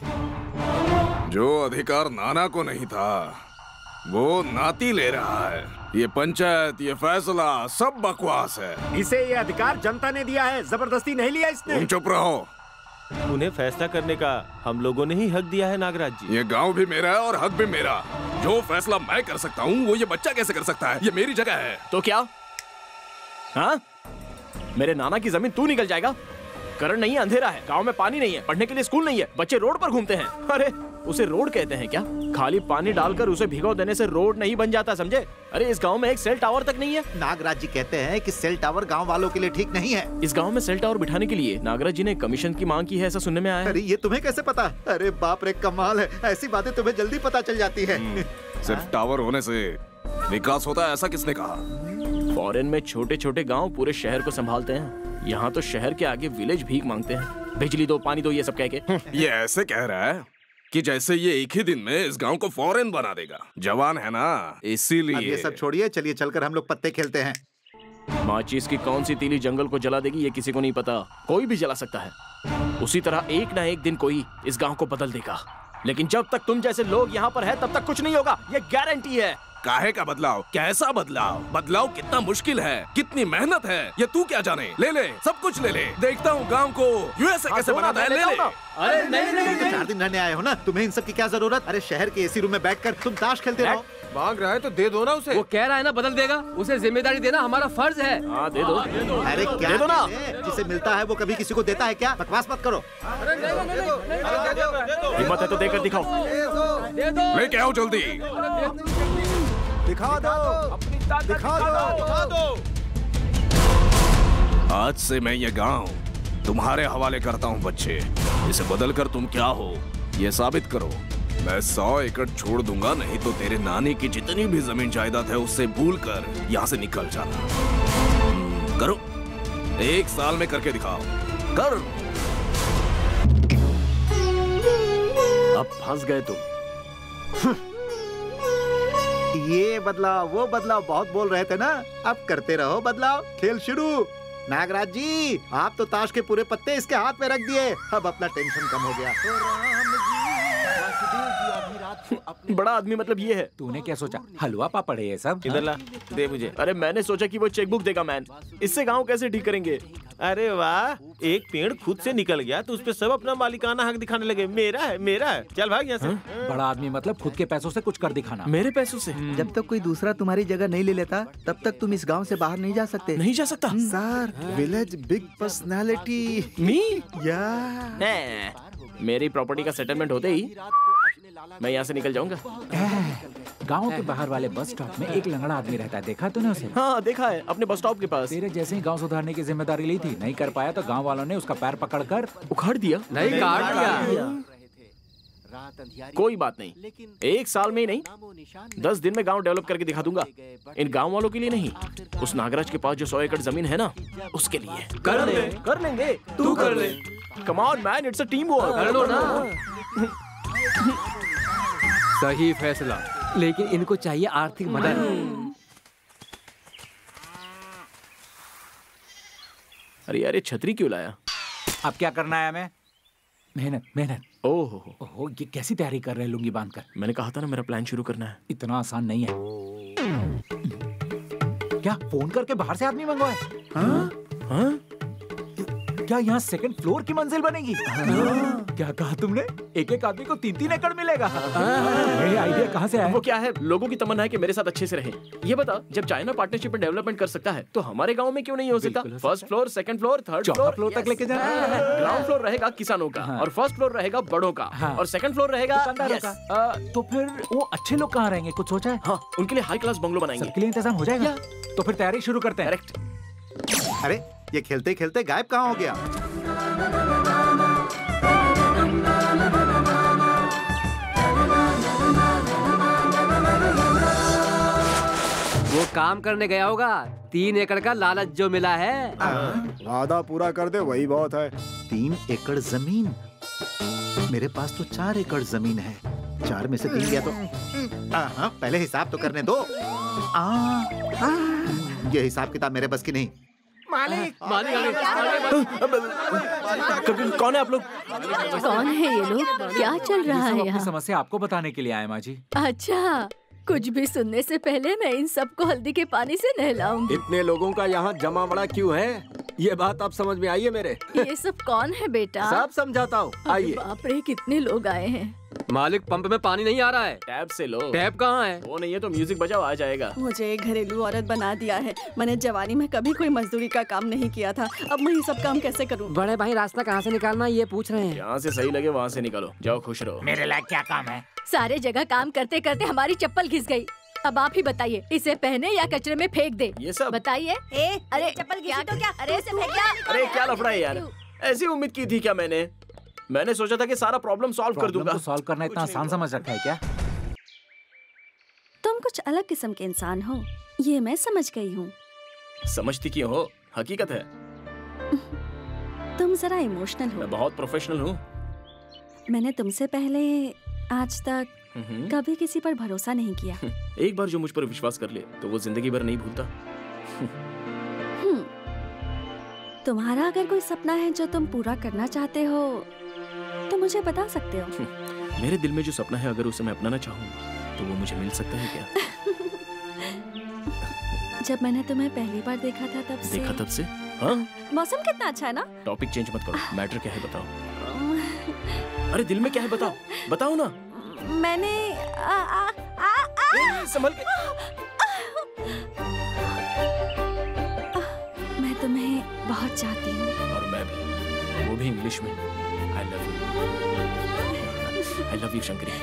[SPEAKER 13] है। जो अधिकार नाना को नहीं था वो नाती ले रहा है। ये पंचायत, ये फैसला सब बकवास है।
[SPEAKER 11] इसे ये अधिकार जनता ने दिया है, जबरदस्ती नहीं लिया इसने।
[SPEAKER 13] तुम चुप रहो।
[SPEAKER 22] उन्हें फैसला करने का हम लोगों ने ही हक दिया है नागराज जी।
[SPEAKER 13] ये गांव भी मेरा है और हक भी मेरा। जो फैसला मैं कर सकता हूँ वो ये बच्चा कैसे कर सकता है? ये मेरी जगह है।
[SPEAKER 3] तो क्या? हाँ? मेरे नाना की जमीन तू निकल जाएगा? करंट नहीं है, अंधेरा है, गांव में पानी नहीं है, पढ़ने के लिए स्कूल नहीं है, बच्चे रोड पर घूमते हैं। अरे उसे रोड कहते हैं क्या? खाली पानी डालकर उसे भिगो देने से रोड नहीं बन जाता, समझे? अरे इस गांव में एक सेल टावर तक नहीं है।
[SPEAKER 9] नागराज जी कहते हैं कि सेल टावर गांव वालों के लिए ठीक नहीं है।
[SPEAKER 3] इस गांव में सेल टावर बिठाने के लिए नागराज जी ने कमीशन की मांग की है, ऐसा सुनने में आया है।
[SPEAKER 9] अरे ये तुम्हें कैसे पता? अरे बाप रे, कमाल है, ऐसी बातें तुम्हें जल्दी पता चल जाती है।
[SPEAKER 13] सिर्फ टावर होने से विकास होता है ऐसा किसने कहा?
[SPEAKER 3] फॉरेन में छोटे छोटे गांव पूरे शहर को संभालते हैं। यहाँ तो शहर के आगे विलेज भीख मांगते हैं, बिजली दो, पानी दो, ये सब कह के।
[SPEAKER 13] ये ऐसे कह रहा है कि जैसे ये एक ही दिन में इस गांव को फॉरेन बना देगा। जवान है ना, इसीलिए।
[SPEAKER 9] अब ये सब छोड़िए, चलिए चलकर हम लोग पत्ते खेलते हैं।
[SPEAKER 3] माचिस की कौन सी तीली जंगल को जला देगी ये किसी को नहीं पता। कोई भी जला सकता है। उसी तरह एक ना एक दिन कोई इस गांव को बदल देगा। लेकिन जब तक तुम जैसे लोग यहाँ पर है तब तक कुछ नहीं होगा, ये गारंटी है।
[SPEAKER 13] काहे का बदलाव? कैसा बदलाव? बदलाव कितना मुश्किल है, कितनी मेहनत है, ये तू क्या जाने। ले ले, सब कुछ ले ले। देखता हूँ गांव को यूएसए कैसे बनाता है। ले ले।
[SPEAKER 9] अरे नहीं नहीं नहीं, चार दिन रहने आए हो ना, तुम्हें इन सब की क्या जरूरत? अरे शहर के एसी रूम में बैठकर तुम ताश खेलते रहो।
[SPEAKER 14] मांग रहा है तो दे दो ना उसे।
[SPEAKER 8] वो कह रहा है ना बदल देगा, उसे जिम्मेदारी देना हमारा फर्ज है।
[SPEAKER 3] हाँ दे दो।
[SPEAKER 9] अरे क्या
[SPEAKER 3] दे दो ना।
[SPEAKER 9] जिसे मिलता है वो कभी किसी को देता है क्या? बकवास मत करो।
[SPEAKER 3] हिम्मत है तो देकर दिखाओ।
[SPEAKER 13] लेके आओ जल्दी।
[SPEAKER 4] दिखा दो, दिखा दो, दिखा दो।
[SPEAKER 13] आज से मैं ये गांव तुम्हारे हवाले करता हूँ बच्चे। इसे बदल कर तुम क्या हो ये साबित करो। मैं सौ एकड़ छोड़ दूंगा, नहीं तो तेरे नानी की जितनी भी जमीन जायदाद है उससे भूल कर यहाँ से निकल जाना। करो, एक साल में करके दिखाओ। कर।
[SPEAKER 3] अब फंस गए तुम।
[SPEAKER 9] ये बदलाव, वो बदलाव बहुत बोल रहे थे ना, अब करते रहो बदलाव। खेल शुरू। नागराज जी, आप तो ताश के पूरे पत्ते इसके हाथ में रख दिए, अब अपना टेंशन कम हो गया।
[SPEAKER 3] बड़ा आदमी मतलब ये है।
[SPEAKER 21] तूने क्या सोचा? हलवा पापड़ है ये सब?
[SPEAKER 3] इधर ला, दे मुझे। अरे मैंने सोचा कि वो चेकबुक देगा मैन, इससे गांव कैसे ठीक करेंगे।
[SPEAKER 22] अरे वाह, एक पेड़ खुद से निकल गया तो उस पे सब अपना मालिकाना हक दिखाने लगे। मेरा है, मेरा है, चल भाग यहाँ से।
[SPEAKER 21] बड़ा आदमी मतलब खुद के पैसों से कुछ कर दिखाना।
[SPEAKER 3] मेरे पैसों से?
[SPEAKER 5] जब तक कोई दूसरा तुम्हारी जगह नहीं ले लेता तब तक तुम इस गांव से बाहर नहीं जा सकते।
[SPEAKER 3] नहीं जा सकता
[SPEAKER 4] sir, village big personality.
[SPEAKER 3] Me?
[SPEAKER 4] या
[SPEAKER 3] मेरी प्रॉपर्टी का सेटलमेंट होते ही मैं यहाँ से निकल जाऊंगा।
[SPEAKER 21] गांव के बाहर वाले बस स्टॉप में एक लंगड़ा आदमी रहता है, देखा तूने उसे?
[SPEAKER 3] हाँ देखा है, अपने बस स्टॉप के पास।
[SPEAKER 21] तेरे जैसे ही गांव सुधारने की जिम्मेदारी ली थी, नहीं कर पाया तो गांव वालों ने उसका पैर पकड़कर
[SPEAKER 3] उखाड़ दिया।
[SPEAKER 8] नहीं काट दिया।
[SPEAKER 3] कोई बात नहीं, एक साल में ही नहीं दस दिन में गांव डेवलप करके दिखा दूंगा। इन गांव वालों के लिए नहीं, उस नागराज के पास जो सौ एकड़ जमीन है ना, उसके लिए।
[SPEAKER 8] कर ले,
[SPEAKER 3] कर लेंगे। तू कर ले। Come on man, it's a team work.
[SPEAKER 8] कर लो ना। सही फैसला, लेकिन इनको चाहिए आर्थिक मदद।
[SPEAKER 3] अरे यार ये छतरी क्यों लाया?
[SPEAKER 21] अब क्या करना है हमें? मेहनत मेहनत।
[SPEAKER 3] ओहो
[SPEAKER 21] ओहो, ये कैसी तैयारी कर रहे हैं लुंगी बांधकर?
[SPEAKER 3] मैंने कहा था ना मेरा प्लान शुरू करना है।
[SPEAKER 21] इतना आसान नहीं है। क्या फोन करके बाहर से आदमी मंगवाए?
[SPEAKER 3] हाँ? हाँ?
[SPEAKER 21] क्या यहाँ सेकंड फ्लोर की मंजिल बनेगी? हाँ। क्या कहा तुमने? एक एक आदमी को तीन तीन एकड़ मिलेगा। ये आइडिया कहाँ से आया?
[SPEAKER 3] वो क्या है, लोगों की तमन्ना है कि मेरे साथ अच्छे से रहें। ये बता, जब चाइना पार्टनरशिप में डेवलपमेंट कर सकता है तो हमारे गांव में क्यों नहीं हो सकता? First floor, second floor, third floor,
[SPEAKER 21] floor तक लेके जाना।
[SPEAKER 3] ग्राउंड फ्लोर रहेगा किसानों का, और फर्स्ट फ्लोर रहेगा बड़ों का, और सेकंड फ्लोर रहेगा
[SPEAKER 21] दुकानदारों का। तो फिर वो अच्छे लोग कहाँ रहेंगे, कुछ सोचा है?
[SPEAKER 3] हाँ, उनके लिए हाई क्लास बंगलो बनाएंगे।
[SPEAKER 21] सबके लिए इंतजाम हो जाएगा। तो फिर तैयारी शुरू करते हैं।
[SPEAKER 9] करेक्ट। अरे ये खेलते खेलते गायब कहाँ हो गया?
[SPEAKER 8] वो काम करने गया होगा, तीन एकड़ का लालच जो मिला है।
[SPEAKER 4] वादा पूरा कर दे वही बहुत है।
[SPEAKER 9] तीन एकड़ जमीन, मेरे पास तो चार एकड़ जमीन है, चार में से तीन गया तो हाँ, पहले हिसाब तो करने दो। आ, आ, ये हिसाब किताब मेरे बस की नहीं।
[SPEAKER 19] मालिक
[SPEAKER 3] मालिक कौन है आप लोग?
[SPEAKER 10] कौन है ये लोग? क्या चल रहा है यहाँ?
[SPEAKER 21] समस्या आपको बताने के लिए आए माँ जी।
[SPEAKER 10] अच्छा, कुछ भी सुनने से पहले मैं इन सबको हल्दी के पानी से नहलाऊंगी।
[SPEAKER 7] इतने लोगों का यहाँ जमा बड़ा क्यों है, ये बात आप समझ में आई है मेरे?
[SPEAKER 10] ये सब कौन है बेटा?
[SPEAKER 7] सब समझाता हूँ, आइए।
[SPEAKER 10] बाप रे, कितने लोग आए हैं।
[SPEAKER 8] मालिक, पंप में पानी नहीं आ रहा है।
[SPEAKER 3] टैप से लो।
[SPEAKER 8] टैप कहाँ है?
[SPEAKER 3] वो नहीं है तो म्यूजिक बजाओ, आ जाएगा।
[SPEAKER 1] मुझे एक घरेलू औरत बना दिया है। मैंने जवानी में कभी कोई मजदूरी का काम नहीं किया था, अब मैं ये सब काम कैसे करूँ?
[SPEAKER 8] बड़े भाई, रास्ता कहाँ से निकालना ये पूछ रहे हैं।
[SPEAKER 3] जहाँ से सही लगे वहाँ से निकालो, जाओ खुश रहो।
[SPEAKER 19] मेरे लायक क्या काम है?
[SPEAKER 10] सारे जगह काम करते करते हमारी चप्पल घिस गई। अब आप ही बताइए, इसे पहने या कचरे में फेंक दे?
[SPEAKER 3] ये सब
[SPEAKER 10] बताइए।
[SPEAKER 17] ए, अरे चप्पल घिसी तो क्या? अरे इसे फेंक दे।
[SPEAKER 3] अरे क्या लफड़ा है यार, ऐसी उम्मीद की थी क्या मैंने? मैंने सोचा था कि सारा प्रॉब्लम सॉल्व कर दूंगा।
[SPEAKER 21] सॉल्व करना इतना आसान समझ रखा है क्या?
[SPEAKER 1] तुम कुछ अलग किस्म के इंसान हो, ये मैं समझ गई हूँ।
[SPEAKER 3] समझती क्यों हो, हकीकत है।
[SPEAKER 1] तुम जरा इमोशनल हो।
[SPEAKER 3] मैं बहुत प्रोफेशनल हूँ।
[SPEAKER 1] मैंने तुमसे पहले आज तक कभी किसी पर भरोसा नहीं किया।
[SPEAKER 3] एक बार जो मुझ पर विश्वास कर ले तो वो जिंदगी भर नहीं भूलता।
[SPEAKER 1] तुम्हारा अगर कोई सपना है जो तुम पूरा करना चाहते हो तो मुझे बता सकते हो।
[SPEAKER 3] मेरे दिल में जो सपना है, अगर उसे मैं अपनाना चाहूँ तो वो मुझे मिल सकता है क्या?
[SPEAKER 1] जब मैंने तुम्हें पहली बार देखा था तब से
[SPEAKER 3] देखा तब से हाँ?
[SPEAKER 1] मौसम कितना अच्छा है ना?
[SPEAKER 3] टॉपिक चेंज मत करो, मैटर क्या है बताओ। अरे दिल में क्या है बताओ, बताओ ना।
[SPEAKER 1] मैंने आ, आ, आ, आ,
[SPEAKER 3] संभल के।
[SPEAKER 1] मैं तुम्हें बहुत चाहती हूँ।
[SPEAKER 3] और मैं भी, वो भी इंग्लिश में। I love you, I love you Shankari.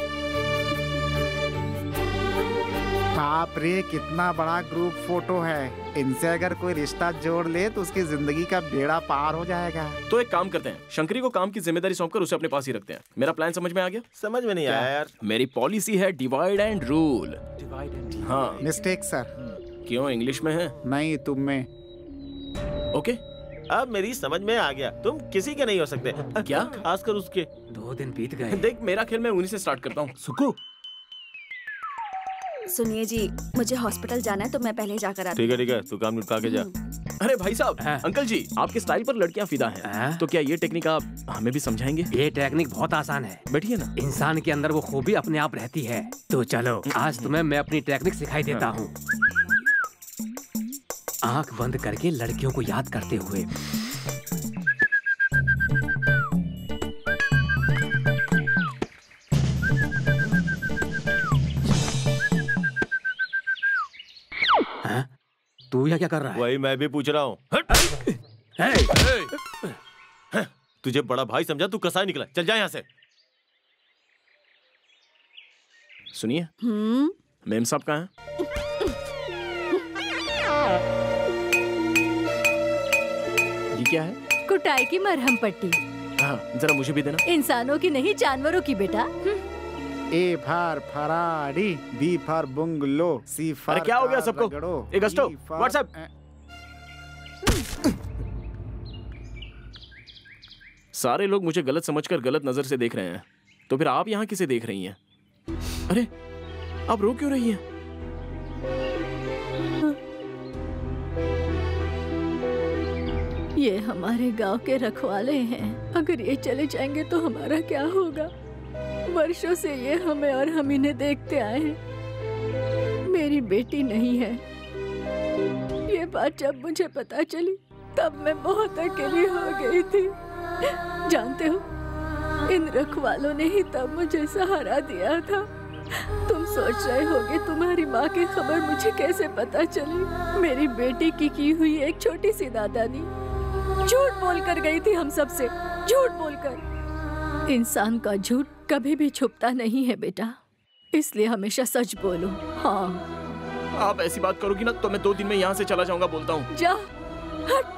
[SPEAKER 19] बाप रे, कितना बड़ा ग्रुप फोटो है। इनसे अगर कोई रिश्ता जोड़ ले तो उसकी जिंदगी का बेड़ा पार हो जाएगा।
[SPEAKER 3] तो एक काम करते हैं, शंकरी को काम की जिम्मेदारी सौंपकर उसे अपने पास ही रखते हैं। मेरा प्लान समझ में आ गया?
[SPEAKER 22] समझ में नहीं आया यार।
[SPEAKER 3] मेरी पॉलिसी है divide and rule.
[SPEAKER 21] Divide and
[SPEAKER 3] हाँ।
[SPEAKER 19] Mistake sir.
[SPEAKER 3] क्यों, इंग्लिश में है?
[SPEAKER 19] नहीं, तुम में।
[SPEAKER 3] ओके,
[SPEAKER 22] अब मेरी समझ में आ गया। तुम किसी के नहीं हो सकते।
[SPEAKER 3] क्या?
[SPEAKER 22] खासकर उसके।
[SPEAKER 8] दो दिन बीत गए।
[SPEAKER 3] देख, मेरा खेल मैं उन्हीं से स्टार्ट करता हूँ।
[SPEAKER 21] सुकू,
[SPEAKER 1] सुनिए जी, मुझे हॉस्पिटल जाना है तो मैं पहले जाकर आती
[SPEAKER 22] ठीक है ठीक है, तू काम निपटा के जा।
[SPEAKER 3] अरे भाई साहब, अंकल जी, आपके स्टाइल पर लड़कियां फिदा हैं। तो क्या ये टेक्निक आप हमें भी समझाएंगे?
[SPEAKER 8] ये टेक्निक बहुत आसान है,
[SPEAKER 3] बैठिए ना।
[SPEAKER 8] इंसान के अंदर वो खूबी अपने आप रहती है। तो चलो, आज तुम्हें मैं अपनी टेक्निक सिखाई देता हूँ। आंख बंद करके लड़कियों को याद करते हुए तू यहाँ क्या कर रहा है?
[SPEAKER 22] वही मैं भी पूछ रहा हूँ। तुझे बड़ा भाई समझा, तू कसाई निकला। चल जा यहाँ से।
[SPEAKER 3] सुनिए, मेम साहब कहाँ हैं? ये क्या है?
[SPEAKER 10] कुटाई की मरहम पट्टी।
[SPEAKER 3] हाँ, जरा मुझे भी देना।
[SPEAKER 10] इंसानों की नहीं, जानवरों की बेटा।
[SPEAKER 19] A for Ferrari, B for bungalow, C for.
[SPEAKER 3] अरे क्या हो गया सबको? एक अगस्तो, व्हाट्सएप। सारे लोग मुझे गलत समझकर गलत नजर से देख रहे हैं, तो फिर आप यहाँ किसे देख रही हैं? अरे आप रो क्यों रही हैं?
[SPEAKER 10] ये हमारे गांव के रखवाले हैं। अगर ये चले जाएंगे तो हमारा क्या होगा? वर्षों से ये हमें और हम इन्हें देखते आए हैं। मेरी बेटी नहीं है। ये बात जब मुझे पता चली तब मैं बहुत अकेली हो गई थी। जानते हो, इन रखवालों ने ही तब मुझे सहारा दिया था। तुम सोच रहे होगे तुम्हारी माँ की खबर मुझे कैसे पता चली? मेरी बेटी की की हुई एक छोटी सी नादानी झूठ बोलकर गई थी हम सबसे। झूठ बोलकर। इंसान का झूठ कभी भी छुपता नहीं है बेटा, इसलिए हमेशा सच बोलो। हाँ।
[SPEAKER 3] आप ऐसी बात करोगी ना तो मैं दो दिन में यहाँ से चला जाऊंगा, बोलता हूँ।
[SPEAKER 10] जा, हट।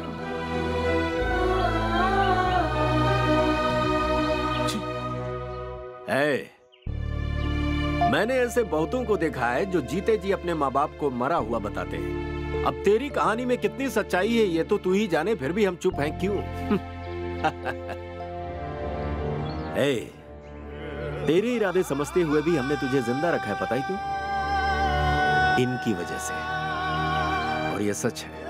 [SPEAKER 7] है। मैंने ऐसे बहुतों को देखा है जो जीते जी अपने माँ बाप को मरा हुआ बताते हैं। अब तेरी कहानी में कितनी सच्चाई है ये तो तू ही जाने, फिर भी हम चुप हैं क्यों? ए, तेरे इरादे समझते हुए भी हमने तुझे जिंदा रखा है, पता ही क्यों? इनकी वजह से। और ये सच है।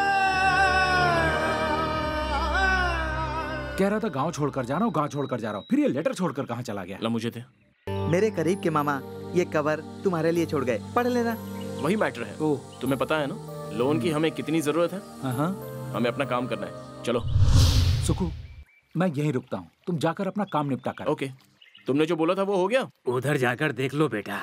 [SPEAKER 6] कह रहा था गांव छोड़कर जा रहा हूँ, गांव छोड़कर जा रहा हूँ, फिर ये लेटर छोड़कर कहाँ चला गया?
[SPEAKER 3] ला मुझे दे।
[SPEAKER 5] मेरे करीब के मामा ये कवर तुम्हारे लिए छोड़ गए, पढ़ लेना।
[SPEAKER 3] वही मैटर है। ओह, तुम्हें पता है ना लोन की हमें कितनी जरूरत है।
[SPEAKER 6] हाँ,
[SPEAKER 3] हमें अपना काम करना है, चलो।
[SPEAKER 6] सुकू, मैं यहीं रुकता हूँ, तुम जाकर अपना काम निपटा कर।
[SPEAKER 3] ओके, तुमने जो बोला था वो हो गया?
[SPEAKER 8] उधर जाकर देख लो बेटा।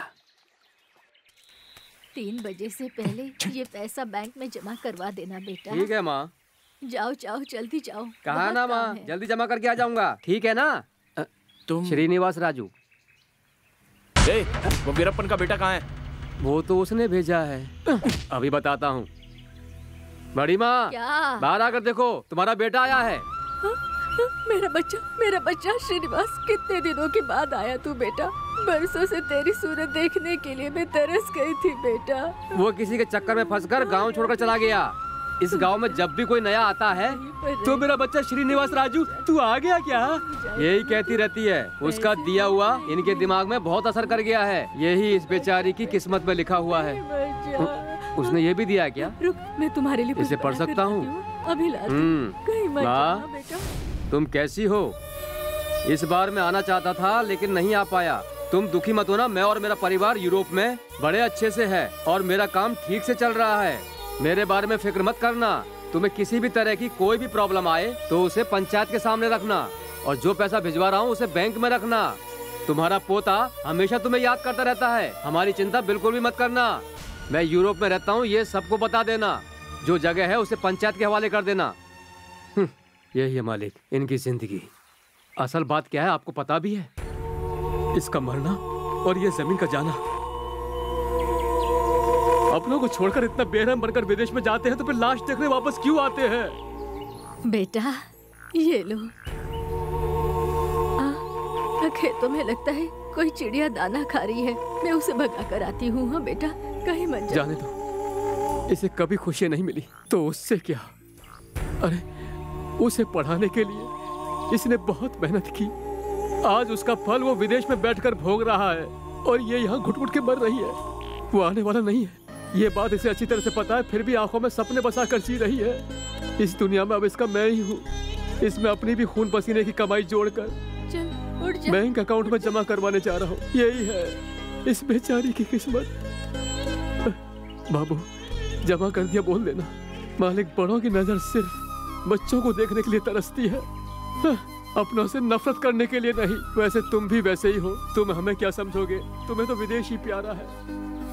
[SPEAKER 10] तीन बजे से पहले ये पैसा बैंक में जमा करवा देना बेटा।
[SPEAKER 8] ठीक है माँ।
[SPEAKER 10] जाओ जाओ जल्दी जाओ।
[SPEAKER 8] कहा ना माँ, जल्दी जमा करके आ जाऊंगा, ठीक है ना?
[SPEAKER 3] तुम
[SPEAKER 8] श्रीनिवास राजू।
[SPEAKER 3] ए, वो वीरप्पन का बेटा कहाँ है?
[SPEAKER 8] वो तो उसने भेजा है, अभी बताता हूँ। बड़ी माँ,
[SPEAKER 10] क्या?
[SPEAKER 8] बाहर आकर देखो, तुम्हारा बेटा आया है।
[SPEAKER 10] हा? हा? मेरा बच्चा, मेरा बच्चा श्रीनिवास, कितने दिनों के बाद आया तू बेटा। बरसों से तेरी सूरत देखने के लिए मैं तरस गई थी बेटा।
[SPEAKER 8] वो किसी के चक्कर में फंसकर गांव छोड़कर चला गया। इस गांव में जब भी कोई नया आता है तो मेरा बच्चा श्रीनिवास राजू तू आ गया क्या, यही कहती रहती है। उसका दिया हुआ इनके दिमाग में बहुत असर कर गया है, यही इस बेचारी की किस्मत में लिखा हुआ है। उसने ये भी दिया है क्या?
[SPEAKER 10] रुक, मैं तुम्हारे लिए
[SPEAKER 8] इसे पढ़ सकता हूँ?
[SPEAKER 10] अभी लाती हूँ। कहीं मत जाना बेटा।
[SPEAKER 8] तुम कैसी हो? इस बार मैं आना चाहता था लेकिन नहीं आ पाया। तुम दुखी मत होना, मैं और मेरा परिवार यूरोप में बड़े अच्छे से है और मेरा काम ठीक से चल रहा है। मेरे बारे में फिक्र मत करना। तुम्हें किसी भी तरह की कोई भी प्रॉब्लम आए तो उसे पंचायत के सामने रखना, और जो पैसा भिजवा रहा हूँ उसे बैंक में रखना। तुम्हारा पोता हमेशा तुम्हें याद करता रहता है, हमारी चिंता बिल्कुल भी मत करना। मैं यूरोप में रहता हूँ, ये सबको बता देना। जो जगह है उसे पंचायत के हवाले कर देना। यही है मालिक, इनकी जिंदगी। असल बात क्या है आपको पता भी है? इसका मरना और ये जमीन का जाना। अपनों को छोड़कर इतना बेरहम बनकर विदेश में जाते हैं तो फिर लाश देखने वापस क्यों आते हैं?
[SPEAKER 10] बेटा ये लो। आ, खेतों में लगता है कोई चिड़िया दाना खा रही है, मैं उसे भगा कर आती हूँ। हाँ बेटा, कहीं मत
[SPEAKER 8] जाने दो। इसे कभी खुशी नहीं मिली तो उससे क्या। अरे उसे पढ़ाने के लिए इसने बहुत मेहनत की, आज उसका फल वो विदेश में बैठकर भोग रहा है और ये यहाँ घुट घुट के मर रही है। वो आने वाला नहीं है, ये बात इसे अच्छी तरह से पता है, फिर भी आंखों में सपने बसा कर जी रही है। इस दुनिया में अब इसका मैं ही हूँ। इसमें अपनी भी खून पसीने की कमाई जोड़कर
[SPEAKER 10] चल, उठ जा।
[SPEAKER 8] बैंक अकाउंट में जमा करवाने जा रहा हूँ। यही है इस बेचारी की किस्मत। बाबू जमा कर दिया बोल देना। मालिक बड़ों की नजर सिर्फ बच्चों को देखने के लिए तरसती है, अपनों से नफरत करने के लिए नहीं। वैसे तुम भी वैसे ही हो, तुम हमें क्या समझोगे, तुम्हें तो विदेश ही प्यारा है।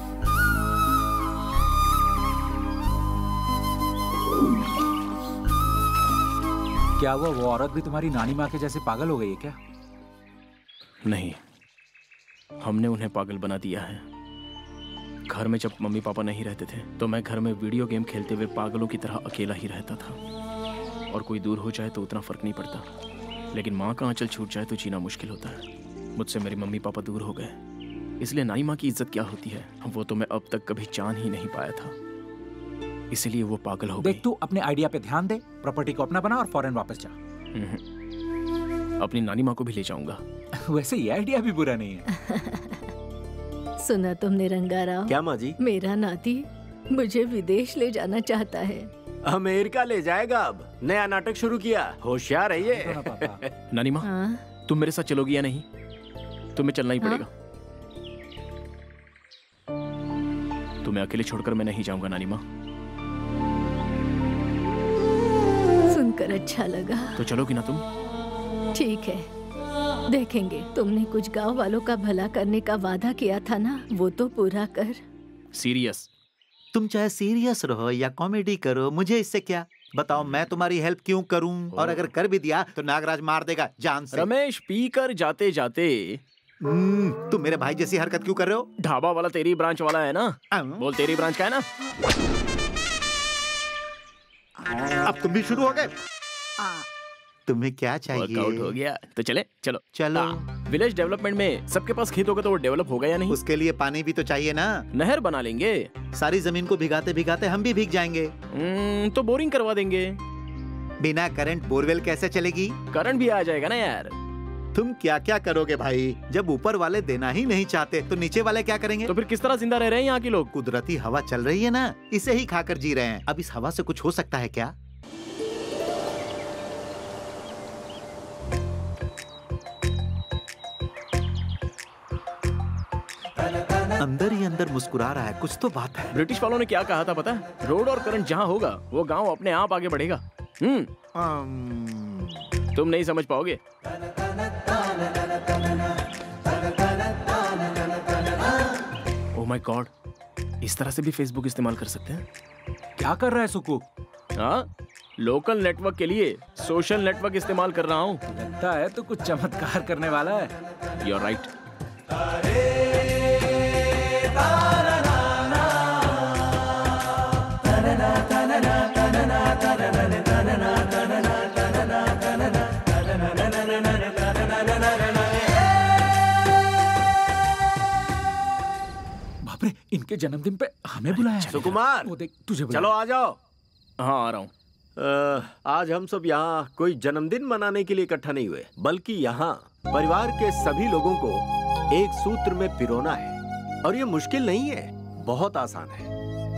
[SPEAKER 6] क्या हुआ, वो औरत भी तुम्हारी नानी माँ के जैसे पागल हो गई है क्या?
[SPEAKER 3] नहीं, हमने उन्हें पागल बना दिया है। घर में जब मम्मी पापा नहीं रहते थे तो मैं घर में वीडियो गेम खेलते हुए पागलों की तरह अकेला ही रहता था, और कोई दूर हो जाए तो उतना फर्क नहीं पड़ता, लेकिन माँ का आंचल छूट जाए तो जीना मुश्किल होता है। मुझसे मेरी मम्मी पापा दूर हो गए, इसलिए नानी माँ की इज्जत क्या होती है वो तो मैं अब तक कभी जान ही नहीं पाया था, इसलिए वो पागल हो गई।
[SPEAKER 6] देख, तू अपने आइडिया पे ध्यान दे, प्रॉपर्टी को अपना बना और फॉरेन वापस जा।
[SPEAKER 3] अपनी नानी माँ को भी ले जाऊंगा।
[SPEAKER 6] वैसे ये आइडिया भी बुरा नहीं है।
[SPEAKER 10] सुना तुमने रंगाराव?
[SPEAKER 7] क्या माँ जी?
[SPEAKER 10] मेरा नाती मुझे विदेश ले जाना चाहता है।
[SPEAKER 11] अमेरिका ले जाएगा, अब नया नाटक शुरू किया। होशियार है ये।
[SPEAKER 3] नानी माँ, तुम मेरे साथ चलोगी या नहीं? तुम्हें चलना ही पड़ेगा। तुम्हें अकेले छोड़कर मैं नहीं जाऊंगा नानी माँ।
[SPEAKER 10] सुनकर अच्छा लगा।
[SPEAKER 3] तो चलोगी ना तुम?
[SPEAKER 10] ठीक है, देखेंगे। तुमने कुछ गांव वालों का भला करने का वादा किया था ना, वो तो पूरा कर।
[SPEAKER 3] सीरियस?
[SPEAKER 9] तुम चाहे सीरियस रहो या कॉमेडी करो, मुझे इससे क्या। बताओ मैं तुम्हारी हेल्प क्यों करूं, और अगर कर भी दिया तो नागराज मार देगा जान से।
[SPEAKER 3] रमेश, पी कर जाते जाते
[SPEAKER 9] तुम मेरे भाई जैसी हरकत क्यों कर रहे हो?
[SPEAKER 3] ढाबा वाला तेरी ब्रांच वाला है ना? बोल, तेरी ब्रांच का है ना?
[SPEAKER 9] अब तुम भी शुरू हो गए। तुम्हें क्या चाहिए?
[SPEAKER 3] वर्कआउट हो गया तो चले चलो
[SPEAKER 9] चलो।
[SPEAKER 3] विलेज डेवलपमेंट में सबके पास खेत होगा तो वो डेवलप होगा या नहीं?
[SPEAKER 9] उसके लिए पानी भी तो चाहिए ना।
[SPEAKER 3] नहर बना लेंगे।
[SPEAKER 9] सारी जमीन को भिगाते भिगाते हम भी भीग जाएंगे।
[SPEAKER 3] तो बोरिंग करवा देंगे।
[SPEAKER 9] बिना करंट बोरवेल कैसे चलेगी?
[SPEAKER 3] करंट भी आ जाएगा ना यार।
[SPEAKER 9] तुम क्या क्या करोगे भाई? जब ऊपर वाले देना ही नहीं चाहते तो नीचे वाले क्या करेंगे?
[SPEAKER 3] तो फिर किस तरह जिंदा रह रहे हैं यहाँ के लोग?
[SPEAKER 9] कुदरती हवा चल रही है ना, इसे ही खाकर जी रहे हैं। अब इस हवा से कुछ हो सकता है क्या? अंदर ही अंदर मुस्कुरा रहा है, कुछ तो बात है।
[SPEAKER 3] ब्रिटिश वालों ने क्या कहा था पता है? रोड और करंट जहाँ होगा वो गांव अपने आप आगे बढ़ेगा। हम्म तुम नहीं समझ पाओगे। ओह माय गॉड, इस तरह से भी फेसबुक इस्तेमाल कर सकते हैं?
[SPEAKER 21] क्या कर रहा है सुकू?
[SPEAKER 3] हाँ, लोकल नेटवर्क के लिए सोशल नेटवर्क इस्तेमाल कर रहा हूँ।
[SPEAKER 21] लगता है तो कुछ चमत्कार करने वाला है।
[SPEAKER 3] You are right.
[SPEAKER 21] बाप रे, इनके जन्मदिन पे हमें बुलाया है।
[SPEAKER 7] सुकुमार,
[SPEAKER 21] वो देख तुझे
[SPEAKER 7] चलो आ जाओ।
[SPEAKER 3] हाँ आ रहा हूँ।
[SPEAKER 7] आज हम सब यहाँ कोई जन्मदिन मनाने के लिए इकट्ठा नहीं हुए, बल्कि यहाँ परिवार के सभी लोगों को एक सूत्र में पिरोना है। और ये मुश्किल नहीं है, बहुत आसान है।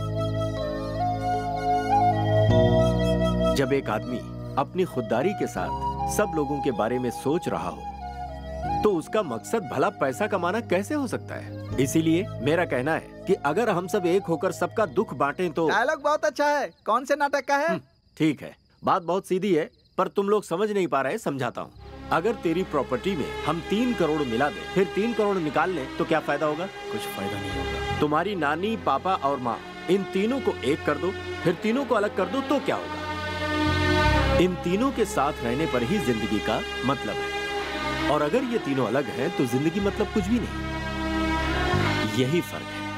[SPEAKER 7] जब एक आदमी अपनी खुददारी के साथ सब लोगों के बारे में सोच रहा हो तो उसका मकसद भला पैसा कमाना कैसे हो सकता है? इसीलिए मेरा कहना है कि अगर हम सब एक होकर सबका दुख बांटें तो।
[SPEAKER 5] डायलॉग बहुत अच्छा है। कौन से नाटक का है?
[SPEAKER 7] ठीक है, बात बहुत सीधी है, पर तुम लोग समझ नहीं पा रहे, समझाता हूँ। अगर तेरी प्रॉपर्टी में हम तीन करोड़ मिला दें, फिर तीन करोड़ निकाल लें, तो क्या फायदा होगा?
[SPEAKER 3] कुछ फायदा नहीं होगा।
[SPEAKER 7] तुम्हारी नानी, पापा और माँ, इन तीनों को एक कर दो, फिर तीनों को अलग कर दो, तो क्या होगा? इन तीनों के साथ रहने पर ही जिंदगी का मतलब है। और अगर ये तीनों अलग हैं, तो जिंदगी मतलब कुछ भी नहीं। यही फर्क है।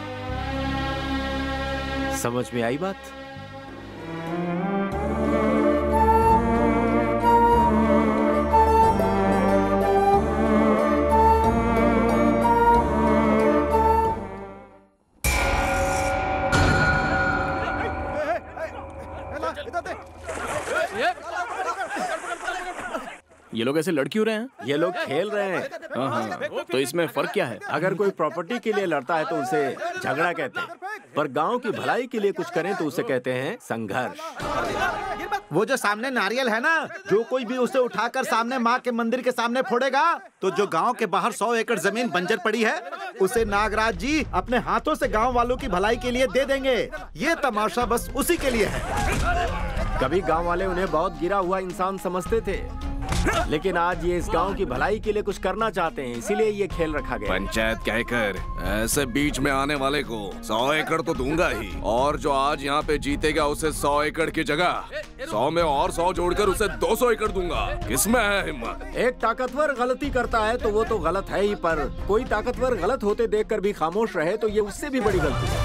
[SPEAKER 7] समझ में आई बात?
[SPEAKER 3] ये लोग ऐसे लड़ क्यों रहे हैं?
[SPEAKER 7] ये लोग खेल रहे हैं।
[SPEAKER 3] हाँ हाँ, तो इसमें फर्क क्या है?
[SPEAKER 7] अगर कोई प्रॉपर्टी के लिए लड़ता है तो उसे झगड़ा कहते हैं, पर गांव की भलाई के लिए कुछ करें तो उसे कहते हैं संघर्ष।
[SPEAKER 5] वो जो सामने नारियल है ना, जो कोई भी उसे उठाकर सामने माँ के मंदिर के सामने फोड़ेगा, तो जो गांव के बाहर सौ एकड़ जमीन बंजर पड़ी है, उसे नागराज जी अपने हाथों से गांव वालों की भलाई के लिए दे देंगे। ये तमाशा बस उसी के लिए है।
[SPEAKER 7] कभी गांव वाले उन्हें बहुत गिरा हुआ इंसान समझते थे, लेकिन आज ये इस गांव की भलाई के लिए कुछ करना चाहते हैं, इसीलिए ये खेल रखा गया।
[SPEAKER 13] पंचायत कहकर ऐसे बीच में आने वाले को सौ एकड़ तो दूंगा ही, और जो आज यहाँ पे जीतेगा उसे सौ एकड़ की जगह सौ में और सौ जोड़कर उसे दो सौ एकड़ दूंगा। किसमें है हिम्मत?
[SPEAKER 7] एक ताकतवर गलती करता है तो वो तो गलत है ही, पर कोई ताकतवर गलत होते देखकर भी खामोश रहे तो ये उससे भी बड़ी गलती है।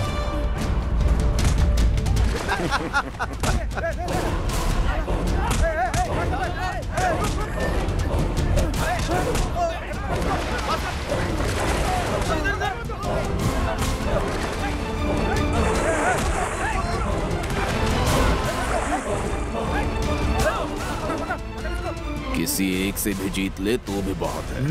[SPEAKER 13] किसी एक से भी जीत ले तो भी बहुत है।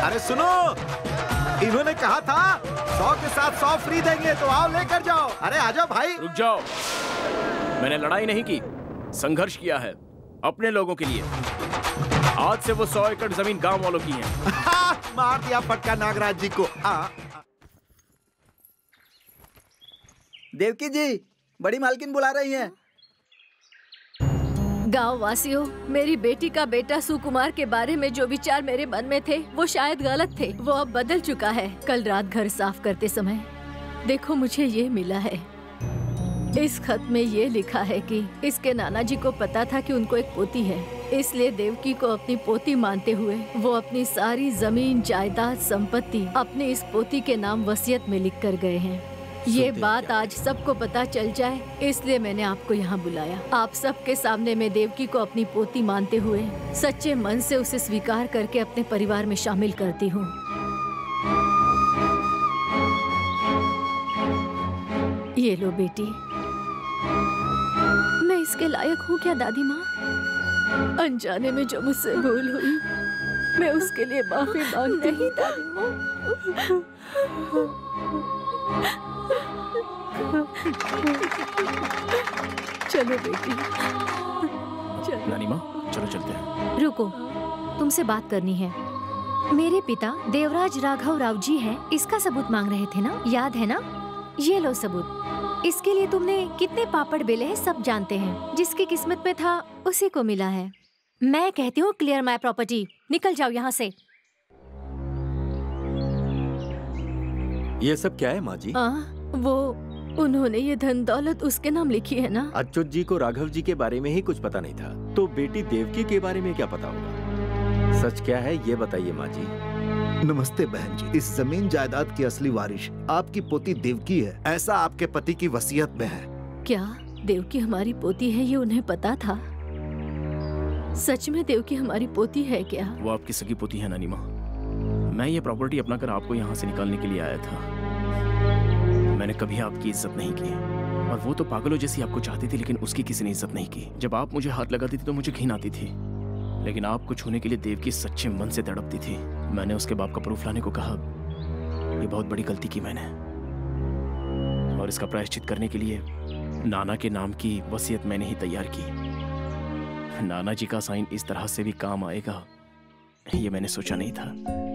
[SPEAKER 9] अरे सुनो, इन्होंने कहा था सौ के साथ सौ फ्री देंगे, तो आओ लेकर जाओ। अरे आ जाओ भाई।
[SPEAKER 3] रुक जाओ, मैंने लड़ाई नहीं की, संघर्ष किया है अपने लोगों के लिए। आज से वो सौ एकड़ जमीन गांव वालों की है।
[SPEAKER 9] मार दिया फटका नागराज जी को। आ,
[SPEAKER 5] देवकी जी, बड़ी मालकिन बुला रही हैं।
[SPEAKER 10] गांव वासियों, मेरी बेटी का बेटा सुकुमार के बारे में जो विचार मेरे मन में थे वो शायद गलत थे। वो अब बदल चुका है। कल रात घर साफ करते समय देखो मुझे ये मिला है। इस खत में ये लिखा है कि इसके नाना जी को पता था कि उनको एक पोती है, इसलिए देवकी को अपनी पोती मानते हुए वो अपनी सारी जमीन जायदाद संपत्ति अपने इस पोती के नाम वसीयत में लिख कर गए हैं। ये बात आज सबको पता चल जाए, इसलिए मैंने आपको यहाँ बुलाया। आप सबके सामने मैं देवकी को अपनी पोती मानते हुए सच्चे मन से उसे स्वीकार करके अपने परिवार में शामिल करती हूँ। ये लो बेटी। मैं इसके लायक हूँ क्या दादी माँ? अनजाने में जो मुझसे भूल हुई, मैं उसके लिए माफी मांगती हूँ दादी माँ। चलो बेटी, चलो।
[SPEAKER 3] नानी माँ, चलो चलते हैं।
[SPEAKER 2] रुको, तुमसे बात करनी है। मेरे पिता देवराज राघव राव जी हैं, इसका सबूत मांग रहे थे ना, याद है ना? ये लो सबूत। इसके लिए तुमने कितने पापड़ बेले हैं सब जानते हैं। जिसकी किस्मत में था उसी को मिला है। मैं कहती हूँ क्लियर माय प्रॉपर्टी, निकल जाओ यहाँ से।
[SPEAKER 7] ये सब क्या है माँ जी?
[SPEAKER 10] आ, वो उन्होंने ये धन दौलत उसके नाम लिखी है ना।
[SPEAKER 7] अच्युत जी को राघव जी के बारे में ही कुछ पता नहीं था, तो बेटी देवकी के बारे में क्या पता होगा? सच क्या है ये बताइए माँ जी।
[SPEAKER 9] नमस्ते बहन जी। इस जमीन जायदाद की असली वारिश आपकी पोती देवकी है, ऐसा आपके पति की वसीयत में है।
[SPEAKER 10] क्या देवकी हमारी पोती है ये उन्हें पता था? सच में देवकी हमारी पोती है क्या?
[SPEAKER 3] वो आपकी सगी पोती है नानी माँ। मैं ये प्रॉपर्टी अपना कर आपको यहाँ से निकालने के लिए आया था। मैंने कभी आपकी इज्जत नहीं की, और वो तो पागलों जैसी आपको चाहती थी, लेकिन उसकी किसी ने इज्जत नहीं की। जब आप मुझे हाथ लगाती थी तो मुझे घिन आती थी, लेकिन आपको छूने के लिए देवकी सच्चे मन से तड़पती थी। मैंने उसके बाप का प्रूफ लाने को कहा। ये बहुत बड़ी गलती की मैंने, और इसका प्रायश्चित करने के लिए नाना के नाम की वसीयत मैंने ही तैयार की। नाना जी का साइन इस तरह से भी काम आएगा ये मैंने सोचा नहीं था।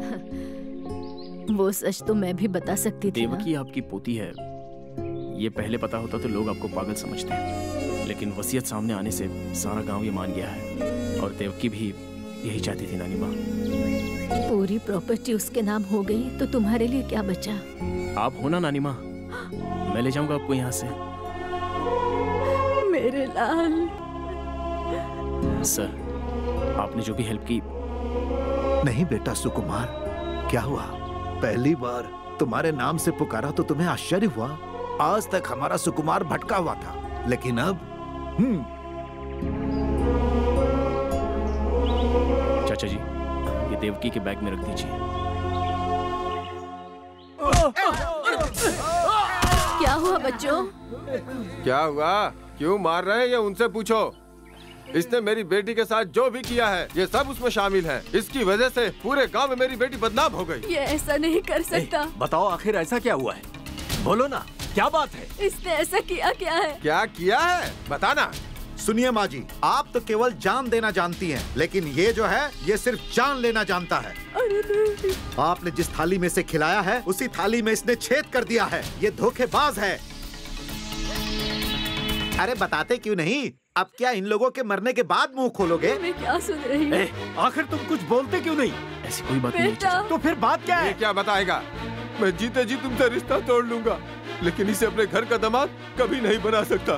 [SPEAKER 10] वो सच तो मैं भी बता सकती थी।
[SPEAKER 3] देवकी आपकी पोती है, ये पहले पता होता तो लोग आपको पागल समझते, लेकिन वसीयत सामने आने से सारा गांव ये मान गया है, और देवकी भी यही चाहती थी नानी माँ।
[SPEAKER 10] पूरी प्रॉपर्टी उसके नाम हो गई तो तुम्हारे लिए क्या बचा?
[SPEAKER 3] आप हो ना नानी माँ, मैं ले जाऊंगा आपको यहाँ से।
[SPEAKER 10] मेरे लाल।
[SPEAKER 3] सर, आपने जो भी हेल्प की।
[SPEAKER 9] नहीं बेटा सुकुमार, क्या हुआ? पहली बार तुम्हारे नाम से पुकारा तो तुम्हें आश्चर्य हुआ। आज तक हमारा सुकुमार भटका हुआ था, लेकिन अब हम्म
[SPEAKER 3] चाचा जी, ये देवकी के बैग में रख दीजिए।
[SPEAKER 10] क्या हुआ बच्चों?
[SPEAKER 14] क्या हुआ? क्यों मार रहे हैं ये उनसे पूछो। इसने मेरी बेटी के साथ जो भी किया है ये सब उसमें शामिल है। इसकी वजह से पूरे गांव में मेरी बेटी बदनाम हो गई।
[SPEAKER 10] ये ऐसा नहीं कर सकता।
[SPEAKER 7] बताओ आखिर ऐसा क्या हुआ है? बोलो ना, क्या बात है?
[SPEAKER 10] इसने ऐसा किया क्या है?
[SPEAKER 14] क्या किया है बताना।
[SPEAKER 9] सुनिए माँ जी, आप तो केवल जान देना जानती हैं, लेकिन ये जो है ये सिर्फ जान लेना जानता है। आपने जिस थाली में से खिलाया है उसी थाली में इसने छेद कर दिया है। ये धोखेबाज है। अरे बताते क्यों नहीं? अब क्या इन लोगों के मरने के बाद मुंह खोलोगे?
[SPEAKER 10] मैं क्या सुन रही हूँ?
[SPEAKER 7] आखिर तुम कुछ बोलते क्यों नहीं?
[SPEAKER 3] ऐसी कोई बात नहीं है।
[SPEAKER 7] तो फिर बात क्या है?
[SPEAKER 14] ये क्या बताएगा? मैं जीते जी तुमसे रिश्ता तोड़ लूंगा, लेकिन इसे अपने घर का दामाद कभी नहीं बना सकता।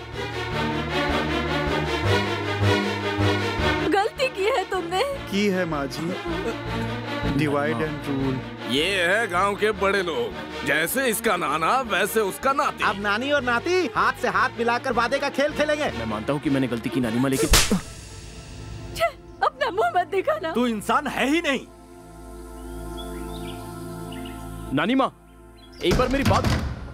[SPEAKER 10] गलती की है तुमने।
[SPEAKER 4] की है माँ जी, डिवाइड एंड रूल।
[SPEAKER 13] ये है गांव के बड़े लोग, जैसे इसका नाना वैसे उसका नाती।
[SPEAKER 9] अब नानी और नाती हाथ से हाथ मिलाकर वादे का खेल खेलेंगे।
[SPEAKER 3] मैं मानता हूँ कि मैंने गलती की नानी माँ, लेकिन
[SPEAKER 10] अपना मुंह मत दिखाना।
[SPEAKER 7] तू इंसान है ही नहीं।
[SPEAKER 3] नानी माँ, एक बार मेरी बात।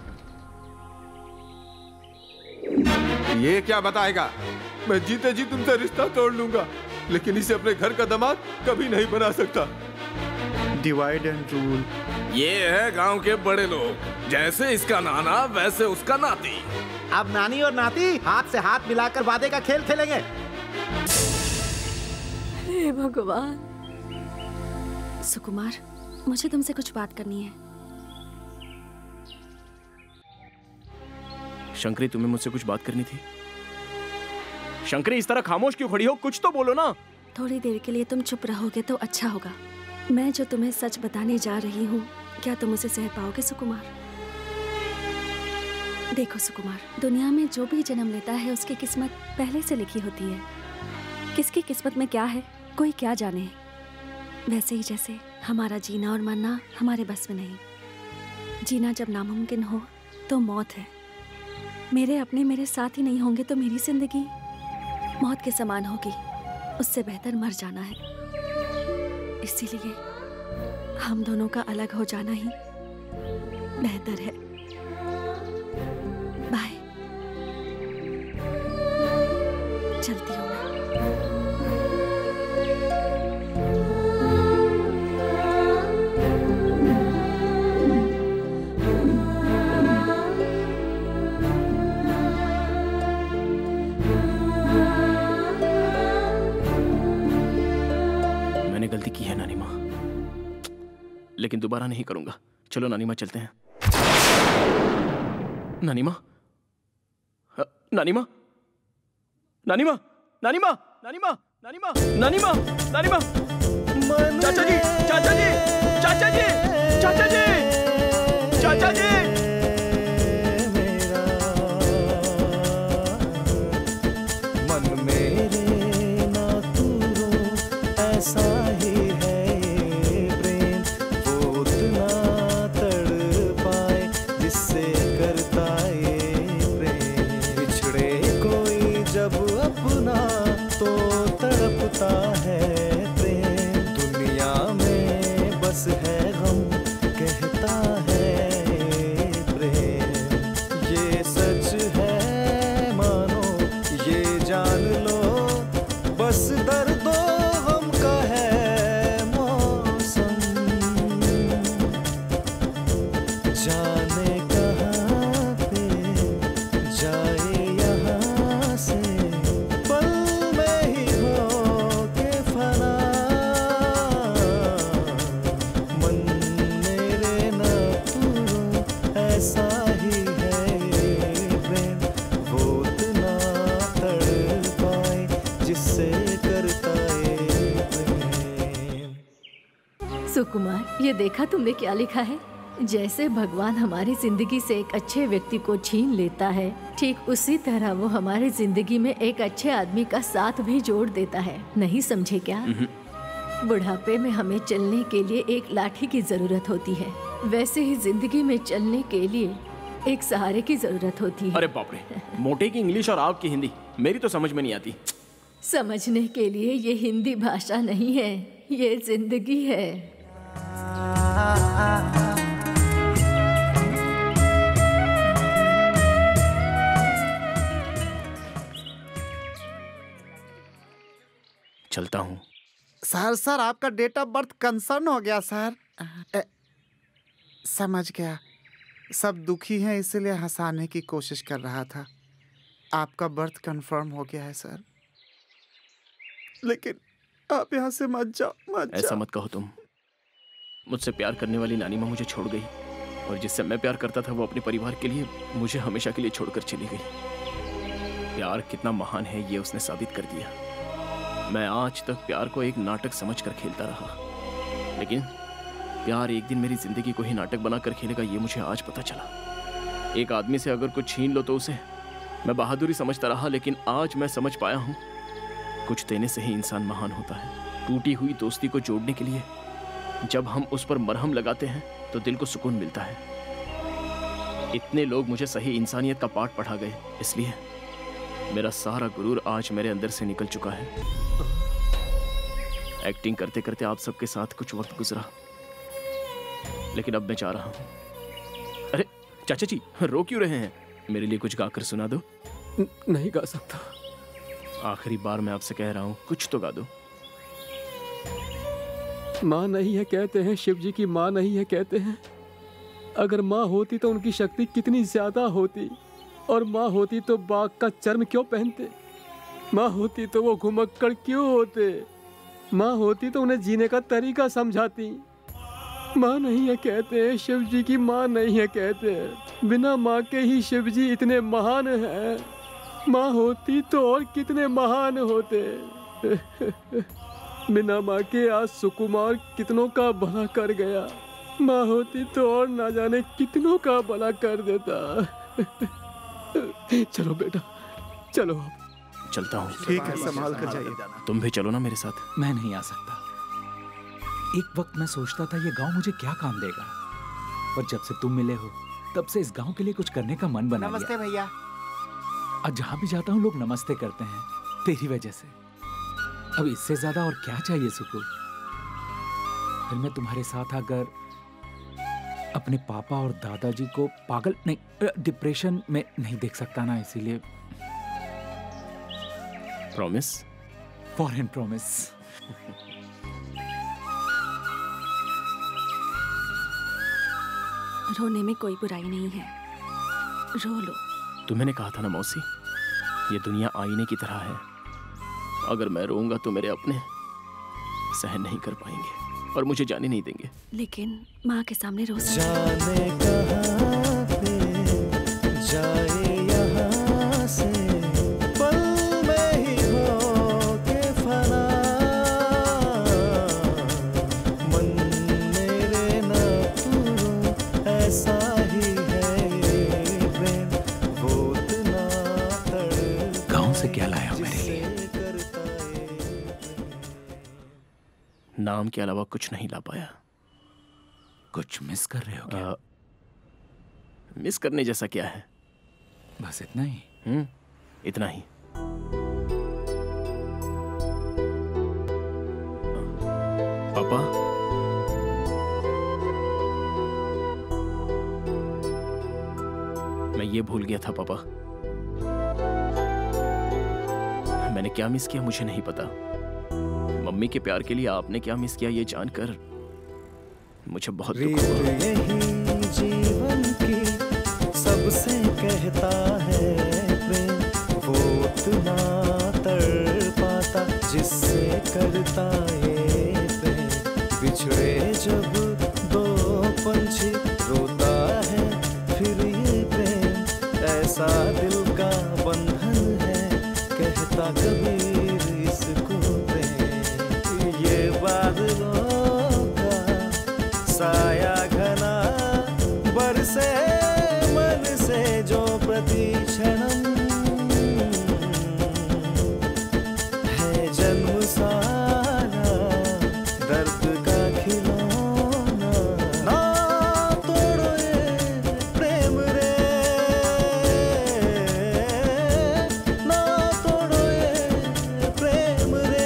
[SPEAKER 14] ये क्या बताएगा? मैं जीते जी तुमसे रिश्ता तोड़ लूंगा, लेकिन इसे अपने घर का दामाद कभी नहीं बना सकता।
[SPEAKER 19] Divide and rule.
[SPEAKER 13] ये है गांव के बड़े लोग, जैसे इसका नाना वैसे उसका नाती।
[SPEAKER 12] अब नानी और नाती हाथ से हाथ मिलाकर वादे का खेल खेलेंगे।
[SPEAKER 10] हे भगवान।
[SPEAKER 1] सुकुमार, मुझे तुमसे कुछ बात करनी है।
[SPEAKER 3] शंकरी, तुम्हें मुझसे कुछ बात करनी थी। शंकरी, इस तरह खामोश क्यों खड़ी हो? कुछ तो बोलो ना।
[SPEAKER 1] थोड़ी देर के लिए तुम चुप रहोगे तो अच्छा होगा। मैं जो तुम्हें सच बताने जा रही हूँ, क्या तुम उसे सह पाओगे सुकुमार? देखो सुकुमार, दुनिया में जो भी जन्म लेता है उसकी किस्मत पहले से लिखी होती है। किसकी किस्मत में क्या है कोई क्या जाने। वैसे ही जैसे हमारा जीना और मरना हमारे बस में नहीं। जीना जब नामुमकिन हो तो मौत है। मेरे अपने मेरे साथ ही नहीं होंगे तो मेरी जिंदगी मौत के समान होगी। उससे बेहतर मर जाना है। इसीलिए हम दोनों का अलग हो जाना ही बेहतर है। बाय। चलती हूँ मैं।
[SPEAKER 3] गलती की है नानी माँ, लेकिन दोबारा नहीं करूंगा। चलो नानी माँ चलते हैं। नानी माँ, नानी माँ, नानी माँ, नानी माँ, नानी माँ, नानी माँ, नानी माँ, नानी माँ, चाचा जी, चाचा जी, चाचा जी, चाचा जी, चाचा जी।
[SPEAKER 15] मन मेरे ना तू रो, ऐसा ही है ये प्रेम, वो उतना तड़ पाए जिससे करता ये प्रेम। बिछड़े कोई जब अपना तो तड़पता है प्रेम। दुनिया में बस है गम कहता है प्रेम। ये सच है मानो ये जान लो, बस दर्दों जाने कहाँ पे जाए यहाँ से, पल में ही हो के फना। मन मेरे ना तू रो, ऐसा ही है ये प्रेम, वो उतना तड़ पाए जिससे करता ये प्रेम।
[SPEAKER 10] सुकुमार, ये देखा तुमने क्या लिखा है? जैसे भगवान हमारी जिंदगी से एक अच्छे व्यक्ति को छीन लेता है, ठीक उसी तरह वो हमारी जिंदगी में एक अच्छे आदमी का साथ भी जोड़ देता है। नहीं समझे क्या? बुढ़ापे में हमें चलने के लिए एक लाठी की जरूरत होती है, वैसे ही जिंदगी में चलने के लिए एक सहारे की जरूरत होती है।
[SPEAKER 3] अरे बाप रे, मोटे की इंग्लिश और आपकी हिंदी मेरी तो समझ में नहीं आती।
[SPEAKER 10] समझने के लिए ये हिंदी भाषा नहीं है, ये जिंदगी है।
[SPEAKER 3] चलता हूँ।
[SPEAKER 19] सर सर आपका डेट ऑफ बर्थ कंसर्न हो गया सर। ए, समझ गया। सब दुखी हैं इसलिए हंसाने की कोशिश कर रहा था। आपका बर्थ कंफर्म हो गया है सर, लेकिन आप यहाँ से मत जाओ, मत जाओ।
[SPEAKER 3] ऐसा मत कहो तुम। मुझसे प्यार करने वाली नानी माँ मुझे छोड़ गई, और जिससे मैं प्यार करता था वो अपने परिवार के लिए मुझे हमेशा के लिए छोड़कर चली गई। प्यार कितना महान है ये उसने साबित कर दिया। मैं आज तक प्यार को एक नाटक समझकर खेलता रहा, लेकिन प्यार एक दिन मेरी जिंदगी को ही नाटक बनाकर खेलेगा ये मुझे आज पता चला। एक आदमी से अगर कुछ छीन लो तो उसे मैं बहादुरी समझता रहा, लेकिन आज मैं समझ पाया हूँ कुछ देने से ही इंसान महान होता है। टूटी हुई दोस्ती को जोड़ने के लिए जब हम उस पर मरहम लगाते हैं तो दिल को सुकून मिलता है। इतने लोग मुझे सही इंसानियत का पाठ पढ़ा गए, इसलिए मेरा सारा गुरूर आज मेरे अंदर से निकल चुका है। एक्टिंग करते करते आप सबके साथ कुछ वक्त गुजरा, लेकिन अब मैं जा रहा हूँ। अरे चाचा जी, रो क्यों रहे हैं? मेरे लिए कुछ गाकर सुना दो।
[SPEAKER 16] न, नहीं गा सकता।
[SPEAKER 3] आखिरी बार मैं आपसे कह रहा हूँ, कुछ तो गा दो।
[SPEAKER 16] माँ नहीं है कहते हैं, शिव जी की माँ नहीं है कहते हैं। अगर माँ होती तो उनकी शक्ति कितनी ज्यादा होती, और माँ होती तो बाघ का चर्म क्यों पहनते, माँ होती तो वो घुमक्कड़ क्यों होते, माँ होती तो उन्हें जीने का तरीका समझाती। माँ नहीं है कहते हैं, शिव जी की माँ नहीं है कहते हैं, बिना माँ के ही शिव जी इतने महान हैं। माँ होती तो और कितने महान होते। बिना माँ के आज सुकुमार कितनों का भला कर गया, माँ होती तो और ना जाने कितनों का भला कर देता। चलो बेटा, चलो।
[SPEAKER 3] चलता हूँ।
[SPEAKER 4] ठीक है, संभाल कर जाइए।
[SPEAKER 3] तुम भी चलो ना मेरे साथ।
[SPEAKER 6] मैं नहीं आ सकता। एक वक्त मैं सोचता था ये गांव मुझे क्या काम देगा, पर जब से तुम मिले हो तब से इस गांव के लिए कुछ करने का मन बना
[SPEAKER 19] नमस्ते
[SPEAKER 6] गया।
[SPEAKER 19] भैया।
[SPEAKER 6] आज जहाँ भी जाता हूँ लोग नमस्ते करते हैं, तेरी वजह से। अब इससे ज्यादा और क्या चाहिए सुकू। फिर मैं तुम्हारे साथ आकर अपने पापा और दादाजी को पागल नहीं, डिप्रेशन में नहीं देख सकता ना, इसीलिए।
[SPEAKER 3] प्रॉमिस?
[SPEAKER 6] Foreign promise.
[SPEAKER 1] रोने में कोई बुराई नहीं है, रो लो।
[SPEAKER 3] तुम्हें कहा था ना मौसी, ये दुनिया आईने की तरह है। अगर मैं रोऊंगा तो मेरे अपने सहन नहीं कर पाएंगे और मुझे जाने नहीं देंगे।
[SPEAKER 1] लेकिन माँ के सामने रो
[SPEAKER 15] जाने कहाँ पे जाए यहाँ से, पल में ही हो के फना, मन मेरे ना तू ऐसा ही है ये प्रेम, वो इतना तड़पाए।
[SPEAKER 6] गाँव से क्या लाया मेरे लिए?
[SPEAKER 3] नाम के अलावा कुछ नहीं ला पाया।
[SPEAKER 6] कुछ मिस कर रहे हो क्या?
[SPEAKER 3] आ, मिस करने जैसा क्या है?
[SPEAKER 6] बस इतना ही?
[SPEAKER 3] हम्म, इतना ही। पापा, मैं ये भूल गया था पापा, मैंने क्या मिस किया मुझे नहीं पता। मम्मी के प्यार के लिए आपने क्या मिस किया ये जानकर मुझे बहुत दुख हुआ।
[SPEAKER 15] यही जीवन की सबसे कहता है प्रेम, वो उतना तड़पाता जिससे करता ये प्रेम, बिछड़े जब दो पंछी रोता है फिर ये प्रेम, ऐसा दिल का बंधन है कहता कबीर इसको प्रेम, ये बादलों का साया घना बरसे मन से जो प्रतिक्षणम है जन्म सारा दर्द का खिलौना, ना तोड़ो ये प्रेम रे, ना तोड़ो ये प्रेम रे।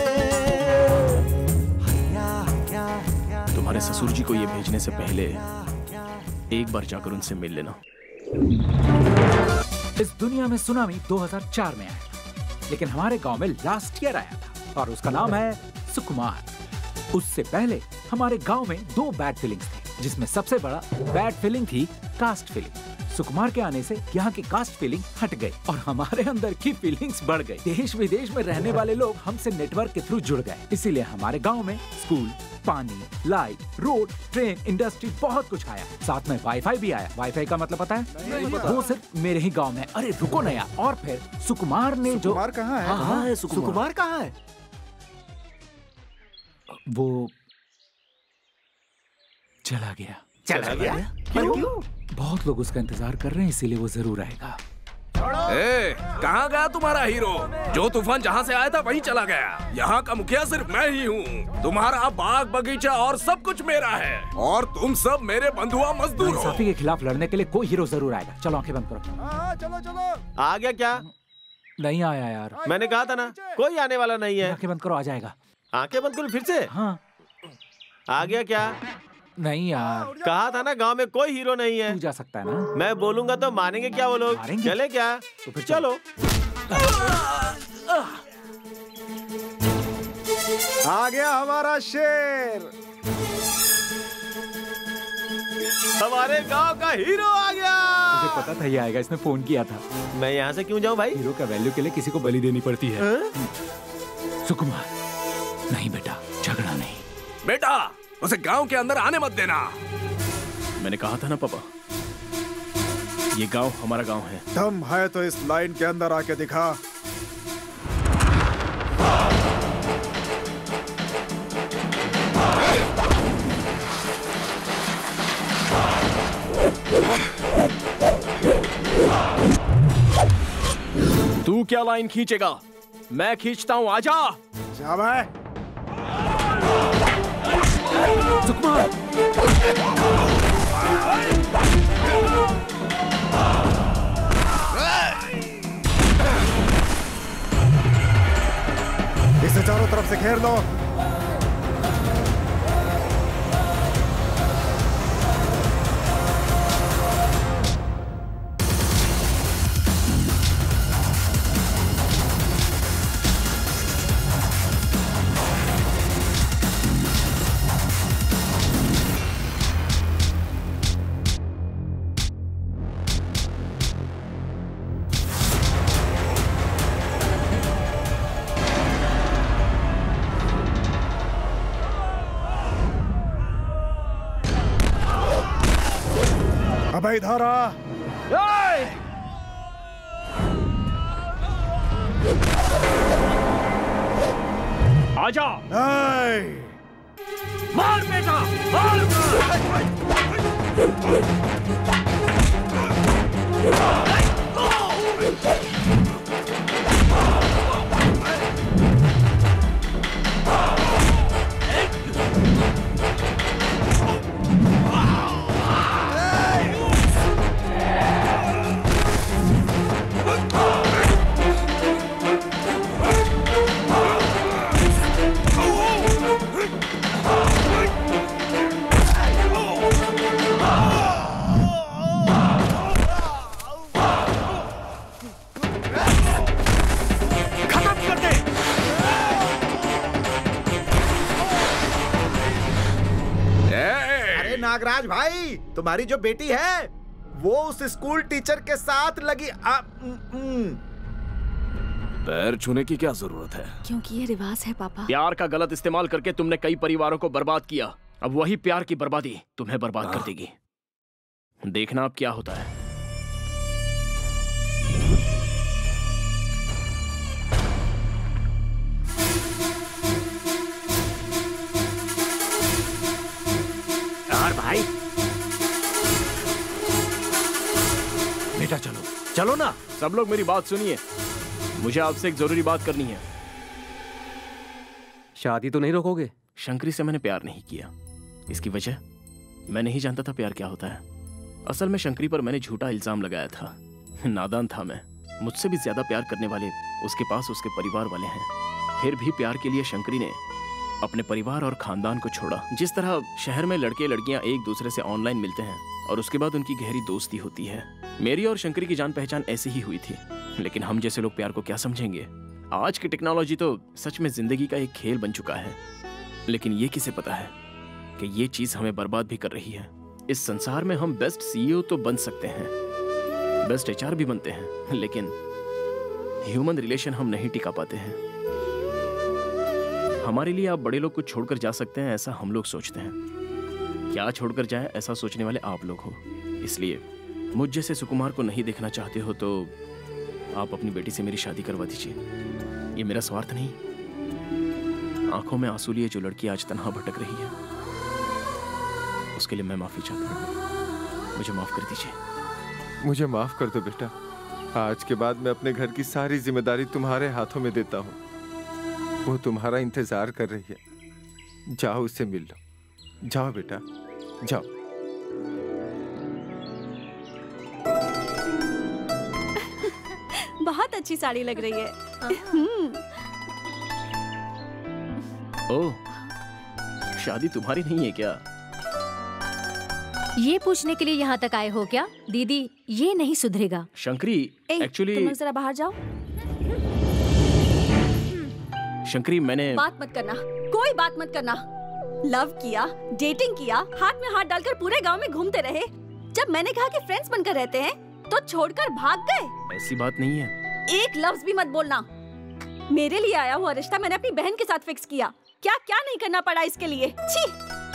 [SPEAKER 3] तुम्हारे ससुर जी को ये भेजने से पहले एक बार जाकर उनसे मिल लेना।
[SPEAKER 6] इस दुनिया में सुनामी दो हज़ार चार में आया, लेकिन हमारे गांव में लास्ट ईयर आया था और उसका नाम है सुकुमार। उससे पहले हमारे गांव में दो बैड फीलिंग्स थे, जिसमें सबसे बड़ा बैड फीलिंग थी कास्ट फीलिंग। सुकुमार के आने से यहाँ की कास्ट फीलिंग हट गई और हमारे अंदर की फीलिंग्स बढ़ गई। देश विदेश में रहने वाले लोग हमसे नेटवर्क के थ्रू जुड़ गए, इसीलिए हमारे गांव में स्कूल, पानी, लाइट, रोड, ट्रेन, इंडस्ट्री बहुत कुछ आया। साथ में वाईफाई भी आया। वाईफाई का मतलब पता है?
[SPEAKER 4] नहीं पता।
[SPEAKER 6] वो सिर्फ मेरे ही गांव में। अरे रुको ना यार। और फिर सुकुमार ने जो
[SPEAKER 4] सुकुमार कहाँ है?
[SPEAKER 6] कहाँ है
[SPEAKER 4] सुकुमार?
[SPEAKER 6] सुकुमार कहाँ है? वो चला गया।
[SPEAKER 13] चला गया?
[SPEAKER 6] क्यों? बहुत लोग उसका इंतजार कर रहे हैं, इसीलिए वो जरूर आएगा।
[SPEAKER 13] ए, कहाँ गया तुम्हारा हीरो? जो तूफान जहाँ से आया था वहीं चला गया। यहाँ का मुखिया सिर्फ मैं ही हूँ। तुम्हारा बाग बगीचा और सब कुछ मेरा है और तुम सब मेरे बंधुआ मजदूर हो।
[SPEAKER 6] नाइंसाफी के खिलाफ लड़ने के लिए कोई हीरो जरूर आएगा। चलो आंखें बंद करो।
[SPEAKER 4] हाँ, चलो चलो।
[SPEAKER 22] आ गया क्या?
[SPEAKER 6] नहीं आया यार।
[SPEAKER 22] मैंने कहा था ना कोई आने वाला नहीं है।
[SPEAKER 6] आंखें बंद करो, आ जाएगा।
[SPEAKER 22] आंखें बंद करो फिर से?
[SPEAKER 6] हाँ।
[SPEAKER 22] आ गया क्या?
[SPEAKER 6] नहीं यार।
[SPEAKER 22] कहा था ना गांव में कोई हीरो नहीं है।
[SPEAKER 6] तू जा सकता है ना?
[SPEAKER 22] मैं बोलूंगा तो मानेंगे क्या वो लोग?
[SPEAKER 6] मारेंगे?
[SPEAKER 22] चले क्या?
[SPEAKER 6] तो फिर
[SPEAKER 22] चलो।
[SPEAKER 4] आ गया हमारा शेर।
[SPEAKER 22] हमारे गांव का हीरो आ गया।
[SPEAKER 21] मुझे पता था ये आएगा, इसने फोन किया था।
[SPEAKER 22] मैं यहाँ से क्यों जाऊँ भाई?
[SPEAKER 21] हीरो का वैल्यू के लिए किसी को बलि देनी पड़ती है।
[SPEAKER 6] सुकुमार, नहीं बेटा, झगड़ा नहीं।
[SPEAKER 13] बेटा, उसे गांव के अंदर आने मत देना।
[SPEAKER 3] मैंने कहा था ना पापा, ये गांव हमारा गांव है।
[SPEAKER 4] दम है तो इस लाइन के अंदर आके दिखा।
[SPEAKER 3] तू क्या लाइन खींचेगा? मैं खींचता हूं, आजा।
[SPEAKER 4] जा भाई।
[SPEAKER 3] सुकुमार।
[SPEAKER 4] इसे चारों तरफ से घेर लो। अबे इधर आ।
[SPEAKER 3] आजा।
[SPEAKER 15] मार बेटा, मार
[SPEAKER 9] नागराज भाई, तुम्हारी जो बेटी है वो उस स्कूल टीचर के साथ लगी। आ,
[SPEAKER 3] पैर छूने की क्या जरूरत है?
[SPEAKER 1] क्योंकि ये रिवाज है पापा।
[SPEAKER 3] प्यार का गलत इस्तेमाल करके तुमने कई परिवारों को बर्बाद किया। अब वही प्यार की बर्बादी तुम्हें बर्बाद कर देगी। देखना अब क्या होता है।
[SPEAKER 21] यार भाई,
[SPEAKER 3] बेटा चलो चलो ना। सब लोग मेरी बात सुनिए, मुझे आपसे एक जरूरी बात करनी है।
[SPEAKER 8] शादी तो नहीं रोकोगे?
[SPEAKER 3] शंकरी से मैंने प्यार नहीं किया। इसकी वजह, मैं नहीं जानता था प्यार क्या होता है। असल में शंकरी पर मैंने झूठा इल्जाम लगाया था। नादान था मैं। मुझसे भी ज्यादा प्यार करने वाले उसके पास उसके परिवार वाले हैं। फिर भी प्यार के लिए शंकरी ने अपने परिवार और खानदान को छोड़ा। जिस तरह शहर में लड़के लड़कियां एक दूसरे से ऑनलाइन मिलते हैं और उसके बाद उनकी गहरी दोस्ती होती है, मेरी और शंकरी की जान पहचान ऐसी ही हुई थी। लेकिन हम जैसे लोग प्यार को क्या समझेंगे? आज की टेक्नोलॉजी तो सच में जिंदगी का एक खेल बन चुका है। लेकिन ये किसे पता है कि ये चीज हमें बर्बाद भी कर रही है। इस संसार में हम बेस्ट सीईओ तो बन सकते हैं, बेस्ट एचआर भी बनते हैं, लेकिन ह्यूमन रिलेशन हम नहीं टिका पाते हैं। हमारे लिए आप बड़े लोग कुछ छोड़कर जा सकते हैं, ऐसा हम लोग सोचते हैं। क्या छोड़कर जाए, ऐसा सोचने वाले आप लोग हो। इसलिए मुझ जैसे सुकुमार को नहीं देखना चाहते हो तो आप अपनी बेटी से मेरी शादी करवा दीजिए। ये मेरा स्वार्थ नहीं। आंखों में आंसू लिए जो लड़की आज तन्हा भटक रही है, उसके लिए मैं माफी चाहता हूँ। मुझे माफ कर दीजिए।
[SPEAKER 14] मुझे माफ कर दो बेटा। आज के बाद मैं अपने घर की सारी जिम्मेदारी तुम्हारे हाथों में देता हूँ। वो तुम्हारा इंतजार कर रही है। जाओ उससे मिल लो। जाओ बेटा, जाओ।
[SPEAKER 1] बहुत अच्छी साड़ी लग रही है।
[SPEAKER 3] ओह, शादी तुम्हारी नहीं है क्या?
[SPEAKER 2] ये पूछने के लिए यहाँ तक आए हो क्या? दीदी, ये नहीं सुधरेगा।
[SPEAKER 3] शंकरी, एक्चुअली
[SPEAKER 1] तुम लोग जरा बाहर जाओ।
[SPEAKER 3] शंकरी, मैंने
[SPEAKER 1] बात मत करना, कोई बात मत करना। लव किया, डेटिंग किया, हाथ में हाथ डालकर पूरे गांव में घूमते रहे। जब मैंने कहा कि फ्रेंड्स बनकर रहते हैं तो छोड़कर भाग गए।
[SPEAKER 3] ऐसी बात नहीं है।
[SPEAKER 1] एक लफ्ज भी मत बोलना। मेरे लिए आया हुआ रिश्ता मैंने अपनी बहन के साथ फिक्स किया। क्या क्या नहीं करना पड़ा इसके लिए। छी!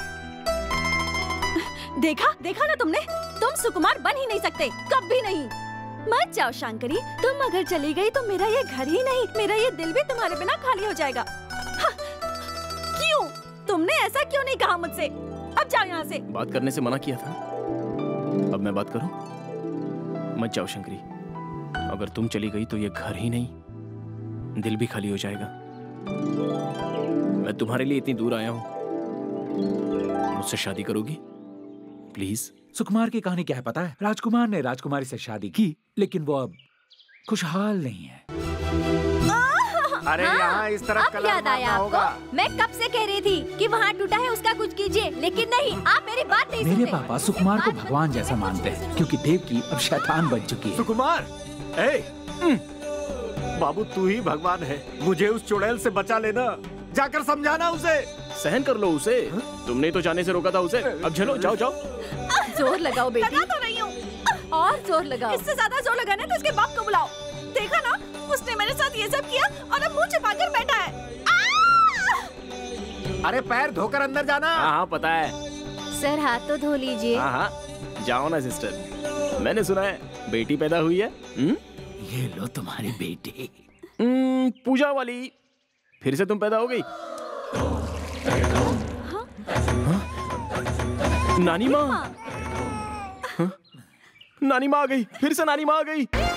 [SPEAKER 1] देखा देखा ना तुमने, तुम सुकुमार बन ही नहीं सकते, कभी नहीं। मत जाओ शंकरी, तुम अगर चली गई तो मेरा ये घर ही नहीं, मेरा ये दिल भी तुम्हारे बिना खाली हो जाएगा। हाँ, क्यों? तुमने ऐसा क्यों नहीं कहा मुझसे? अब जाओ यहाँ से।
[SPEAKER 3] बात करने से मना किया था, अब मैं बात करूं? मत जाओ शंकरी, अगर तुम चली गई तो ये घर ही नहीं, दिल भी खाली हो जाएगा। मैं तुम्हारे लिए इतनी दूर आया हूं, मुझसे शादी करोगी प्लीज?
[SPEAKER 21] सुकुमार की कहानी क्या है पता है? राजकुमार ने राजकुमारी से शादी की, लेकिन वो अब खुशहाल नहीं है।
[SPEAKER 11] अरे
[SPEAKER 17] हाँ,
[SPEAKER 11] यहाँ इस तरफ
[SPEAKER 17] अब
[SPEAKER 11] कलर
[SPEAKER 17] याद आया
[SPEAKER 11] मारना
[SPEAKER 17] आपको?
[SPEAKER 11] होगा।
[SPEAKER 17] मैं कब से कह रही थी कि वहाँ टूटा है उसका कुछ कीजिए, लेकिन नहीं, आप मेरी बात नहीं
[SPEAKER 21] मेरे
[SPEAKER 17] सुनते।
[SPEAKER 21] पापा सुकुमार को भगवान जैसा मानते हैं, क्योंकि देवकी अब शैतान बन चुकी है।
[SPEAKER 11] सुकुमार, ए, बाबू तू ही भगवान है, मुझे उस चुड़ैल से बचा लेना, जाकर समझाना उसे।
[SPEAKER 3] सहन कर लो उसे, तुमने तो जाने से रोका था उसे, अब चलो जाओ जाओ।
[SPEAKER 1] जोर लगाओ बेटी। लगा तो रही हूँ। और जोर लगाओ। इससे ज्यादा जोर लगाना है तो इसके बाप को बुलाओ। देखा ना, उसने मेरे साथ ये सब किया और अब मुंह छिपाकर बैठा है।
[SPEAKER 11] अरे पैर धोकर अंदर जाना।
[SPEAKER 3] हाँ हाँ पता है।
[SPEAKER 17] सर हाथ तो धो लीजिए।
[SPEAKER 3] हाँ हाँ जाओ ना सिस्टर, मैंने सुना है बेटी पैदा हुई है। हुँ?
[SPEAKER 6] ये लो तुम्हारी बेटी।
[SPEAKER 3] हम्म, पूजा वाली, फिर से तुम पैदा हो गई। हाँ? नानी माँ, हाँ? नानी माँ आ गई, फिर से नानी माँ आ गई।